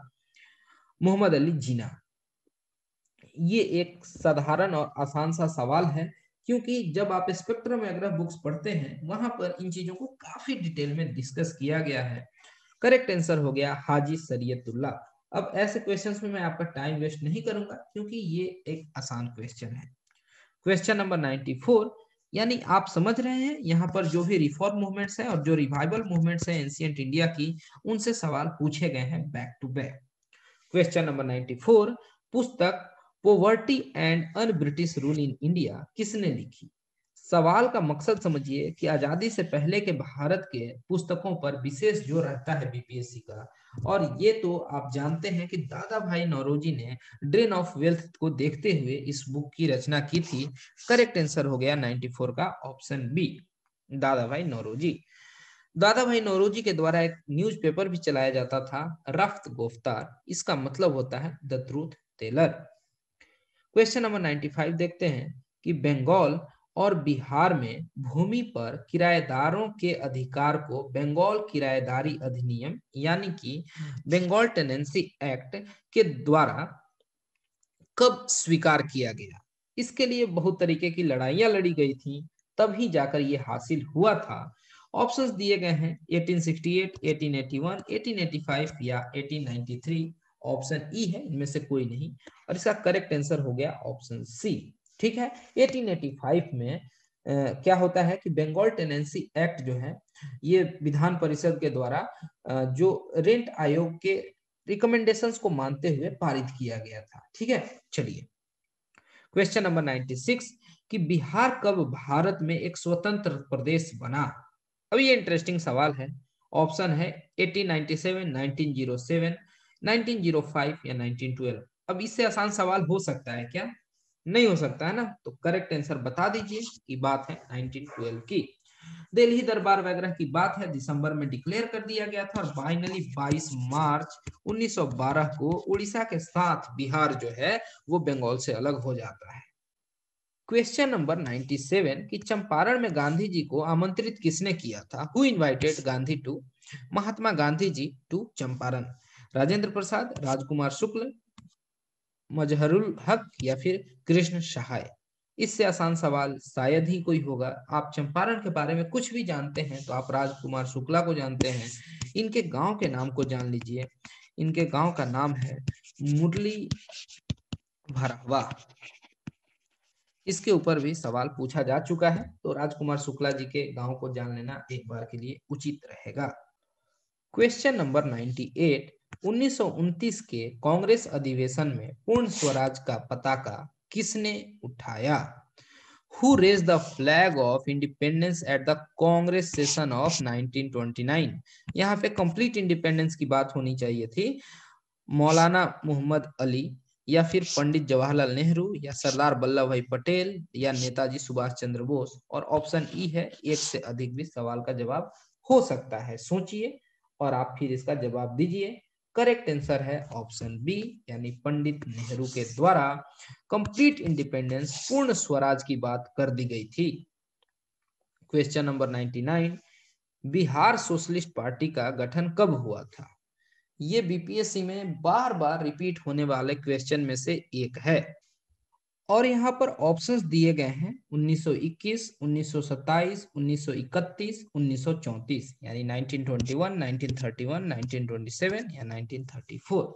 मोहम्मद अली जिन्ना? ये एक साधारण और आसान सा सवाल है, क्योंकि जब आप स्पेक्ट्रम एग्रा बुक्स पढ़ते हैं वहां पर इन चीजों को काफी डिटेल में डिस्कस किया गया है। करेक्ट आंसर हो गया हाजी शरीयतुल्लाह। अब ऐसे क्वेश्चंस में मैं आपका टाइम वेस्ट नहीं करूंगा क्योंकि ये एक आसान क्वेश्चन है। क्वेश्चन नंबर नाइंटी फोर, यानी आप समझ रहे हैं यहाँ पर जो भी रिफॉर्म मूवमेंट्स है और जो रिवाइवल मूवमेंट्स है एंशिएंट इंडिया की, उनसे सवाल पूछे गए हैं back to back. Question number ninety four, पुस्तक poverty and un British rule in India किसने लिखी? सवाल का मकसद समझिए कि आजादी से पहले के भारत के पुस्तकों पर विशेष जोर रहता है बीपीएससी का, और ये तो आप जानते हैं कि दादा भाई नौरोजी ने ड्रेन ऑफ वेल्थ को देखते हुए इस बुक की रचना की थी। करेक्ट आंसर हो गया नाइंटी फोर का option B, Dadabhai Naoroji. दादा भाई नौरोजी के द्वारा एक न्यूज़पेपर भी चलाया जाता था, रफ्त गोफ्तार, इसका मतलब होता है the truth teller. Question number ninety five देखते हैं कि बंगाल और बिहार में भूमि पर किराएदारों के अधिकार को बंगाल किराएदारी अधिनियम यानी कि बंगाल टेनेंसी एक्ट के द्वारा कब स्वीकार किया गया? इसके लिए बहुत तरीके की लड़ाइयां लड़ी गई थी, तभी जाकर ये हासिल हुआ था। ऑप्शंस दिए गए हैं eighteen sixty eight, eighteen eighty one, eighteen eighty five या eighteen ninety three. Option E है इनमें से कोई नहीं, और इसका करेक्ट आंसर हो गया ऑप्शन सी। ठीक है, एटीन एटी फाइव में Uh, क्या होता है कि बंगाल टेनेंसी एक्ट जो है ये विधान परिषद के द्वारा uh, जो रेंट आयोग के रिकमेंडेशंस को मानते हुए पारित किया गया था। ठीक है, चलिए क्वेश्चन नंबर नाइंटी सिक्स कि बिहार कब भारत में एक स्वतंत्र प्रदेश बना? अब ये इंटरेस्टिंग सवाल है। ऑप्शन है eighteen ninety seven, nineteen o seven, nineteen o five या नाइंटीन ट्वेल्व। अब इससे आसान सवाल हो सकता है क्या? नहीं हो सकता है ना, तो करेक्ट आंसर बता दीजिए कि बात है नाइंटीन ट्वेल्व की। दिल्ली दरबार वगैरह की बात है, दिसंबर में डिक्लेयर कर दिया गया था, और फाइनली बाईस मार्च उन्नीस सौ बारह को उड़ीसा के साथ बिहार जो है वो बंगाल से अलग हो जाता है। क्वेश्चन नंबर नाइंटी सेवन कि चंपारण में गांधी जी को आमंत्रित किसने किया था? Who invited Gandhi to Mahatma Gandhi ji to Champaran? Rajendra Prasad, Rajkumar Shukla, Mazharul Haq या फिर कृष्ण सहाय? इससे आसान सवाल शायद ही कोई होगा। आप चंपारण के बारे में कुछ भी जानते हैं तो आप राजकुमार शुक्ला को जानते हैं। इनके गांव के नाम को जान लीजिए। इनके गांव का नाम है मुरली भरावा। इसके ऊपर भी सवाल पूछा जा चुका है, तो राजकुमार शुक्ला जी के गांव को जान लेना एक बार के लिए उचित रहेगा। क्वेश्चन नंबर नाइंटी एट, उन्नीस सौ उनतीस के कांग्रेस अधिवेशन में पूर्ण स्वराज का पताका किसने उठाया? Who raised the flag of independence at the Congress session of nineteen twenty nine? यहाँ पे कंप्लीट इंडिपेंडेंस की बात होनी चाहिए थी। मौलाना मोहम्मद अली या फिर पंडित जवाहरलाल नेहरू या सरदार वल्लभ भाई पटेल या नेताजी सुभाष चंद्र बोस? और ऑप्शन ई है, एक से अधिक भी सवाल का जवाब हो सकता है। सोचिए और आप फिर इसका जवाब दीजिए। करेक्ट आंसर है ऑप्शन बी, यानी पंडित नेहरू के द्वारा कंप्लीट इंडिपेंडेंस पूर्ण स्वराज की बात कर दी गई थी। Question number ninety nine, Bihar socialist party का गठन कब हुआ था? ये बीपीएससी में बार बार रिपीट होने वाले क्वेश्चन में से एक है, और यहाँ पर ऑप्शंस दिए गए हैं उन्नीस सौ इक्कीस, उन्नीस सौ सत्ताईस, उन्नीस सौ इकतीस, उन्नीस सौ चौंतीस, यानी nineteen twenty one, nineteen thirty one, nineteen twenty seven या नाइंटीन थर्टी फोर।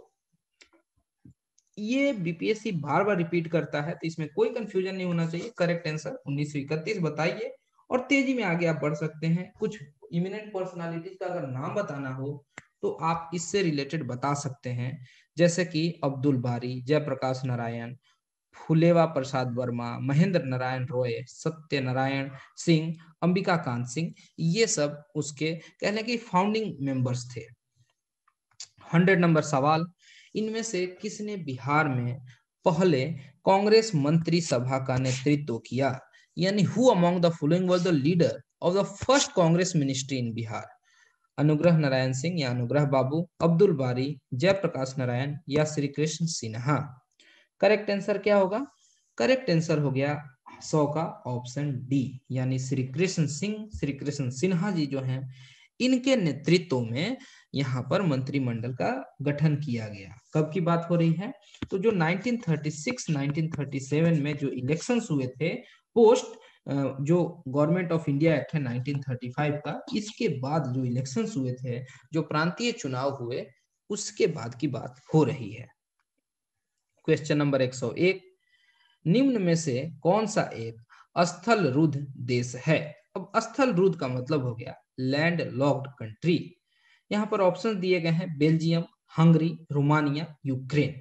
ये बीपीएससी बार बार रिपीट करता है, तो इसमें कोई कंफ्यूजन नहीं होना चाहिए। करेक्ट आंसर उन्नीस सौ इकतीस बताइए, और तेजी में आगे आप बढ़ सकते हैं। कुछ इमिनेंट पर्सनालिटीज का अगर नाम बताना हो तो आप इससे रिलेटेड बता सकते हैं, जैसे कि अब्दुल बारी, जयप्रकाश नारायण, फुलेवा प्रसाद वर्मा, महेंद्र नारायण रॉय, सत्यनारायण सिंह, अंबिका कांत सिंह। ये सब उसके कहने की फाउंडिंग मेंबर्स थे। हंड्रेड नंबर सवाल, इनमें से किसने बिहार में पहले कांग्रेस मंत्री सभा का नेतृत्व किया? यानी who among the following was the leader of the first Congress ministry in Bihar? Anugrah Narayan Singh या अनुग्रह बाबू, अब्दुल बारी, जयप्रकाश नारायण या श्री कृष्ण सिन्हा? करेक्ट आंसर क्या होगा? करेक्ट आंसर हो गया सौ का ऑप्शन डी, यानी श्री कृष्ण सिंह, श्री कृष्ण सिन्हा जी जो हैं, इनके नेतृत्व में यहाँ पर मंत्रिमंडल का गठन किया गया। कब की बात हो रही है? तो जो nineteen thirty six nineteen thirty seven में जो इलेक्शंस हुए थे पोस्ट जो गवर्नमेंट ऑफ इंडिया एक्ट है नाइनटीन थर्टी फाइव का, इसके बाद जो इलेक्शंस हुए थे, जो प्रांतीय चुनाव हुए, उसके बाद की बात हो रही है। क्वेश्चन नंबर एक सौ एक, निम्न में से कौन सा एक स्थल रुद्ध देश है? अब स्थल रुद्ध का मतलब हो गया लैंड लॉक्ड कंट्री। यहाँ पर ऑप्शन दिए गए हैं Belgium, Hungary, Romania, Ukraine.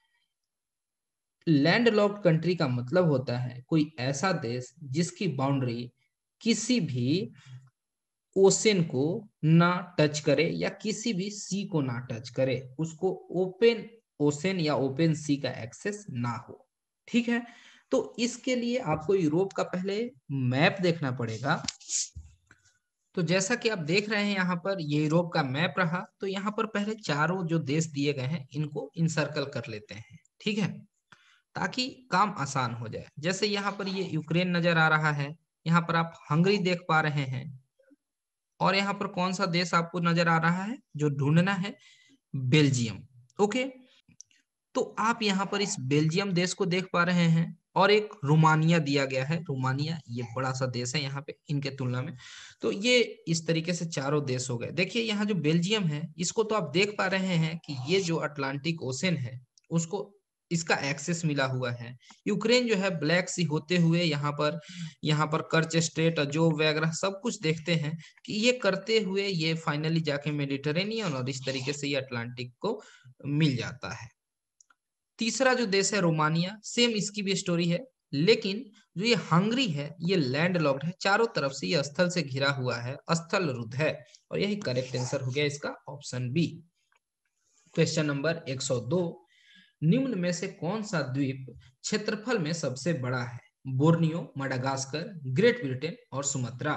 Landlocked country का मतलब होता है कोई ऐसा देश जिसकी बाउंड्री किसी भी ओशन को ना टच करे या किसी भी सी को ना टच करे, उसको ओपन ओशन या ओपन सी का एक्सेस ना हो। ठीक है, तो इसके लिए आपको यूरोप का पहले मैप देखना पड़ेगा। तो जैसा कि आप देख रहे हैं यहाँ पर ये यूरोप का मैप रहा, तो यहाँ पर पहले चारों जो देश दिए गए हैं इनको इनसर्कल कर लेते हैं। ठीक है, ताकि काम आसान हो जाए। जैसे यहाँ पर ये यूक्रेन नजर आ रहा है, यहाँ पर आप हंगरी देख पा रहे हैं, और यहाँ पर कौन सा देश आपको नजर आ रहा है जो ढूंढना है? बेल्जियम। ओके, तो आप यहाँ पर इस बेल्जियम देश को देख पा रहे हैं, और एक रोमानिया दिया गया है। रोमानिया ये बड़ा सा देश है यहाँ पे इनके तुलना में। तो ये इस तरीके से चारों देश हो गए। देखिए यहाँ जो बेल्जियम है, इसको तो आप देख पा रहे हैं कि ये जो अटलांटिक ओशन है उसको इसका एक्सेस मिला हुआ है। यूक्रेन जो है ब्लैक सी होते हुए यहाँ पर यहाँ पर कर्च स्ट्रेट जो वगैरह सब कुछ देखते हैं कि ये करते हुए ये फाइनली जाके मेडिटेरेनियन और इस तरीके से ये अटलांटिक को मिल जाता है। तीसरा जो देश है रोमानिया, सेम इसकी भी स्टोरी है, लेकिन जो ये हंगरी है ये लैंड लॉक्ड है, चारों तरफ से ये स्थल से घिरा हुआ है, स्थल रुद्ध है, और यही करेक्ट आंसर हो गया इसका ऑप्शन बी। क्वेश्चन नंबर एक सौ दो, निम्न में से कौन सा द्वीप क्षेत्रफल में सबसे बड़ा है? बोर्नियो, मडागास्कर, ग्रेट ब्रिटेन और सुमात्रा।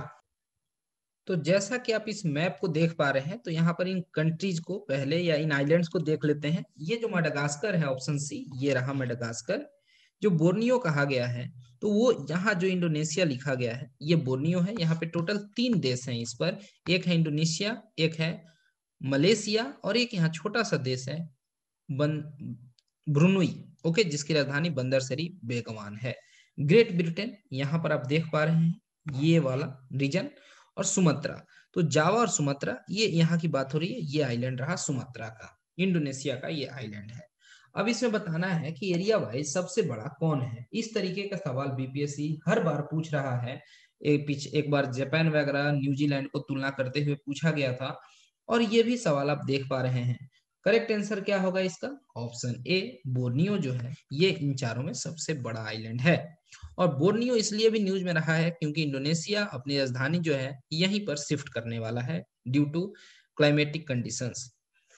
तो जैसा कि आप इस मैप को देख पा रहे हैं, तो यहाँ पर इन कंट्रीज को पहले या इन आइलैंड्स को देख लेते हैं। ये जो मडागास्कर है, ऑप्शन सी, ये रहा मडागास्कर। जो बोर्नियो कहा गया है, तो वो यहाँ जो इंडोनेशिया लिखा गया है ये बोर्नियो है। यहाँ पे टोटल तीन देश हैं इस पर, एक है इंडोनेशिया, एक है मलेशिया, और एक यहाँ छोटा सा देश है बन ब्रुनुई, ओके, जिसकी राजधानी बंदरसरी बेगवान है। ग्रेट ब्रिटेन यहाँ पर आप देख पा रहे हैं ये वाला रीजन, और सुमात्रा, तो जावा और सुमात्रा ये यहाँ की बात हो रही है, ये आइलैंड रहा सुमात्रा का, इंडोनेशिया का ये आइलैंड है। अब इसमें बताना है कि एरिया वाइज सबसे बड़ा कौन है। इस तरीके का सवाल बीपीएससी हर बार पूछ रहा है। एक पीछे एक बार जापान वगैरह न्यूजीलैंड को तुलना करते हुए पूछा गया था, और ये भी सवाल आप देख पा रहे हैं। करेक्ट आंसर क्या होगा इसका? ऑप्शन ए, बोर्नियो जो है ये इन चारों में सबसे बड़ा आइलैंड है। और बोर्नियो इसलिए भी न्यूज में रहा है क्योंकि इंडोनेशिया अपनी राजधानी जो है यहीं पर शिफ्ट करने वाला है due to climatic conditions.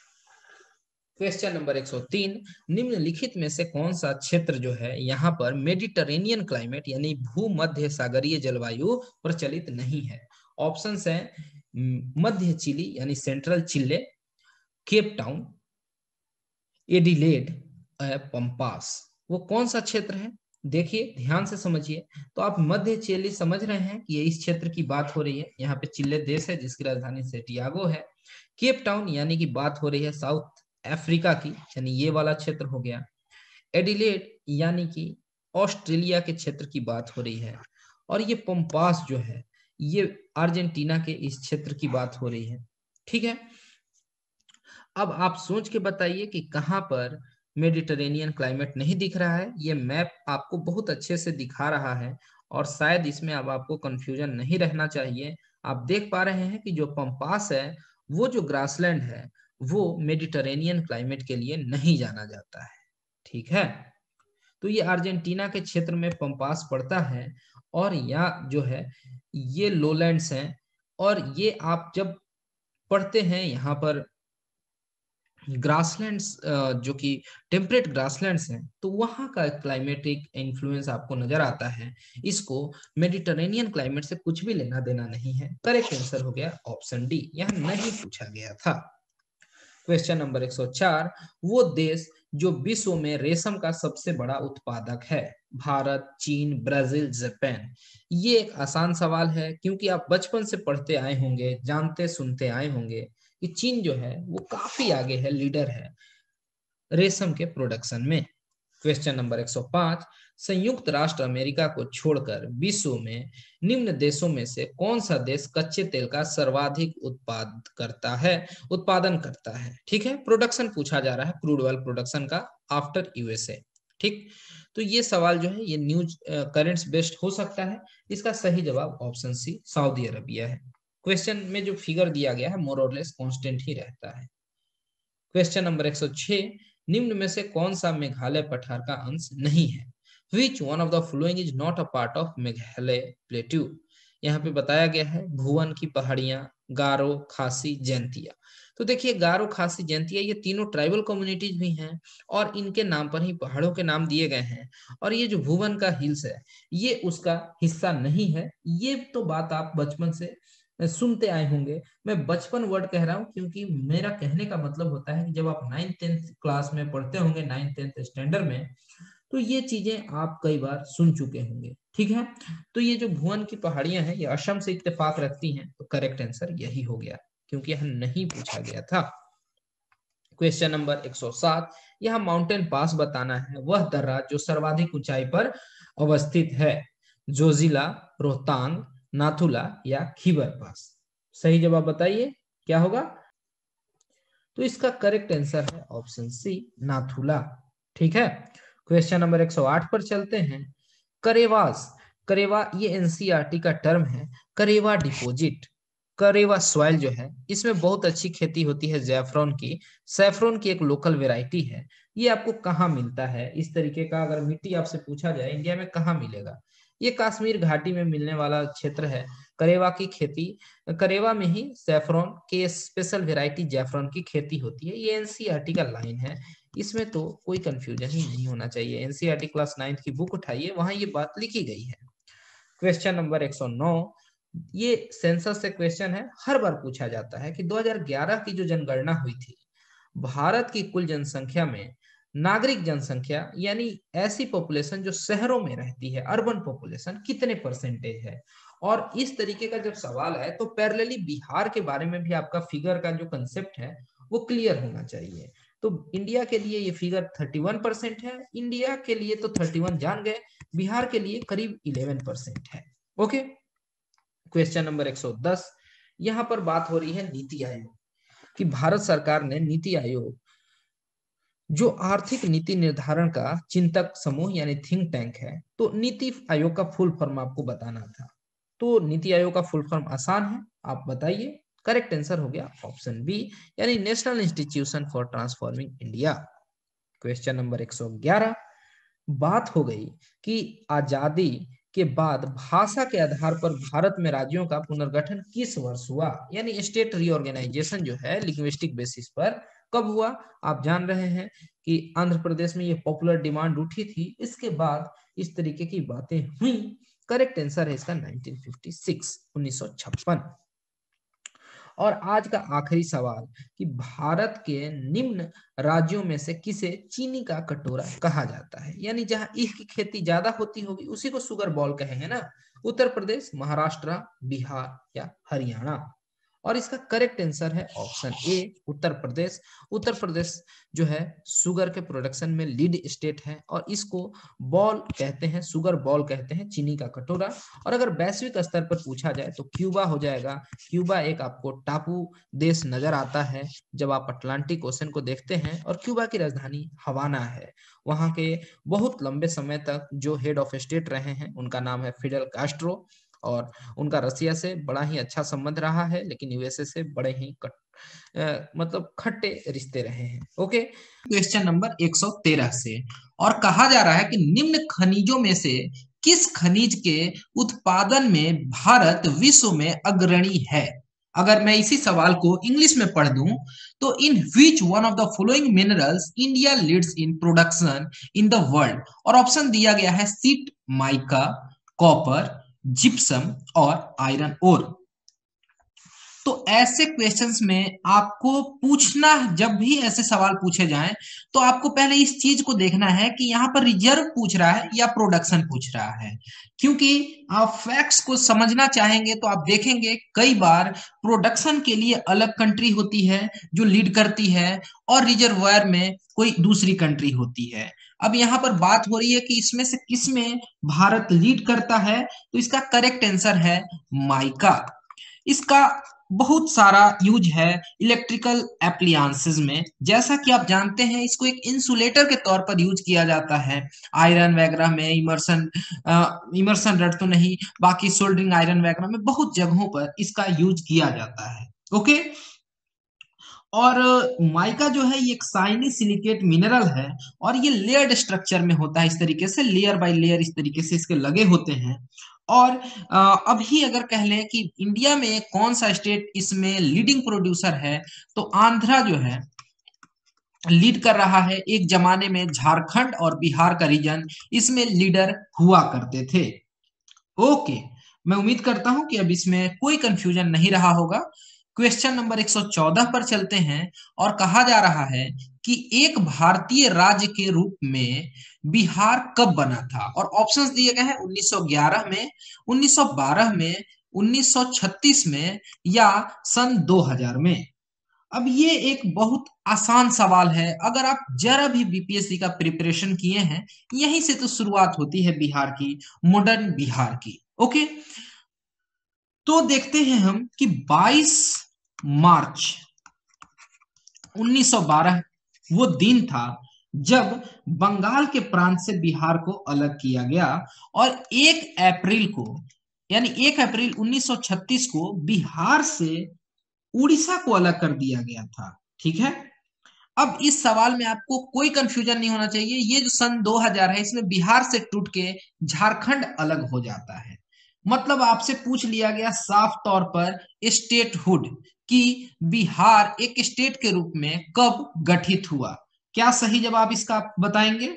Question number एक सौ तीन, निम्नलिखित में से कौन सा क्षेत्र जो है यहाँ पर मेडिटेरेनियन क्लाइमेट यानी भूमध्य सागरीय जलवायु प्रचलित नहीं है? ऑप्शंस हैं मध्य चिली यानी central Chile, Cape Town, Adelaide, Pampas. वो कौन सा क्षेत्र है? देखिए ध्यान से समझिए। तो आप मध्य चिली समझ रहे हैं कि ये इस क्षेत्र की बात हो रही है, यहाँ पे चिल्ले देश है जिसकी राजधानी सेंटियागो है। केप टाउन यानी कि बात हो रही है साउथ अफ्रीका की, यानी ये वाला क्षेत्र हो गया। एडिलेड यानी कि ऑस्ट्रेलिया के क्षेत्र की बात हो रही है, और ये पंपास जो है ये अर्जेंटीना के इस क्षेत्र की बात हो रही है। ठीक है, अब आप सोच के बताइए कि कहां पर मेडिटेरेनियन क्लाइमेट नहीं दिख रहा है। ये मैप आपको बहुत अच्छे से दिखा रहा है, और शायद इसमें अब आपको कंफ्यूजन नहीं रहना चाहिए। आप देख पा रहे हैं कि जो पंपास है, वो जो ग्रासलैंड है, वो मेडिटेरेनियन क्लाइमेट के लिए नहीं जाना जाता है। ठीक है, तो ये अर्जेंटीना के क्षेत्र में पंपास पड़ता है, और यहाँ जो है ये लोलैंड्स हैं। और ये आप जब पढ़ते हैं यहाँ पर ग्रासलैंड्स जो कि टेम्परेट ग्रासलैंड्स हैं, तो वहां का क्लाइमेटिक इन्फ्लुएंस आपको नजर आता है। इसको मेडिटेरेनियन क्लाइमेट से कुछ भी लेना देना नहीं है। करेक्ट आंसर हो गया ऑप्शन डी, यह नहीं पूछा गया था। क्वेश्चन नंबर एक सौ चार, वो देश जो विश्व में रेशम का सबसे बड़ा उत्पादक है? भारत, चीन, ब्राजील, जापान। ये एक आसान सवाल है क्योंकि आप बचपन से पढ़ते आए होंगे, जानते सुनते आए होंगे कि चीन जो है वो काफी आगे है, लीडर है रेशम के प्रोडक्शन में। क्वेश्चन नंबर एक सौ पाँच, संयुक्त राष्ट्र अमेरिका को छोड़कर विश्व में निम्न देशों में से कौन सा देश कच्चे तेल का सर्वाधिक उत्पाद करता है उत्पादन करता है। ठीक है, प्रोडक्शन पूछा जा रहा है क्रूड ऑयल प्रोडक्शन का आफ्टर यूएसए। ठीक, तो ये सवाल जो है ये न्यूज करंट्स बेस्ड हो सकता है। इसका सही जवाब ऑप्शन सी सऊदी अरबिया है। क्वेश्चन में जो फिगर दिया गया है मोर और लेस कांस्टेंट ही रहता है। क्वेश्चन नंबर एक सौ छह, निम्न में से कौन सा मेघालय पठार का अंश नहीं है। Which one of the following is not a part of Meghalaya plateau. यहाँ पे बताया गया है भुवन की पहाड़ियां, गारो, खासी, जैंतिया। तो देखिए गारो, खासी, जैंतिया ये तीनों ट्राइबल कम्युनिटीज भी हैं और इनके नाम पर ही पहाड़ों के नाम दिए गए हैं। और ये जो भुवन का हिल्स है ये उसका हिस्सा नहीं है। ये तो बात आप बचपन से सुनते आए होंगे। मैं बचपन वर्ड कह रहा हूं क्योंकि मेरा कहने का मतलब होता है कि जब आप नाइन्थ टेंथ क्लास में पढ़ते होंगे, नाइन्थ टेंथ स्टैंडर्ड में, तो ये चीजें आप कई बार सुन चुके होंगे। ठीक है, तो ये जो भुवन की पहाड़ियां हैं ये असम से इत्तेफाक रखती हैं। तो करेक्ट आंसर यही हो गया क्योंकि यह नहीं पूछा गया था। क्वेश्चन नंबर एक सौ सात, यहाँ माउंटेन पास बताना है वह दर्रा जो सर्वाधिक ऊंचाई पर अवस्थित है। जोजिला, रोहतांग, नाथुला या खीबर पास। सही जवाब बताइए क्या होगा। तो इसका करेक्ट आंसर है ऑप्शन सी नाथुला। ठीक है, क्वेश्चन नंबर एक सौ आठ पर चलते हैं। करेवास, करेवा ये एनसीईआरटी का टर्म है। करेवा डिपॉजिट, करेवा सॉइल जो है इसमें बहुत अच्छी खेती होती है जैफरॉन की। सैफरॉन की एक लोकल वेराइटी है। ये आपको कहाँ मिलता है, इस तरीके का अगर मिट्टी आपसे पूछा जाए इंडिया में कहाँ मिलेगा, ये कश्मीर घाटी में मिलने वाला क्षेत्र है। करेवा की खेती, करेवा में ही सैफरॉन के स्पेशल वेराइटी जैफरॉन की खेती होती है। ये एनसीईआरटी का लाइन है, इसमें तो कोई कंफ्यूजन ही नहीं होना चाहिए। एनसीईआरटी क्लास नाइन्थ की बुक उठाइए, वहां ये बात लिखी गई है। क्वेश्चन नंबर एक सौ नौ, ये सेंसस से क्वेश्चन है, हर बार पूछा जाता है कि दो हज़ार ग्यारह की जो जनगणना हुई थी, भारत की कुल जनसंख्या में नागरिक जनसंख्या यानी ऐसी पॉपुलेशन जो शहरों में रहती है, अर्बन पॉपुलेशन, कितने परसेंटेज है। और इस तरीके का जब सवाल है तो पैरेलली बिहार के बारे में भी आपका फिगर का जो कंसेप्ट है वो क्लियर होना चाहिए। तो इंडिया के लिए ये फिगर इकतीस परसेंट है, इंडिया के लिए तो इकतीस जान गए, बिहार के लिए करीब ग्यारह परसेंट है। ओके, क्वेश्चन नंबर एक सौ दस, यहां पर बात हो रही है नीति आयोग कि भारत सरकार ने नीति आयोग जो आर्थिक नीति निर्धारण का चिंतक समूह यानी थिंक टैंक है, तो नीति आयोग का फुल फॉर्म आपको बताना था। तो नीति आयोग का फुल फॉर्म आसान है, आप बताइए। करेक्ट आंसर हो गया ऑप्शन बी यानी National Institution for Transforming India. Question number एक सौ ग्यारह, बात हो गई कि आजादी के बाद भाषा के आधार पर भारत में राज्यों का पुनर्गठन किस वर्ष हुआ, यानी स्टेट रीऑर्गेनाइजेशन जो है लिंग्विस्टिक बेसिस पर कब हुआ। आप जान रहे हैं कि आंध्र प्रदेश में ये पॉपुलर डिमांड उठी थी, इसके बाद इस तरीके की बातें हुई। करेक्ट आंसर है इसका नाइनटीन फिफ्टी सिक्स, उन्नीस सौ छप्पन। और आज का आखिरी सवाल कि भारत के निम्न राज्यों में से किसे चीनी का कटोरा कहा जाता है, यानी जहां ईख की खेती ज्यादा होती होगी उसी को शुगर बॉल कहेंगे ना। उत्तर प्रदेश, महाराष्ट्र, बिहार या हरियाणा। और इसका करेक्ट आंसर है ऑप्शन ए उत्तर प्रदेश। उत्तर प्रदेश जो है शुगर के प्रोडक्शन में लीड स्टेट है और इसको बॉल कहते हैं, शुगर बॉल कहते हैं, चीनी का कटोरा। और अगर वैश्विक स्तर पर पूछा जाए तो क्यूबा हो जाएगा। क्यूबा एक आपको टापू देश नजर आता है जब आप अटलांटिक ओशन को देखते हैं, और क्यूबा की राजधानी हवाना है। वहां के बहुत लंबे समय तक जो हेड ऑफ स्टेट रहे हैं उनका नाम है फिडेल कास्ट्रो, और उनका रसिया से बड़ा ही अच्छा संबंध रहा है, लेकिन यूएसए से बड़े ही कट, आ, मतलब खट्टे रिश्ते रहे हैं। ओके, क्वेश्चन नंबर एक सौ तेरह से, और कहा जा रहा है कि निम्न खनिजों में से किस खनिज के उत्पादन में भारत विश्व में अग्रणी है। अगर मैं इसी सवाल को इंग्लिश में पढ़ दूं तो in which one of the following minerals India leads in production in the world. और ऑप्शन दिया गया है सीट, माइका, कॉपर, जिप्सम और आयरन ओर। तो ऐसे क्वेश्चंस में आपको पूछना, जब भी ऐसे सवाल पूछे जाएं तो आपको पहले इस चीज को देखना है कि यहां पर रिजर्व पूछ रहा है या प्रोडक्शन पूछ रहा है। क्योंकि आप फैक्ट्स को समझना चाहेंगे तो आप देखेंगे कई बार प्रोडक्शन के लिए अलग कंट्री होती है जो लीड करती है और रिजर्वायर में कोई दूसरी कंट्री होती है। अब यहाँ पर बात हो रही है कि इसमें से किस में भारत लीड करता है, तो इसका करेक्ट आंसर है माइका। इसका बहुत सारा यूज है इलेक्ट्रिकल एप्लियंसेस में। जैसा कि आप जानते हैं इसको एक इंसुलेटर के तौर पर यूज किया जाता है आयरन वगैरह में, इमर्सन इमर्सन रड तो नहीं, बाकी सोल्डरिंग आयरन वगैरह में बहुत जगहों पर इसका यूज किया जाता है। ओके, और माइका जो है ये एक शाइनी सिलिकेट मिनरल है और ये लेयर्ड स्ट्रक्चर में होता है, इस तरीके से लेयर बाय लेयर इस तरीके से इसके लगे होते हैं। और अभी अगर कह लें कि इंडिया में कौन सा स्टेट इसमें लीडिंग प्रोड्यूसर है, तो आंध्रा जो है लीड कर रहा है। एक जमाने में झारखंड और बिहार का रीजन इसमें लीडर हुआ करते थे। ओके, मैं उम्मीद करता हूं कि अब इसमें कोई कंफ्यूजन नहीं रहा होगा। क्वेश्चन नंबर एक सौ चौदह पर चलते हैं और कहा जा रहा है कि एक भारतीय राज्य के रूप में बिहार कब बना था, और ऑप्शंस दिए गए हैं उन्नीस सौ ग्यारह में, उन्नीस सौ बारह में, उन्नीस सौ छत्तीस में या सन दो हज़ार में। अब ये एक बहुत आसान सवाल है, अगर आप जरा भी बीपीएससी का प्रिपरेशन किए हैं, यहीं से तो शुरुआत होती है बिहार की, मॉडर्न बिहार की। ओके, तो देखते हैं हम कि बाईस मार्च उन्नीस सौ बारह वो दिन था जब बंगाल के प्रांत से बिहार को अलग किया गया, और एक अप्रैल को यानी एक अप्रैल उन्नीस सौ छत्तीस को बिहार से उड़ीसा को अलग कर दिया गया था। ठीक है, अब इस सवाल में आपको कोई कंफ्यूजन नहीं होना चाहिए। ये जो सन दो हज़ार है इसमें बिहार से टूट के झारखंड अलग हो जाता है। मतलब आपसे पूछ लिया गया साफ तौर पर स्टेटहुड कि बिहार एक स्टेट के रूप में कब गठित हुआ। क्या सही जवाब इसका आप बताएंगे?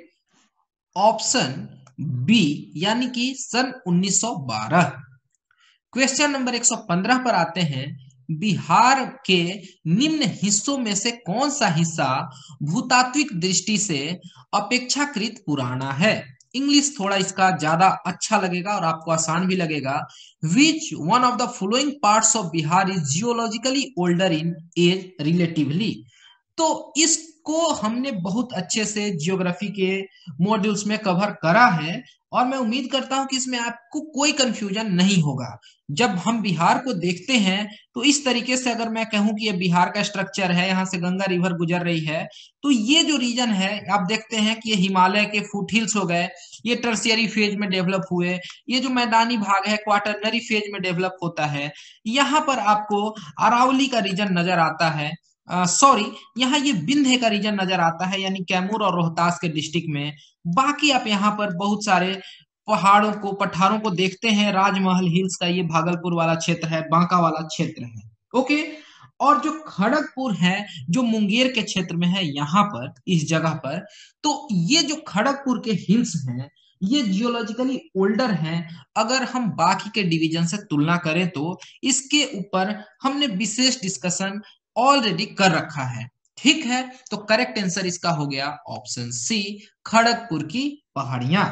ऑप्शन बी, यानी कि सन उन्नीस सौ बारह। क्वेश्चन नंबर एक सौ पंद्रह पर आते हैं। बिहार के निम्न हिस्सों में से कौन सा हिस्सा भूतात्विक दृष्टि से अपेक्षाकृत पुराना है? इंग्लिश थोड़ा इसका ज्यादा अच्छा लगेगा और आपको आसान भी लगेगा। Which one of the following parts of Bihar is geologically older in age relatively? तो इसको हमने बहुत अच्छे से जियोग्राफी के मॉड्यूल्स में कवर करा है और मैं उम्मीद करता हूं कि इसमें आपको कोई कंफ्यूजन नहीं होगा। जब हम बिहार को देखते हैं तो इस तरीके से अगर मैं कहूं कि ये बिहार का स्ट्रक्चर है, यहाँ से गंगा रिवर गुजर रही है, तो ये जो रीजन है आप देखते हैं कि ये हिमालय के फुट हिल्स हो गए, ये टर्शियरी फेज में डेवलप हुए, ये जो मैदानी भाग है क्वार्टरनरी फेज में डेवलप होता है। यहाँ पर आपको अरावली का रीजन नजर आता है, सॉरी uh, यहाँ ये विंध्य का रीजन नजर आता है, यानी कैमूर और रोहतास के डिस्ट्रिक्ट में। बाकी आप यहाँ पर बहुत सारे पहाड़ों को पठारों को देखते हैं, राजमहल हिल्स का ये भागलपुर वाला क्षेत्र है, बांका वाला क्षेत्र है। ओके, और जो खड़गपुर है जो मुंगेर के क्षेत्र में है, यहाँ पर इस जगह पर, तो ये जो खड़गपुर के हिल्स हैं ये जियोलॉजिकली ओल्डर हैं। अगर हम बाकी के डिवीजन से तुलना करें तो इसके ऊपर हमने विशेष डिस्कशन ऑलरेडी कर रखा है। ठीक है, तो करेक्ट आंसर इसका हो गया ऑप्शन सी, खड़गपुर की पहाड़ियां।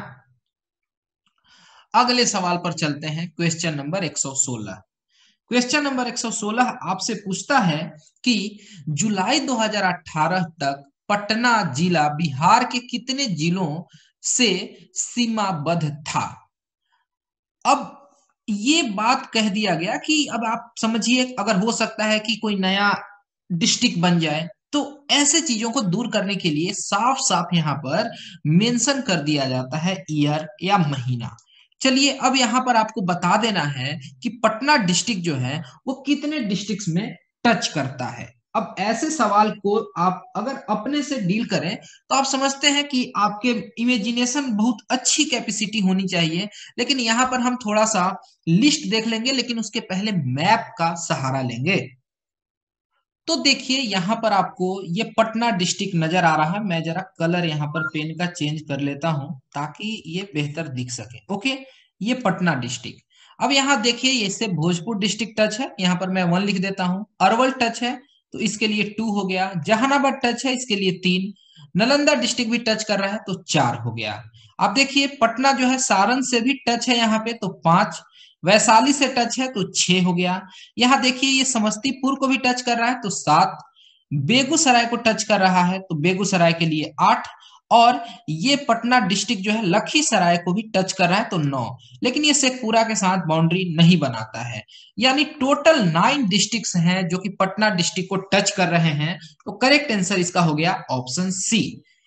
अगले सवाल पर चलते हैं, क्वेश्चन नंबर एक सौ सोलह। क्वेश्चन नंबर एक सौ सोलह आपसे पूछता है कि जुलाई दो हज़ार अठारह तक पटना जिला बिहार के कितने जिलों से सीमाबद्ध था? अब ये बात कह दिया गया कि अब आप समझिए, अगर हो सकता है कि कोई नया डिस्ट्रिक्ट बन जाए, तो ऐसे चीजों को दूर करने के लिए साफ साफ यहाँ पर मेंशन कर दिया जाता है ईयर या महीना। चलिए अब यहाँ पर आपको बता देना है कि पटना डिस्ट्रिक्ट जो है वो कितने डिस्ट्रिक्ट्स में टच करता है। अब ऐसे सवाल को आप अगर अपने से डील करें तो आप समझते हैं कि आपके इमेजिनेशन बहुत अच्छी कैपेसिटी होनी चाहिए, लेकिन यहाँ पर हम थोड़ा सा लिस्ट देख लेंगे, लेकिन उसके पहले मैप का सहारा लेंगे। तो देखिए यहाँ पर आपको ये पटना डिस्ट्रिक्ट नजर आ रहा है। मैं जरा कलर यहाँ पर पेन का चेंज कर लेता हूं ताकि ये बेहतर दिख सके। ओके, ये पटना डिस्ट्रिक्ट। अब यहाँ देखिए इससे भोजपुर डिस्ट्रिक्ट टच है, यहाँ पर मैं वन लिख देता हूँ। अरवल टच है तो इसके लिए टू हो गया। जहानाबाद टच है इसके लिए तीन। नालंदा डिस्ट्रिक्ट भी टच कर रहा है तो चार हो गया। अब देखिए पटना जो है सारण से भी टच है यहाँ पे तो पांच। वैशाली से टच है तो छह हो गया। यहाँ देखिए ये समस्तीपुर को भी टच कर रहा है तो सात। बेगूसराय को टच कर रहा है तो बेगूसराय के लिए आठ। और ये पटना डिस्ट्रिक्ट जो है लखीसराय को भी टच कर रहा है तो नौ, लेकिन ये शेखपुरा के साथ बाउंड्री नहीं बनाता है। यानी टोटल नाइन डिस्ट्रिक्ट्स हैं जो कि पटना डिस्ट्रिक्ट को टच कर रहे हैं। तो करेक्ट आंसर इसका हो गया ऑप्शन सी।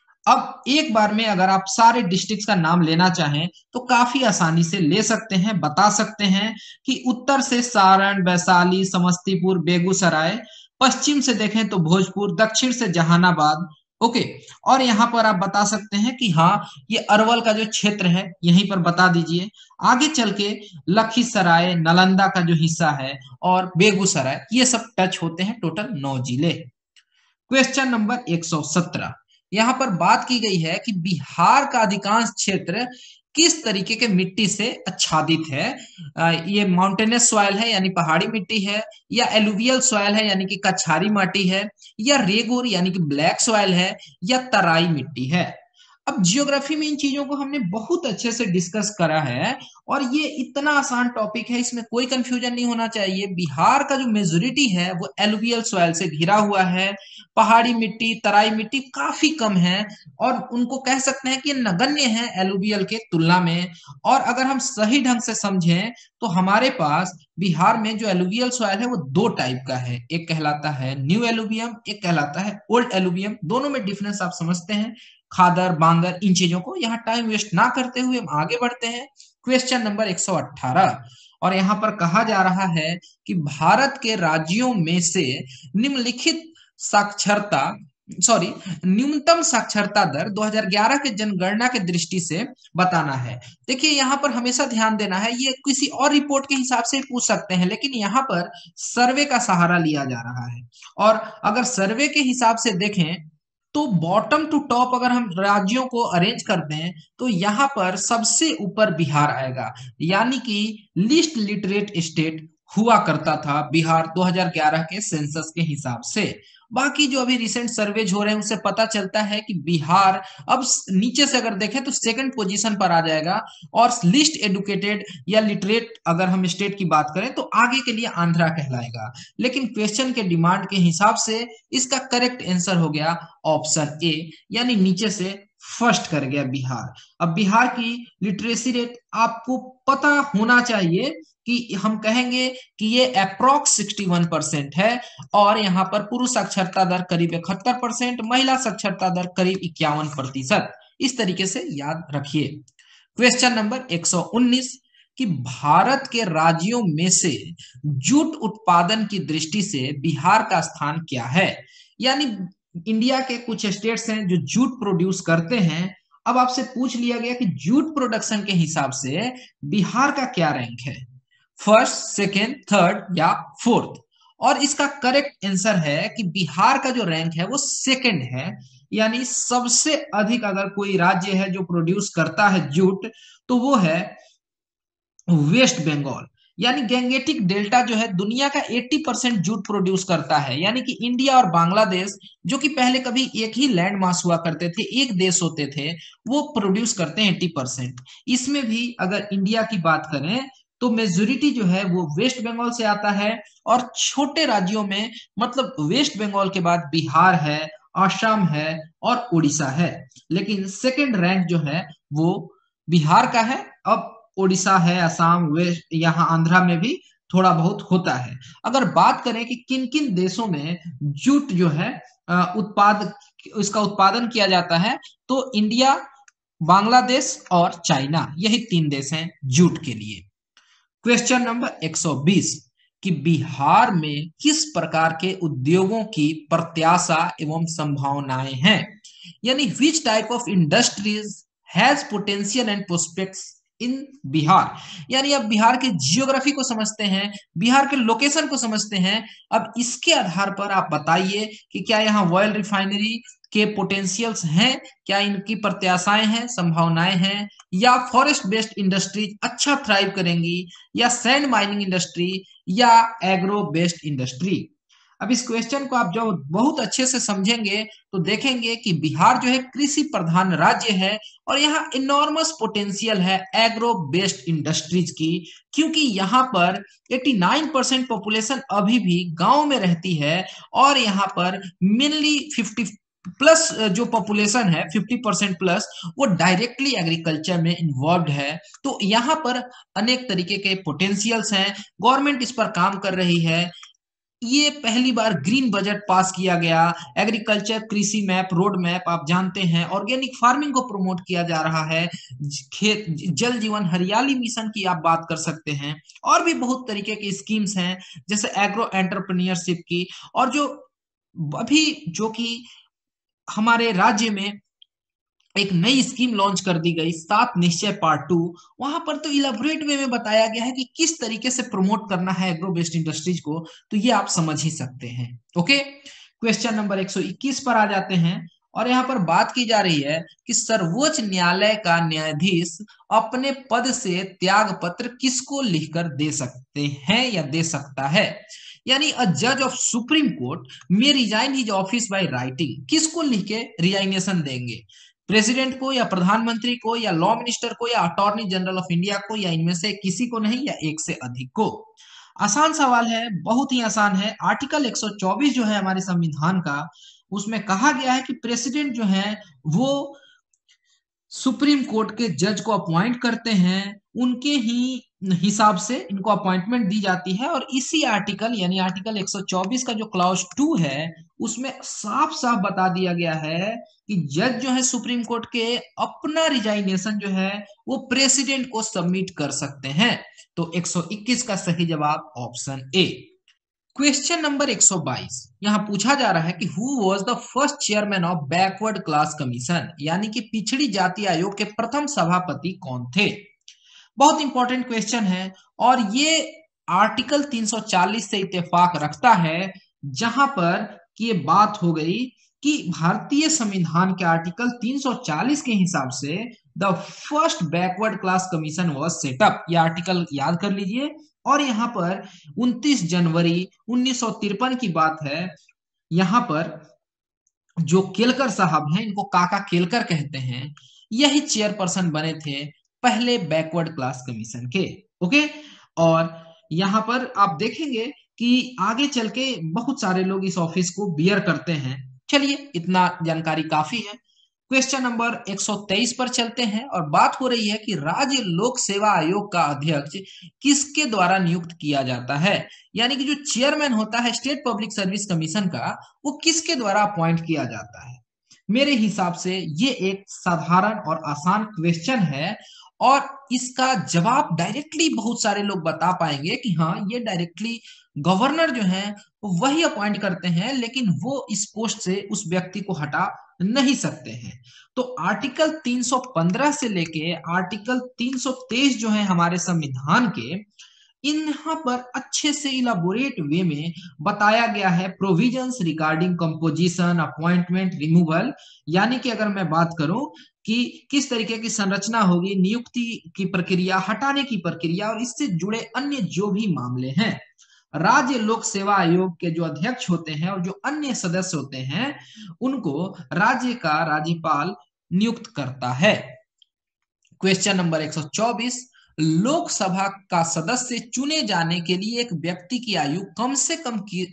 अब एक बार में अगर आप सारे डिस्ट्रिक्ट्स का नाम लेना चाहें तो काफी आसानी से ले सकते हैं, बता सकते हैं कि उत्तर से सारण, वैशाली, समस्तीपुर, बेगूसराय, पश्चिम से देखें तो भोजपुर, दक्षिण से जहानाबाद। ओके, और यहाँ पर आप बता सकते हैं कि हाँ ये अरवल का जो क्षेत्र है यहीं पर बता दीजिए। आगे चल के लखीसराय, नालंदा का जो हिस्सा है और बेगूसराय, ये सब टच होते हैं। टोटल नौ जिले। क्वेश्चन नंबर एक सौ सत्रह, यहाँ पर बात की गई है कि बिहार का अधिकांश क्षेत्र किस तरीके के मिट्टी से आच्छादित है। आ, ये माउंटेनस सॉइल है यानी पहाड़ी मिट्टी है, या एलुवियल सॉइल है यानी कि कछारी माटी है, या रेगुर यानी कि ब्लैक सॉइल है, या तराई मिट्टी है। अब जियोग्राफी में इन चीजों को हमने बहुत अच्छे से डिस्कस करा है और ये इतना आसान टॉपिक है, इसमें कोई कंफ्यूजन नहीं होना चाहिए। बिहार का जो मेजोरिटी है वो एलुवियल सॉइल से घिरा हुआ है। पहाड़ी मिट्टी, तराई मिट्टी काफी कम है और उनको कह सकते हैं कि नगण्य है एलुवियल के तुलना में। और अगर हम सही ढंग से समझें तो हमारे पास बिहार में जो एलुवियल सॉइल है वो दो टाइप का है, एक कहलाता है न्यू एलुवियम, एक कहलाता है ओल्ड एलुवियम। दोनों में डिफरेंस आप समझते हैं, खादर, बांगर, इन चीजों को। यहाँ टाइम वेस्ट ना करते हुए हम आगे बढ़ते हैं। क्वेश्चन नंबर एक सौ अठारह, और यहाँ पर कहा जा रहा है कि भारत के राज्यों में से निम्नलिखित साक्षरता सॉरी न्यूनतम साक्षरता दर दो हज़ार ग्यारह के जनगणना के दृष्टि से बताना है। देखिए यहाँ पर हमेशा ध्यान देना है, ये किसी और रिपोर्ट के हिसाब से पूछ सकते हैं, लेकिन यहाँ पर सर्वे का सहारा लिया जा रहा है। और अगर सर्वे के हिसाब से देखें तो बॉटम टू टॉप अगर हम राज्यों को अरेंज करते हैं तो यहाँ पर सबसे ऊपर बिहार आएगा, यानी कि लीस्ट लिटरेट स्टेट हुआ करता था बिहार दो हज़ार ग्यारह के सेंसस के हिसाब से। बाकी जो अभी रिसेंट सर्वेज हो रहे हैं उससे पता चलता है कि बिहार अब नीचे से अगर देखें तो सेकंड पोजीशन पर आ जाएगा, और लिस्ट एडुकेटेड या लिटरेट अगर हम स्टेट की बात करें तो आगे के लिए आंध्रा कहलाएगा। लेकिन क्वेश्चन के डिमांड के हिसाब से इसका करेक्ट आंसर हो गया ऑप्शन ए, यानी नीचे से फर्स्ट कर गया बिहार। अब बिहार की लिटरेसी रेट आपको पता होना चाहिए कि हम कहेंगे कि ये अप्रोक्स इकसठ परसेंट है, और यहाँ पर पुरुष साक्षरता दर करीब इकहत्तर परसेंट, महिला साक्षरता दर करीब इक्यावन प्रतिशत। इस तरीके से याद रखिए। क्वेश्चन नंबर एक सौ उन्नीस, कि भारत के राज्यों में से जूट उत्पादन की दृष्टि से बिहार का स्थान क्या है। यानी इंडिया के कुछ स्टेट्स हैं जो जूट प्रोड्यूस करते हैं। अब आपसे पूछ लिया गया कि जूट प्रोडक्शन के हिसाब से बिहार का क्या रैंक है, फर्स्ट, सेकेंड, थर्ड या फोर्थ। और इसका करेक्ट आंसर है कि बिहार का जो रैंक है वो सेकेंड है, यानी सबसे अधिक अगर कोई राज्य है जो प्रोड्यूस करता है जूट तो वो है वेस्ट बंगाल। यानी गैंगेटिक डेल्टा जो है दुनिया का अस्सी परसेंट जूट प्रोड्यूस करता है, यानी कि इंडिया और बांग्लादेश जो कि पहले कभी एक ही लैंड मास हुआ करते थे, एक देश होते थे, वो प्रोड्यूस करते हैं अस्सी परसेंट। इसमें भी अगर इंडिया की बात करें तो मेजोरिटी जो है वो वेस्ट बंगाल से आता है, और छोटे राज्यों में मतलब वेस्ट बंगाल के बाद बिहार है, असम है और उड़ीसा है। लेकिन सेकंड रैंक जो है वो बिहार का है। अब उड़ीसा है, असम, वेस्ट, यहाँ आंध्रा में भी थोड़ा बहुत होता है। अगर बात करें कि किन किन देशों में जूट जो है उत्पाद इसका उत्पादन किया जाता है, तो इंडिया, बांग्लादेश और चाइना, यही तीन देश हैं जूट के लिए। क्वेश्चन नंबर एक सौ बीस, कि बिहार में किस प्रकार के उद्योगों की प्रत्याशा एवं संभावनाएं हैं। यानी which type of industries has potential and prospects in Bihar. यानी अब बिहार के जियोग्राफी को समझते हैं, बिहार के लोकेशन को समझते हैं। अब इसके आधार पर आप बताइए कि क्या यहाँ ऑयल रिफाइनरी के पोटेंशियल्स हैं, क्या इनकी प्रत्याशाएं हैं, संभावनाएं हैं, या फॉरेस्ट बेस्ड इंडस्ट्रीज अच्छा थ्राइव करेंगी, या सैंड माइनिंग इंडस्ट्री, या एग्रो बेस्ड इंडस्ट्री। अब इस क्वेश्चन को आप जब बहुत अच्छे से समझेंगे तो देखेंगे कि बिहार जो है कृषि प्रधान राज्य है, और यहाँ इनॉर्मस पोटेंशियल है एग्रो बेस्ड इंडस्ट्रीज की, क्योंकि यहाँ पर नवासी परसेंट पॉपुलेशन अभी भी गांव में रहती है, और यहाँ पर मेनली प्लस जो पॉपुलेशन है फिफ्टी परसेंट प्लस वो डायरेक्टली एग्रीकल्चर में इन्वॉल्व है। तो यहाँ पर अनेक तरीके के पोटेंशियल्स हैं, गवर्नमेंट इस पर काम कर रही है। ये पहली बार ग्रीन बजट पास किया गया, एग्रीकल्चर कृषि मैप रोड मैप आप जानते हैं, ऑर्गेनिक फार्मिंग को प्रमोट किया जा रहा है, खेत जल जीवन हरियाली मिशन की आप बात कर सकते हैं, और भी बहुत तरीके की स्कीम्स हैं जैसे एग्रो एंटरप्रेन्योरशिप की। और जो अभी जो कि हमारे राज्य में एक नई स्कीम लॉन्च कर दी गई सात निश्चय पार्ट टू, वहां पर तो इलेबोरेट वे में बताया गया है कि किस तरीके से प्रमोट करना है एग्रो बेस्ड इंडस्ट्रीज को, तो ये आप समझ ही सकते हैं। ओके, क्वेश्चन नंबर एक सौ इक्कीस पर आ जाते हैं, और यहाँ पर बात की जा रही है कि सर्वोच्च न्यायालय का न्यायाधीश अपने पद से त्याग पत्र किसको लिखकर दे सकते हैं या दे सकता है। यानी अ जज ऑफ सुप्रीम कोर्ट में resign his office by writing, किसको लिख के रिजाइनेशन देंगे, प्रेसिडेंट को या प्रधानमंत्री को या लॉ मिनिस्टर को या अटॉर्नी जनरल ऑफ इंडिया को या इनमें से किसी को नहीं या एक से अधिक को। आसान सवाल है, बहुत ही आसान है। आर्टिकल एक सौ चौबीस जो है हमारे संविधान का, उसमें कहा गया है कि प्रेसिडेंट जो है वो सुप्रीम कोर्ट के जज को अपॉइंट करते हैं, उनके ही हिसाब से इनको अपॉइंटमेंट दी जाती है। और इसी आर्टिकल यानी आर्टिकल एक सौ चौबीस का जो क्लॉज टू है उसमें साफ साफ बता दिया गया है कि जज जो है सुप्रीम कोर्ट के अपना रिजाइनेशन जो है वो प्रेसिडेंट को सबमिट कर सकते हैं। तो एक सौ इक्कीस का सही जवाब ऑप्शन ए। क्वेश्चन नंबर एक सौ बाईस, यहां पूछा जा रहा है कि who was the first chairman of backward class commission, यानी कि पिछड़ी जाति आयोग के प्रथम सभापति कौन थे। बहुत इंपॉर्टेंट क्वेश्चन है, और ये आर्टिकल तीन सौ चालीस से इत्तेफाक रखता है, जहां पर ये बात हो गई कि भारतीय संविधान के आर्टिकल तीन सौ चालीस के हिसाब से the first backward class commission was set up. ये आर्टिकल याद कर लीजिए। और यहाँ पर उनतीस जनवरी उन्नीस सौ तिरपन की बात है। यहाँ पर जो केलकर साहब हैं, इनको काका केलकर कहते हैं, यही चेयरपर्सन बने थे पहले बैकवर्ड क्लास कमीशन के। ओके, और यहाँ पर आप देखेंगे कि आगे चल के बहुत सारे लोग इस ऑफिस को बियर करते हैं। चलिए, इतना जानकारी काफी है। क्वेश्चन नंबर एक सौ तेईस पर चलते हैं, और बात हो रही है कि राज्य लोक सेवा आयोग का अध्यक्ष किसके द्वारा नियुक्त किया जाता है। यानी कि जो चेयरमैन होता है स्टेट पब्लिक सर्विस कमीशन का, वो किसके द्वारा अपॉइंट किया जाता है। मेरे हिसाब से ये एक साधारण और आसान क्वेश्चन है, और इसका जवाब डायरेक्टली बहुत सारे लोग बता पाएंगे कि हाँ, ये डायरेक्टली गवर्नर जो है वही अपॉइंट करते हैं, लेकिन वो इस पोस्ट से उस व्यक्ति को हटा नहीं सकते हैं। तो आर्टिकल तीन सौ पंद्रह से लेके आर्टिकल तीन सौ तेईस जो है हमारे संविधान के, यहाँ पर अच्छे से इलाबोरेट वे में बताया गया है provisions regarding composition, appointment, removal. यानी कि अगर मैं बात करूं कि किस तरीके की संरचना होगी, नियुक्ति की प्रक्रिया, हटाने की प्रक्रिया, और इससे जुड़े अन्य जो भी मामले हैं, राज्य लोक सेवा आयोग के जो अध्यक्ष होते हैं और जो अन्य सदस्य होते हैं, उनको राज्य का राज्यपाल नियुक्त करता है। क्वेश्चन नंबर एक सौ चौबीस, लोकसभा का सदस्य चुने जाने के लिए एक व्यक्ति की आयु कम से कम की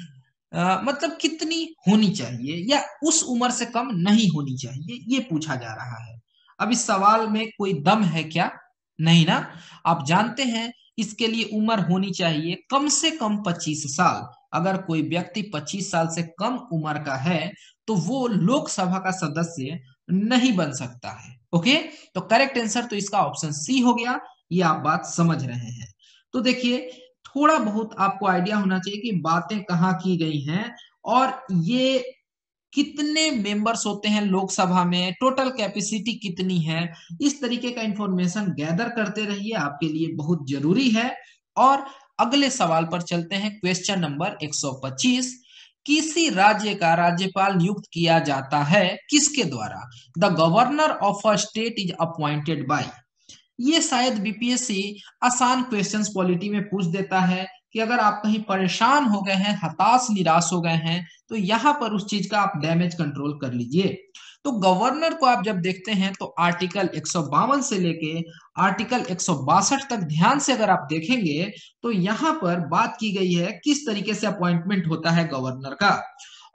आ, मतलब कितनी होनी चाहिए या उस उम्र से कम नहीं होनी चाहिए, ये पूछा जा रहा है। अब इस सवाल में कोई दम है क्या? नहीं ना। आप जानते हैं इसके लिए उम्र होनी चाहिए कम से कम पच्चीस साल। अगर कोई व्यक्ति पच्चीस साल से कम उम्र का है तो वो लोकसभा का सदस्य नहीं बन सकता है। ओके, तो करेक्ट आंसर तो इसका ऑप्शन सी हो गया। ये आप बात समझ रहे हैं। तो देखिए, थोड़ा बहुत आपको आइडिया होना चाहिए कि बातें कहाँ की गई हैं, और ये कितने मेंबर्स होते हैं लोकसभा में, टोटल कैपेसिटी कितनी है, इस तरीके का इंफॉर्मेशन गैदर करते रहिए, आपके लिए बहुत जरूरी है। और अगले सवाल पर चलते हैं। क्वेश्चन नंबर एक सौ पच्चीस, किसी राज्य का राज्यपाल नियुक्त किया जाता है किसके द्वारा? The governor of a state is appointed by. ये शायद बीपीएससी आसान क्वेश्चंस पॉलिटी में पूछ देता है कि अगर आप कहीं परेशान हो गए हैं, हताश निराश हो गए हैं, तो यहां पर उस चीज का आप डैमेज कंट्रोल कर लीजिए। तो गवर्नर को आप जब देखते हैं तो आर्टिकल एक सौ बावन से लेके आर्टिकल एक सौ बासठ तक ध्यान से अगर आप देखेंगे तो यहां पर बात की गई है किस तरीके से अपॉइंटमेंट होता है गवर्नर का।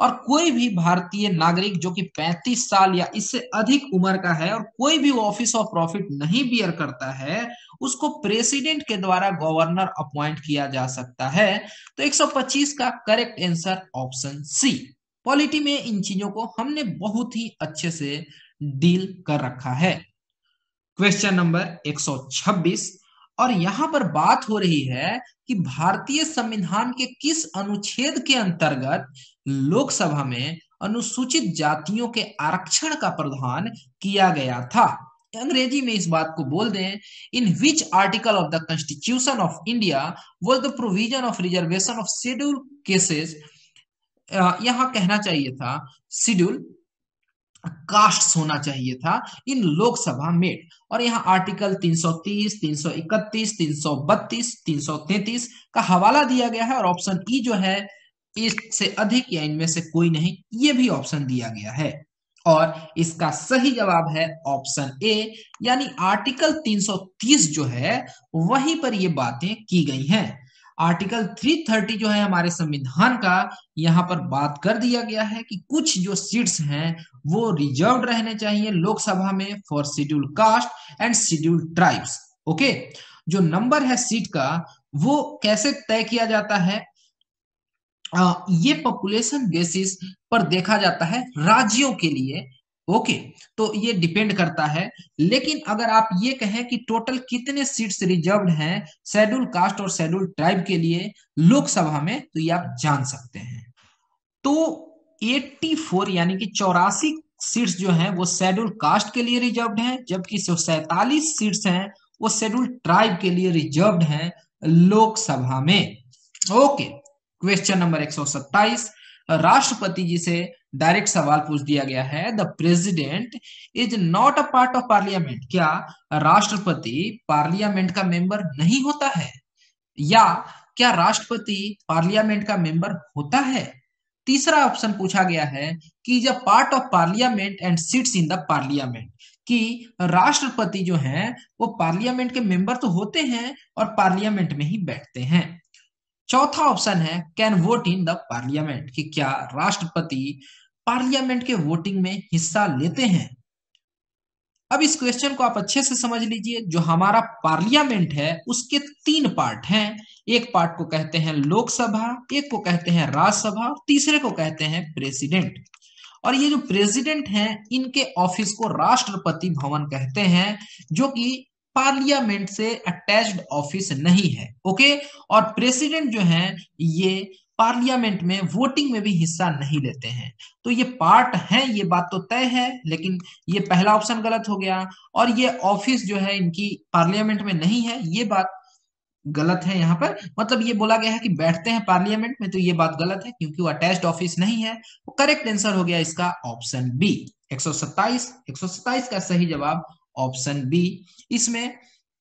और कोई भी भारतीय नागरिक जो कि पैंतीस साल या इससे अधिक उम्र का है और कोई भी ऑफिस ऑफ प्रॉफिट नहीं बियर करता है, उसको प्रेसिडेंट के द्वारा गवर्नर अपॉइंट किया जा सकता है। तो एक सौ पच्चीस का correct answer option C. Polity में इन चीजों को हमने बहुत ही अच्छे से डील कर रखा है। क्वेश्चन नंबर एक सौ छब्बीस, और यहां पर बात हो रही है कि भारतीय संविधान के किस अनुच्छेद के अंतर्गत लोकसभा में अनुसूचित जातियों के आरक्षण का प्रावधान किया गया था। अंग्रेजी में इस बात को बोल दें, in which article of the constitution of India was the provision of reservation of schedule castes. यहां कहना चाहिए था शेड्यूल कास्ट होना चाहिए था इन लोकसभा में। और यहाँ आर्टिकल तीन सौ तीस, तीन सौ इकतीस, तीन सौ बत्तीस, तीन सौ तैंतीस का हवाला दिया गया है और ऑप्शन ई जो है इससे अधिक या इनमें से कोई नहीं, ये भी ऑप्शन दिया गया है। और इसका सही जवाब है ऑप्शन ए, यानी आर्टिकल तीन सौ तीस जो है वहीं पर ये बातें की गई हैं। आर्टिकल तीन सौ तीस जो है हमारे संविधान का, यहाँ पर बात कर दिया गया है कि कुछ जो सीट्स हैं वो रिजर्व्ड रहने चाहिए लोकसभा में for schedule caste and schedule tribes. Okay, जो नंबर है सीट का वो कैसे तय किया जाता है? आ, ये पॉपुलेशन बेसिस पर देखा जाता है राज्यों के लिए। ओके, तो ये डिपेंड करता है। लेकिन अगर आप ये कहें कि टोटल कितने सीट्स रिजर्व्ड हैं शेड्यूल कास्ट और शेड्यूल ट्राइब के लिए लोकसभा में, तो ये आप जान सकते हैं। तो चौरासी यानी कि चौरासी सीट्स जो हैं वो शेड्यूल कास्ट के लिए रिजर्व्ड हैं, जबकि सैतालीस सीट्स हैं वो शेड्यूल ट्राइब के लिए रिजर्व्ड हैं लोकसभा में। ओके, क्वेश्चन नंबर एक सौ सत्ताईस, राष्ट्रपति जी से डायरेक्ट सवाल पूछ दिया गया है, the president is not a part of parliament. क्या राष्ट्रपति पार्लियामेंट का मेंबर नहीं होता है, या क्या राष्ट्रपति पार्लियामेंट का मेंबर होता है? तीसरा ऑप्शन पूछा गया है कि is a part of parliament and sits in the parliament, कि राष्ट्रपति जो हैं वो पार्लियामेंट के मेंबर तो होते हैं और पार्लियामेंट में ही बैठते हैं। चौथा ऑप्शन है can vote in the parliament, कि क्या राष्ट्रपति पार्लियामेंट के वोटिंग में हिस्सा लेते हैं। अब इस क्वेश्चन को आप अच्छे से समझ लीजिए। जो हमारा पार्लियामेंट है उसके तीन पार्ट हैं, एक पार्ट को कहते हैं लोकसभा, एक को कहते हैं राज्यसभा, और तीसरे को कहते हैं प्रेसिडेंट। और ये जो प्रेसिडेंट हैं इनके ऑफिस को राष्ट्रपति भवन कहते हैं, जो कि पार्लियामेंट से अटैच्ड ऑफिस नहीं है। ओके, और प्रेसिडेंट जो हैं ये पार्लियामेंट में वोटिंग में भी हिस्सा नहीं लेते हैं। तो ये पार्ट है, ये बात तो तय है, लेकिन ये पहला ऑप्शन गलत हो गया। और ये ऑफिस जो है इनकी पार्लियामेंट में नहीं है, ये बात गलत है। यहाँ पर मतलब ये बोला गया है कि बैठते हैं पार्लियामेंट में, तो ये बात गलत है क्योंकि वो अटैच्ड ऑफिस नहीं है। वो करेक्ट आंसर हो गया इसका ऑप्शन बी। एक सौ सत्ताईस एक सौ सत्ताईस का सही जवाब ऑप्शन बी। इसमें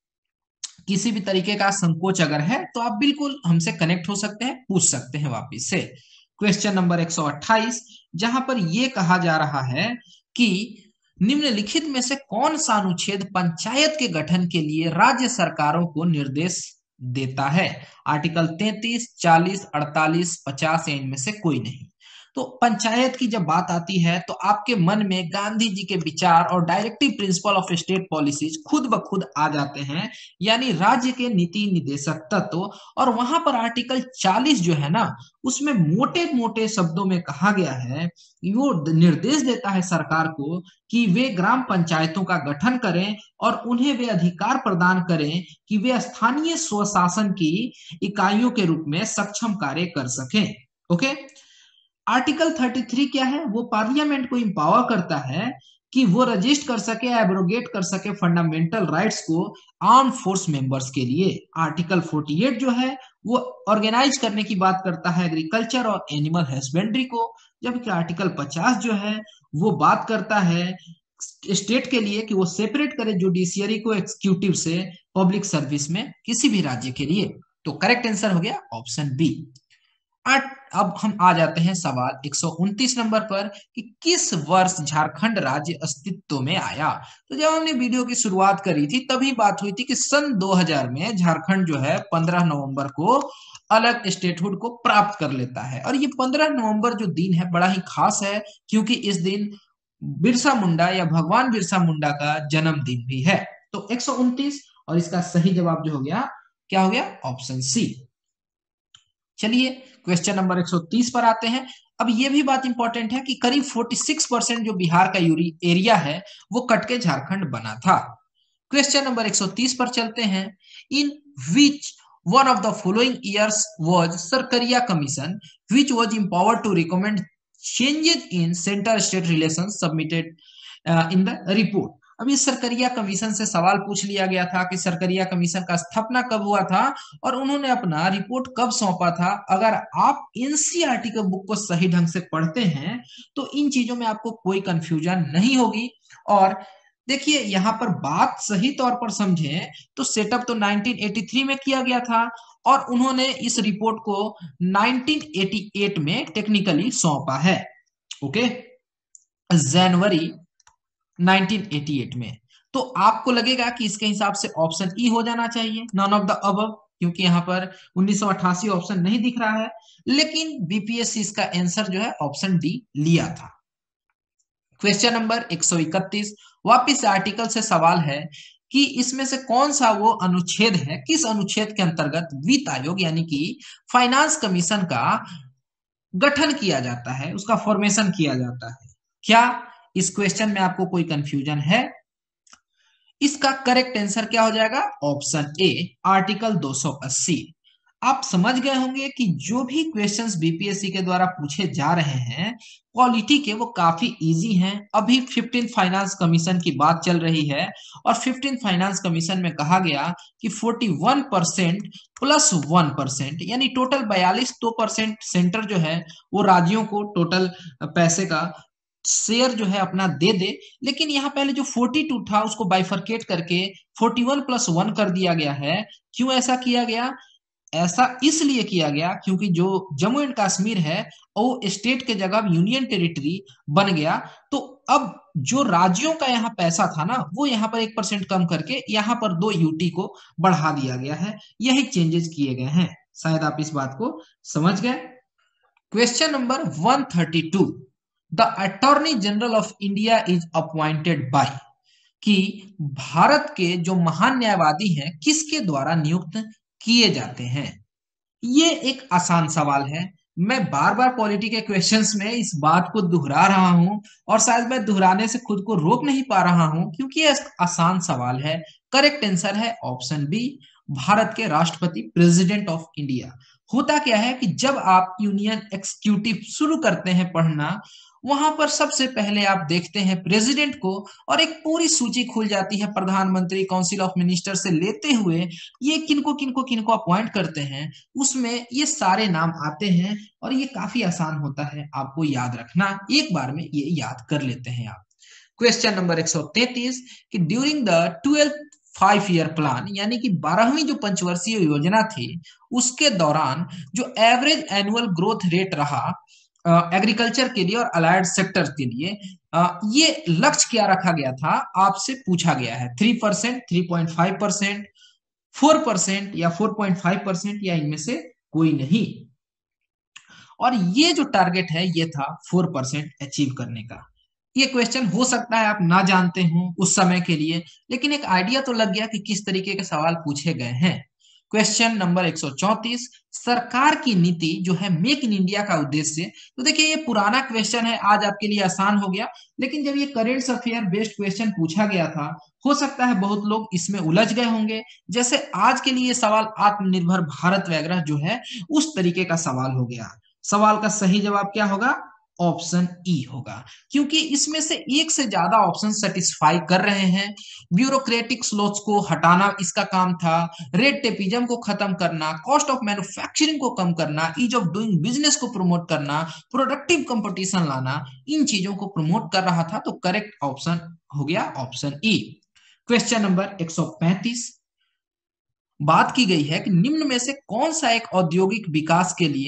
किसी भी तरीके का संकोच अगर है तो आप बिल्कुल हमसे कनेक्ट हो सकते हैं, पूछ सकते हैं वापिस से। क्वेश्चन नंबर एक सौ अट्ठाईस, जहां पर यह कहा जा रहा है कि निम्नलिखित में से कौन सा अनुच्छेद पंचायत के गठन के लिए राज्य सरकारों को निर्देश देता है? आर्टिकल तैंतीस, चालीस, अड़तालीस, पचास या इनमें से कोई नहीं। तो पंचायत की जब बात आती है तो आपके मन में गांधी जी के विचार और directive principle of state policies खुद ब खुद आ जाते हैं, यानी राज्य के नीति निदेशक तत्व। और वहां पर आर्टिकल चालीस जो है ना, उसमें मोटे मोटे शब्दों में कहा गया है, वो निर्देश देता है सरकार को कि वे ग्राम पंचायतों का गठन करें और उन्हें वे अधिकार प्रदान करें कि वे स्थानीय स्वशासन की इकाइयों के रूप में सक्षम कार्य कर सकें। ओके, आर्टिकल तैंतीस क्या है? वो पार्लियामेंट को इंपावर करता है कि वो रजिस्टर कर सके, एब्रोगेट कर सके फंडामेंटल राइट्स को आर्म फोर्स मेंबर्स के लिए। आर्टिकल अड़तालीस जो है वो ऑर्गेनाइज करने की बात करता है एग्रीकल्चर और एनिमल हस्बेंड्री को, जबकि आर्टिकल पचास जो है वो बात करता है स्टेट के लिए कि वो सेपरेट करे जुडिशियरी को एग्जीक्यूटिव से पब्लिक सर्विस में किसी भी राज्य के लिए। तो करेक्ट आंसर हो गया ऑप्शन बी। अब हम आ जाते हैं सवाल एक सौ उनतीस नंबर पर कि किस वर्ष झारखंड राज्य अस्तित्व में आया। तो जब हमने वीडियो की शुरुआत करी थी तभी बात हुई थी कि सन दो हज़ार में झारखंड जो है पंद्रह नवंबर को अलग स्टेटहुड को प्राप्त कर लेता है। और ये पंद्रह नवंबर जो दिन है बड़ा ही खास है, क्योंकि इस दिन बिरसा मुंडा या भगवान बिरसा मुंडा का जन्मदिन भी है। तो एक सौ उनतीस और इसका सही जवाब जो हो गया, क्या हो गया, ऑप्शन सी। चलिए क्वेश्चन नंबर एक सौ तीस पर आते हैं। अब ये भी बात इंपॉर्टेंट है कि करीब छियालीस परसेंट जो बिहार का एरिया है वो कट के झारखंड बना था। क्वेश्चन नंबर एक सौ तीस पर चलते हैं। In which one of the following years was Sarkaria commission which was empowered to recommend changes in centre state relation submitted in the report. अब इस सरकरिया कमीशन से सवाल पूछ लिया गया था कि सरकरिया कमीशन का स्थापना कब हुआ था और उन्होंने अपना रिपोर्ट कब सौंपा था। अगर आप एनसीईआरटी के बुक को सही ढंग से पढ़ते हैं तो इन चीजों में आपको कोई कंफ्यूजन नहीं होगी। और देखिए यहाँ पर बात सही तौर पर समझें तो सेटअप तो नाइनटीन एटी थ्री में किया गया था और उन्होंने इस रिपोर्ट को नाइनटीन एटी एट में टेक्निकली सौंपा है। ओके, जनवरी नाइनटीन एटी एट में। तो आपको लगेगा कि इसके हिसाब से ऑप्शन ई हो जाना चाहिए, नॉन ऑफ द अबव, क्योंकि यहाँ पर उन्नीस सौ अट्ठासी ऑप्शन नहीं दिख रहा है। लेकिन बीपीएससी इसका आंसर जो है ऑप्शन डी लिया था। क्वेश्चन नंबर एक सौ इकतीस वापिस आर्टिकल से सवाल है कि इसमें से कौन सा वो अनुच्छेद है, किस अनुच्छेद के अंतर्गत वित्त आयोग यानी कि फाइनेंस कमीशन का गठन किया जाता है, उसका फॉर्मेशन किया जाता है। क्या इस क्वेश्चन में आपको कोई कंफ्यूजन है? इसका करेक्ट आंसर क्या हो जाएगा, ऑप्शन ए, आर्टिकल दो सौ अस्सी। आप समझ गए होंगे कि जो भी क्वेश्चंस बीपीएससी के द्वारा पूछे जा रहे हैं क्वालिटी के, वो काफी इजी हैं। अभी फिफ्टीन फाइनेंस कमीशन की बात चल रही है और फिफ्टीन फाइनेंस कमीशन में कहा गया कि इकतालीस परसेंट प्लस वन परसेंट यानी टोटल बयालीस दो परसेंट सेंटर जो है वो राज्यों को टोटल पैसे का शेयर जो है अपना दे दे। लेकिन यहाँ पहले जो बयालीस था उसको बाइफरकेट करके इकतालीस प्लस वन कर दिया गया है। क्यों ऐसा किया गया? ऐसा इसलिए किया गया क्योंकि जो जम्मू एंड कश्मीर है वो स्टेट के जगह यूनियन टेरिटरी बन गया। तो अब जो राज्यों का यहाँ पैसा था ना वो यहाँ पर एक परसेंट कम करके यहाँ पर दो यूटी को बढ़ा दिया गया है। यही चेंजेस किए गए हैं। शायद आप इस बात को समझ गए। क्वेश्चन नंबर एक सौ बत्तीस, the attorney general of India is appointed by, कि भारत के जो महान न्यायवादी हैं किसके द्वारा नियुक्त किए जाते हैं। ये एक आसान सवाल है। मैं बार बार पॉलिटी के क्वेश्चंस में इस बात को दोहरा रहा हूं और शायद मैं दोहराने से खुद को रोक नहीं पा रहा हूं क्योंकि ये आसान सवाल है। करेक्ट आंसर है ऑप्शन बी, भारत के राष्ट्रपति, प्रेसिडेंट ऑफ इंडिया। होता क्या है कि जब आप यूनियन एग्जीक्यूटिव शुरू करते हैं पढ़ना, वहां पर सबसे पहले आप देखते हैं प्रेसिडेंट को और एक पूरी सूची खुल जाती है प्रधानमंत्री, काउंसिल ऑफ मिनिस्टर से लेते हुए ये किनको किनको किनको अपॉइंट करते हैं, उसमें ये सारे नाम आते हैं और ये काफी आसान होता है आपको याद रखना। एक बार में ये याद कर लेते हैं आप। क्वेश्चन नंबर एक सौ तैंतीस कि during the twelfth five year plan यानी कि बारहवीं जो पंचवर्षीय योजना थी उसके दौरान जो एवरेज एनुअल ग्रोथ रेट रहा एग्रीकल्चर uh, के लिए और अलाइड सेक्टर के लिए, uh, ये लक्ष्य क्या रखा गया था आपसे पूछा गया है। Three percent, three point five percent, four percent या फोर पॉइंट फाइव परसेंट या इनमें से कोई नहीं। और ये जो टारगेट है ये था फोर परसेंट अचीव करने का। ये क्वेश्चन हो सकता है आप ना जानते हो उस समय के लिए, लेकिन एक आइडिया तो लग गया कि किस तरीके के सवाल पूछे गए हैं। क्वेश्चन नंबर एक सौ चौंतीस, सरकार की नीति जो है मेक इन इंडिया का उद्देश्य। तो देखिए ये पुराना क्वेश्चन है, आज आपके लिए आसान हो गया, लेकिन जब ये करेंट अफेयर बेस्ड क्वेश्चन पूछा गया था हो सकता है बहुत लोग इसमें उलझ गए होंगे। जैसे आज के लिए सवाल आत्मनिर्भर भारत वगैरह जो है उस तरीके का सवाल हो गया। सवाल का सही जवाब क्या होगा, ऑप्शन ई होगा, क्योंकि इसमें से एक से ज्यादा ऑप्शन सेटिस्फाई कर रहे हैं। ब्यूरोक्रेटिक स्लोच को हटाना इसका काम था, रेड टेपिज्म को खत्म करना, कॉस्ट ऑफ मैन्युफैक्चरिंग को कम करना, ईज ऑफ डूइंग बिजनेस को प्रमोट करना, प्रोडक्टिव कंपटीशन लाना, इन चीजों को प्रमोट कर रहा था। तो करेक्ट ऑप्शन हो गया ऑप्शन ई। क्वेश्चन नंबर एक सौ पैंतीस, बात की गई है कि निम्न में से कौन सा एक औद्योगिक विकास के लिए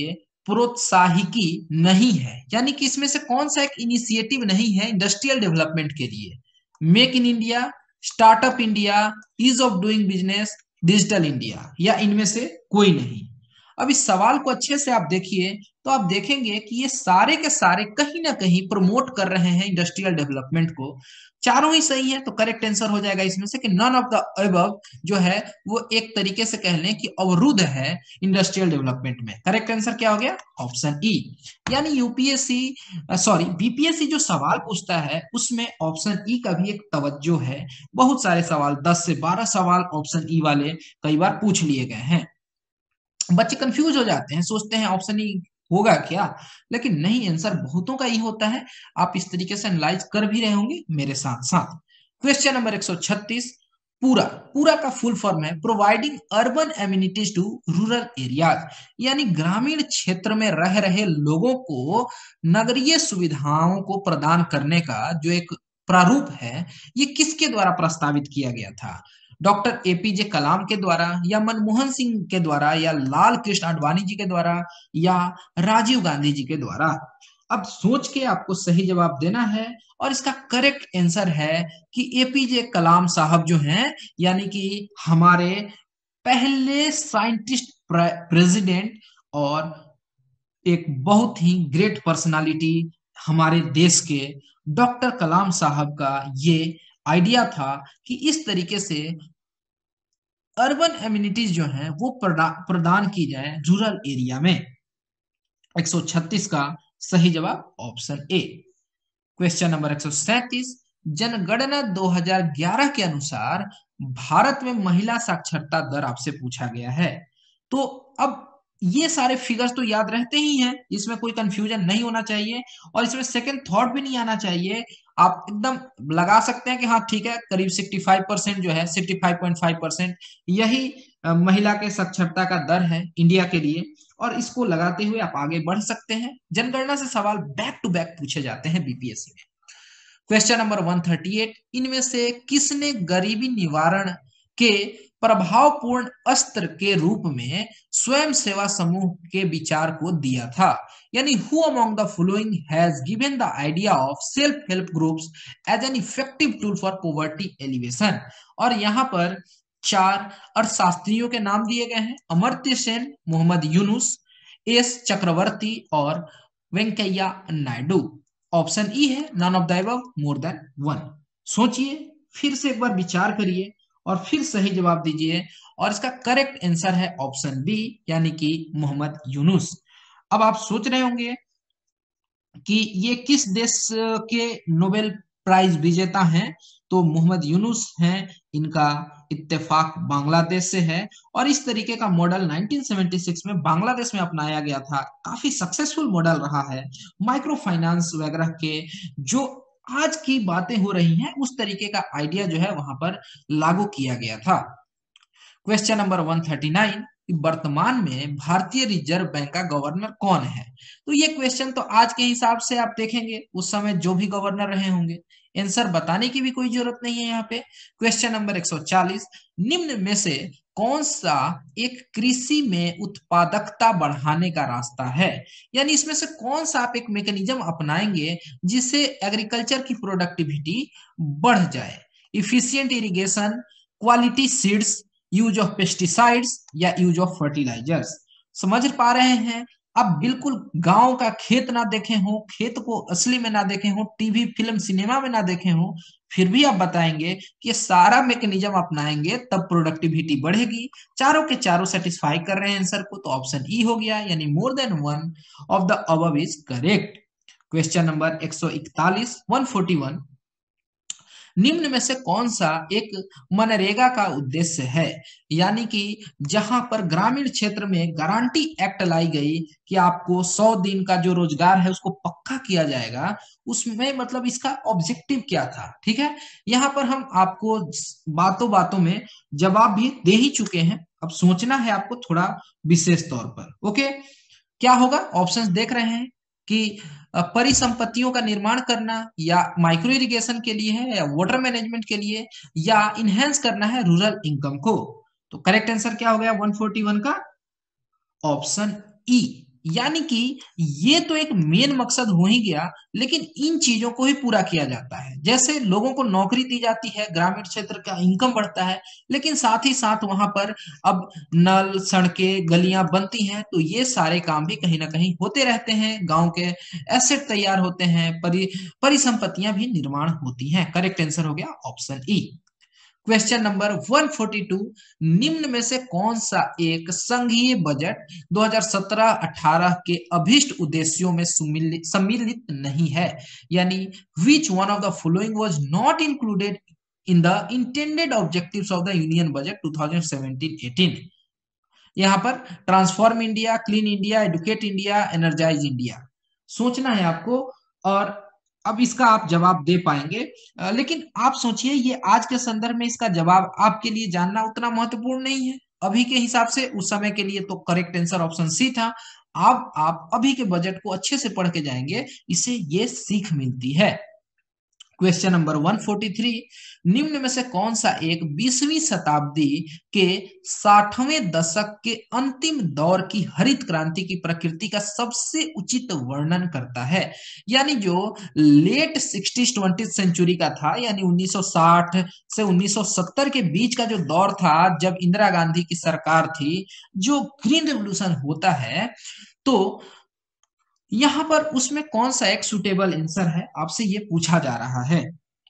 प्रोत्साहिकी नहीं है, यानी कि इसमें से कौन सा एक इनिशिएटिव नहीं है इंडस्ट्रियल डेवलपमेंट के लिए? Make in India, startup India, ease of doing business, digital India, या इनमें से कोई नहीं? अब इस सवाल को अच्छे से आप देखिए तो आप देखेंगे कि ये सारे के सारे कहीं ना कहीं प्रमोट कर रहे हैं इंडस्ट्रियल डेवलपमेंट को। चारों ही सही है, तो करेक्ट आंसर हो जाएगा इसमें से कि नन ऑफ द अबव जो है वो एक तरीके से कह लें कि अवरुद्ध है इंडस्ट्रियल डेवलपमेंट में। करेक्ट आंसर क्या हो गया? Option E. यानी यूपीएससी सॉरी बीपीएससी जो सवाल पूछता है उसमें ऑप्शन ई का भी एक तवज्जो है। बहुत सारे सवाल, दस से बारह सवाल ऑप्शन ई वाले कई बार पूछ लिए गए हैं। बच्चे कंफ्यूज हो जाते हैं, सोचते हैं ऑप्शन ई होगा क्या, लेकिन नहीं, आंसर बहुतों का ई होता है। आप इस तरीके से एनालाइज कर भी रहे होंगे मेरे साथ साथ। क्वेश्चन नंबर एक सौ छत्तीस, पूरा पूरा का फुल फॉर्म है providing urban amenities to rural areas, यानी ग्रामीण क्षेत्र में रह रहे लोगों को नगरीय सुविधाओं को प्रदान करने का जो एक प्रारूप है, ये किसके द्वारा प्रस्तावित किया गया था? डॉक्टर एपीजे कलाम के द्वारा, या मनमोहन सिंह के द्वारा, या लाल कृष्ण आडवाणी जी के द्वारा, या राजीव गांधी जी के द्वारा? अब सोच के आपको सही जवाब देना है, और इसका करेक्ट आंसर है कि एपीजे कलाम साहब जो हैं, यानी कि हमारे पहले साइंटिस्ट प्रेसिडेंट और एक बहुत ही ग्रेट पर्सनालिटी हमारे देश के डॉक्टर कलाम साहब का ये आइडिया था कि इस तरीके से अर्बन एम्यूनिटीज जो हैं वो प्रदान की जाए रूरल एरिया में। एक सौ छत्तीस का सही जवाब ऑप्शन ए। क्वेश्चन नंबर एक सौ सैंतीस, जनगणना दो हज़ार ग्यारह के अनुसार भारत में महिला साक्षरता दर आपसे पूछा गया है। तो अब ये सारे फिगर्स तो याद रहते ही हैं, इसमें कोई कंफ्यूजन नहीं होना चाहिए, और इसमें सेकंड थॉट भी नहीं आना चाहिए। आप एकदम लगा सकते हैं कि हाँ ठीक है, करीब पैंसठ परसेंट जो है पैंसठ पॉइंट पाँच परसेंट यही अ, महिला के साक्षरता का दर है इंडिया के लिए, और इसको लगाते हुए आप आगे बढ़ सकते हैं। जनगणना से सवाल बैक टू बैक पूछे जाते हैं बीपीएससी में। क्वेश्चन नंबर एक सौ अड़तीस, इनमें से किसने गरीबी निवारण के प्रभावपूर्ण अस्त्र के रूप में स्वयं सेवा समूह के विचार को दिया था? यानी who among the following has given the idea of self help groups as an effective tool for poverty alleviation? और यहाँ पर चार अर्थशास्त्रियों के नाम दिए गए हैं, अमर्त्य सेन, मोहम्मद यूनुस, एस चक्रवर्ती और वेंकैया नायडू। ऑप्शन ई है none of the above, more than one. सोचिए, फिर से एक बार विचार करिए और फिर सही जवाब दीजिए, और इसका करेक्ट आंसर है ऑप्शन बी, यानी कि मोहम्मद यूनुस। अब आप सोच रहे होंगे कि ये किस देश के नोबेल प्राइज विजेता हैं? तो मोहम्मद यूनुस हैं, इनका इत्तेफाक बांग्लादेश से है, और इस तरीके का मॉडल उन्नीस सौ छिहत्तर में बांग्लादेश में अपनाया गया था। काफी सक्सेसफुल मॉडल रहा है। माइक्रो फाइनेंस वगैरह के जो आज की बातें हो रही हैं उस तरीके का आइडिया जो है वहां पर लागू किया गया था। क्वेश्चन नंबर एक सौ उनतालीस, वर्तमान में भारतीय रिजर्व बैंक का गवर्नर कौन है? तो ये क्वेश्चन तो आज के हिसाब से आप देखेंगे उस समय जो भी गवर्नर रहे होंगे, आंसर बताने की भी कोई जरूरत नहीं है यहाँ पे। क्वेश्चन नंबर एक सौ चालीस, निम्न में से कौन सा एक कृषि में उत्पादकता बढ़ाने का रास्ता है? यानी इसमें से कौन सा आप एक मैकेनिज्म अपनाएंगे जिससे एग्रीकल्चर की प्रोडक्टिविटी बढ़ जाए? Efficient irrigation, quality seeds, use of pesticides, या यूज ऑफ फर्टिलाइजर्स? समझ पा रहे हैं? अब बिल्कुल गांव का खेत ना देखे हो, खेत को असली में ना देखे हो, टीवी फिल्म सिनेमा में ना देखे हो, फिर भी आप बताएंगे कि ये सारा मैकेनिज्म अपनाएंगे तब प्रोडक्टिविटी बढ़ेगी। चारों के चारों सेटिस्फाई कर रहे हैं आंसर को, तो ऑप्शन ई हो गया, यानी more than one of the above is correct. Question number एक सौ इकतालीस, एक सौ इकतालीस, निम्न में से कौन सा एक मनरेगा का उद्देश्य है? यानी कि जहां पर ग्रामीण क्षेत्र में गारंटी एक्ट लाई गई कि आपको सौ दिन का जो रोजगार है उसको पक्का किया जाएगा, उसमें मतलब इसका ऑब्जेक्टिव क्या था? ठीक है, यहाँ पर हम आपको बातों बातों में जवाब भी दे ही चुके हैं, अब सोचना है आपको थोड़ा विशेष तौर पर। ओके, क्या होगा? ऑप्शंस देख रहे हैं कि परिसंपत्तियों का निर्माण करना, या माइक्रो इरिगेशन के लिए है, या वाटर मैनेजमेंट के लिए, या इनहेंस करना है रूरल इनकम को। तो करेक्ट आंसर क्या हो गया एक सौ इकतालीस का? ऑप्शन ई, यानी कि ये तो एक मेन मकसद हो ही गया, लेकिन इन चीजों को ही पूरा किया जाता है। जैसे लोगों को नौकरी दी जाती है, ग्रामीण क्षेत्र का इनकम बढ़ता है, लेकिन साथ ही साथ वहां पर अब नल, सड़कें, गलियां बनती हैं, तो ये सारे काम भी कहीं ना कहीं होते रहते हैं। गांव के एसेट तैयार होते हैं, परि परिसंपत्तियां भी निर्माण होती हैं। करेक्ट आंसर हो गया ऑप्शन ई। क्वेश्चन नंबर एक सौ बयालीस, निम्न में से कौन सा एक संघीय बजट दो हज़ार सत्रह अठारह के अभिष्ट उद्देश्यों में सम्मिलित नहीं है? यानी which one of the following was not included in the intended objectives of the union budget two thousand seventeen eighteen? यहां पर transform India, clean India, educate India, energise India सोचना है आपको, और अब इसका आप जवाब दे पाएंगे। लेकिन आप सोचिए, ये आज के संदर्भ में इसका जवाब आपके लिए जानना उतना महत्वपूर्ण नहीं है अभी के हिसाब से। उस समय के लिए तो करेक्ट आंसर ऑप्शन सी था। अब आप अभी के बजट को अच्छे से पढ़ के जाएंगे, इससे ये सीख मिलती है। क्वेश्चन नंबर एक सौ तैंतालीस, निम्न में से कौन सा एक बीसवीं शताब्दी के साठवें दशक के अंतिम दौर की हरित क्रांति की प्रकृति का सबसे उचित वर्णन करता है? यानी जो लेट सिक्सटीज ट्वेंटी सेंचुरी का था, यानी उन्नीस सौ साठ से उन्नीस सौ सत्तर के बीच का जो दौर था, जब इंदिरा गांधी की सरकार थी, जो ग्रीन रेवोल्यूशन होता है, तो यहां पर उसमें कौन सा एक सुटेबल आंसर है, आपसे ये पूछा जा रहा है।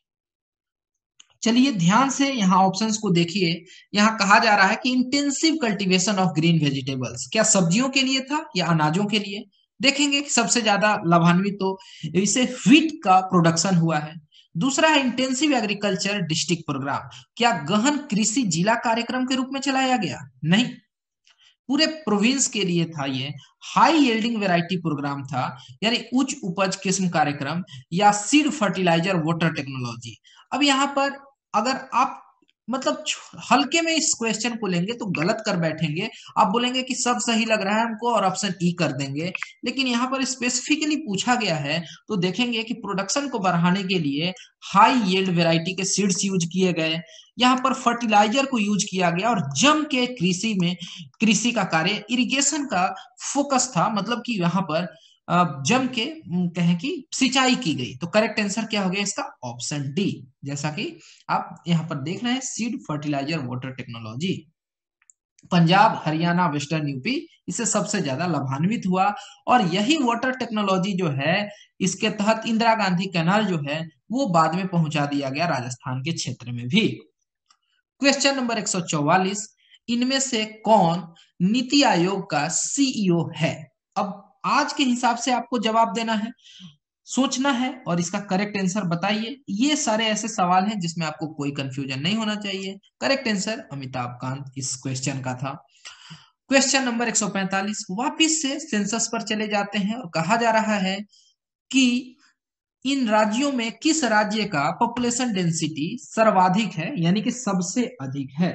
चलिए ध्यान से यहाँ ऑप्शंस को देखिए। यहाँ कहा जा रहा है कि intensive cultivation of green vegetables, क्या सब्जियों के लिए था या अनाजों के लिए? देखेंगे कि सबसे ज्यादा लाभान्वित तो इसे व्हीट का प्रोडक्शन हुआ है। दूसरा है इंटेंसिव एग्रीकल्चर डिस्ट्रिक्ट प्रोग्राम, क्या गहन कृषि जिला कार्यक्रम के रूप में चलाया गया? नहीं, पूरे प्रोविंस के लिए था ये। हाई यील्डिंग वैरायटी प्रोग्राम था, यानी उच्च उपज किस्म कार्यक्रम, या सीड फर्टिलाइजर वाटर टेक्नोलॉजी। अब यहाँ पर अगर आप मतलब हल्के में इस क्वेश्चन को लेंगे तो गलत कर बैठेंगे। आप बोलेंगे कि सब सही लग रहा है हमको और ऑप्शन ई कर देंगे, लेकिन यहाँ पर स्पेसिफिकली पूछा गया है तो देखेंगे कि प्रोडक्शन को बढ़ाने के लिए हाई यील्ड वैरायटी के सीड्स यूज किए गए, यहाँ पर फर्टिलाइजर को यूज किया गया, और जम के कृषि में कृषि का कार्य, इरिगेशन का फोकस था, मतलब कि यहाँ पर जम के कहें कि सिंचाई की गई। तो करेक्ट आंसर क्या हो गया इसका? ऑप्शन डी, जैसा कि आप यहाँ पर देख रहे हैं, seed fertiliser water technology. Punjab, Haryana, western UP इससे सबसे ज्यादा लाभान्वित हुआ, और यही वाटर टेक्नोलॉजी जो है, इसके तहत इंदिरा गांधी कैनाल जो है वो बाद में पहुंचा दिया गया राजस्थान के क्षेत्र में भी। क्वेश्चन नंबर एक सौ चौवालीस, इनमें से कौन नीति आयोग का सीईओ है? अब आज के हिसाब से आपको जवाब देना है, सोचना है और इसका करेक्ट आंसर बताइए। ये सारे ऐसे सवाल हैं जिसमें आपको कोई कंफ्यूजन नहीं होना चाहिए। करेक्ट आंसर अमिताभ कांत इस क्वेश्चन का था। क्वेश्चन नंबर एक सौ पैंतालीस, वापिस से सेंसस पर चले जाते हैं और कहा जा रहा है कि इन राज्यों में किस राज्य का पॉपुलेशन डेंसिटी सर्वाधिक है, यानी कि सबसे अधिक है?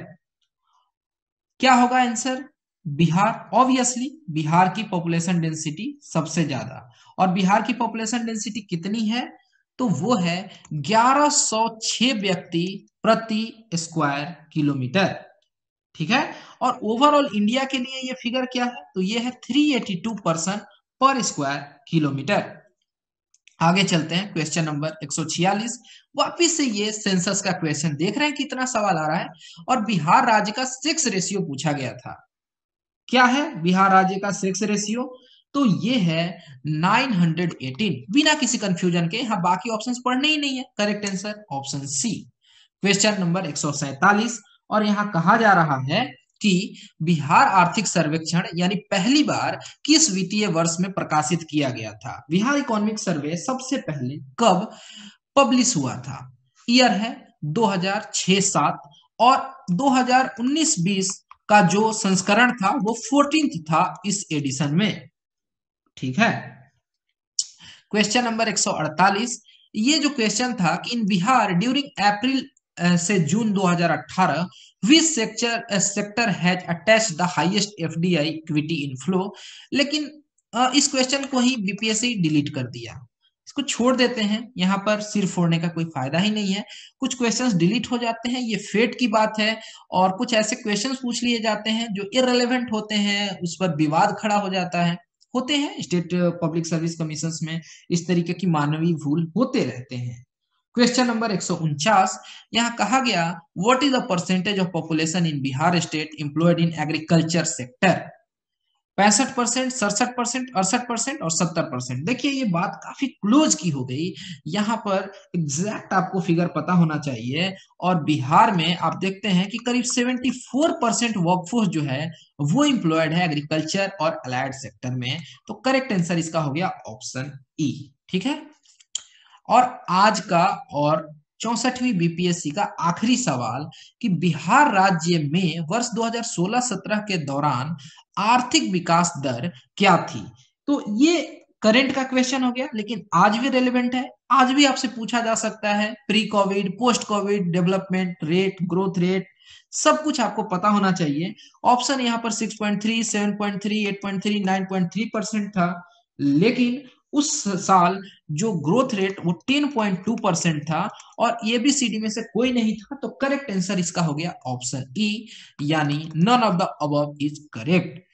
क्या होगा आंसर? बिहार। ऑब्वियसली बिहार की पॉपुलेशन डेंसिटी सबसे ज्यादा, और बिहार की पॉपुलेशन डेंसिटी कितनी है? तो वो है ग्यारह सौ छह व्यक्ति प्रति स्क्वायर किलोमीटर। ठीक है, और ओवरऑल इंडिया के लिए ये फिगर क्या है? तो ये है तीन सौ बयासी पर्सन पर स्क्वायर किलोमीटर। आगे चलते हैं, क्वेश्चन नंबर एक सौ छियालीस, वापिस से ये सेंसस का क्वेश्चन। देख रहे हैं कितना सवाल आ रहा है, और बिहार राज्य का सेक्स रेशियो पूछा गया था। क्या है बिहार राज्य का सेक्स रेशियो? तो ये है नौ सौ अठारह, बिना किसी कंफ्यूजन के। यहाँ बाकी ऑप्शंस पढ़ने ही नहीं है। Correct answer option C. Question number एक सौ सैंतालीस, और यहाँ कहा जा रहा है कि बिहार आर्थिक सर्वेक्षण यानी पहली बार किस वित्तीय वर्ष में प्रकाशित किया गया था? बिहार इकोनॉमिक सर्वे सबसे पहले कब पब्लिश हुआ था? ईयर है दो हज़ार छह सात, और दो हज़ार उन्नीस बीस का जो संस्करण था वो चौदहवां था इस एडिशन में। ठीक है, क्वेश्चन नंबर एक सौ अड़तालीस, ये जो क्वेश्चन था कि इन बिहार ड्यूरिंग अप्रैल से जून दो हज़ार अठारह which sector sector has attached the highest FDI equity inflow, लेकिन इस क्वेश्चन को ही बीपीएससी डिलीट कर दिया। इसको छोड़ देते हैं, यहाँ पर सिर फोड़ने का कोई फायदा ही नहीं है। कुछ क्वेश्चंस डिलीट हो जाते हैं, ये फेट की बात है, और कुछ ऐसे क्वेश्चंस पूछ लिए जाते हैं जो इररिलेवेंट होते हैं, उस पर विवाद खड़ा हो जाता है, होते हैं, स्टेट पब्लिक सर्विस कमीशन में इस तरीके की मानवीय भूल होते रहते हैं। क्वेश्चन नंबर एक सौ उनचास, यहाँ कहा गया what is the percentage of population in Bihar state employed in agriculture sector. पैंसठ परसेंट, सड़सठ परसेंट, अड़सठ परसेंट और सत्तर परसेंट। देखिए ये बात काफी क्लोज की हो गई, यहाँ पर एग्जैक्ट आपको फिगर पता होना चाहिए। और बिहार में आप देखते हैं कि करीब चौहत्तर परसेंट वर्कफोर्स जो है वो एम्प्लॉयड है एग्रीकल्चर और अलाइड सेक्टर में। तो करेक्ट आंसर इसका हो गया ऑप्शन ई। ठीक है, और आज का और चौसठवीं बीपीएससी का आखिरी सवाल कि बिहार राज्य में वर्ष दो हज़ार सोलह सत्रह के दौरान आर्थिक विकास दर क्या थी। तो ये करंट का क्वेश्चन हो गया, लेकिन आज भी रेलेवेंट है, आज भी आपसे पूछा जा सकता है। Pre covid, post covid, development rate, growth rate, सब कुछ आपको पता होना चाहिए। ऑप्शन यहाँ पर six point three, seven point three, eight point three, nine point three percent था, लेकिन उस साल जो ग्रोथ रेट वो टेन पॉइंट टू परसेंट था और एबीसीडी में से कोई नहीं था। तो करेक्ट आंसर इसका हो गया ऑप्शन ई, यानी none of the above is correct.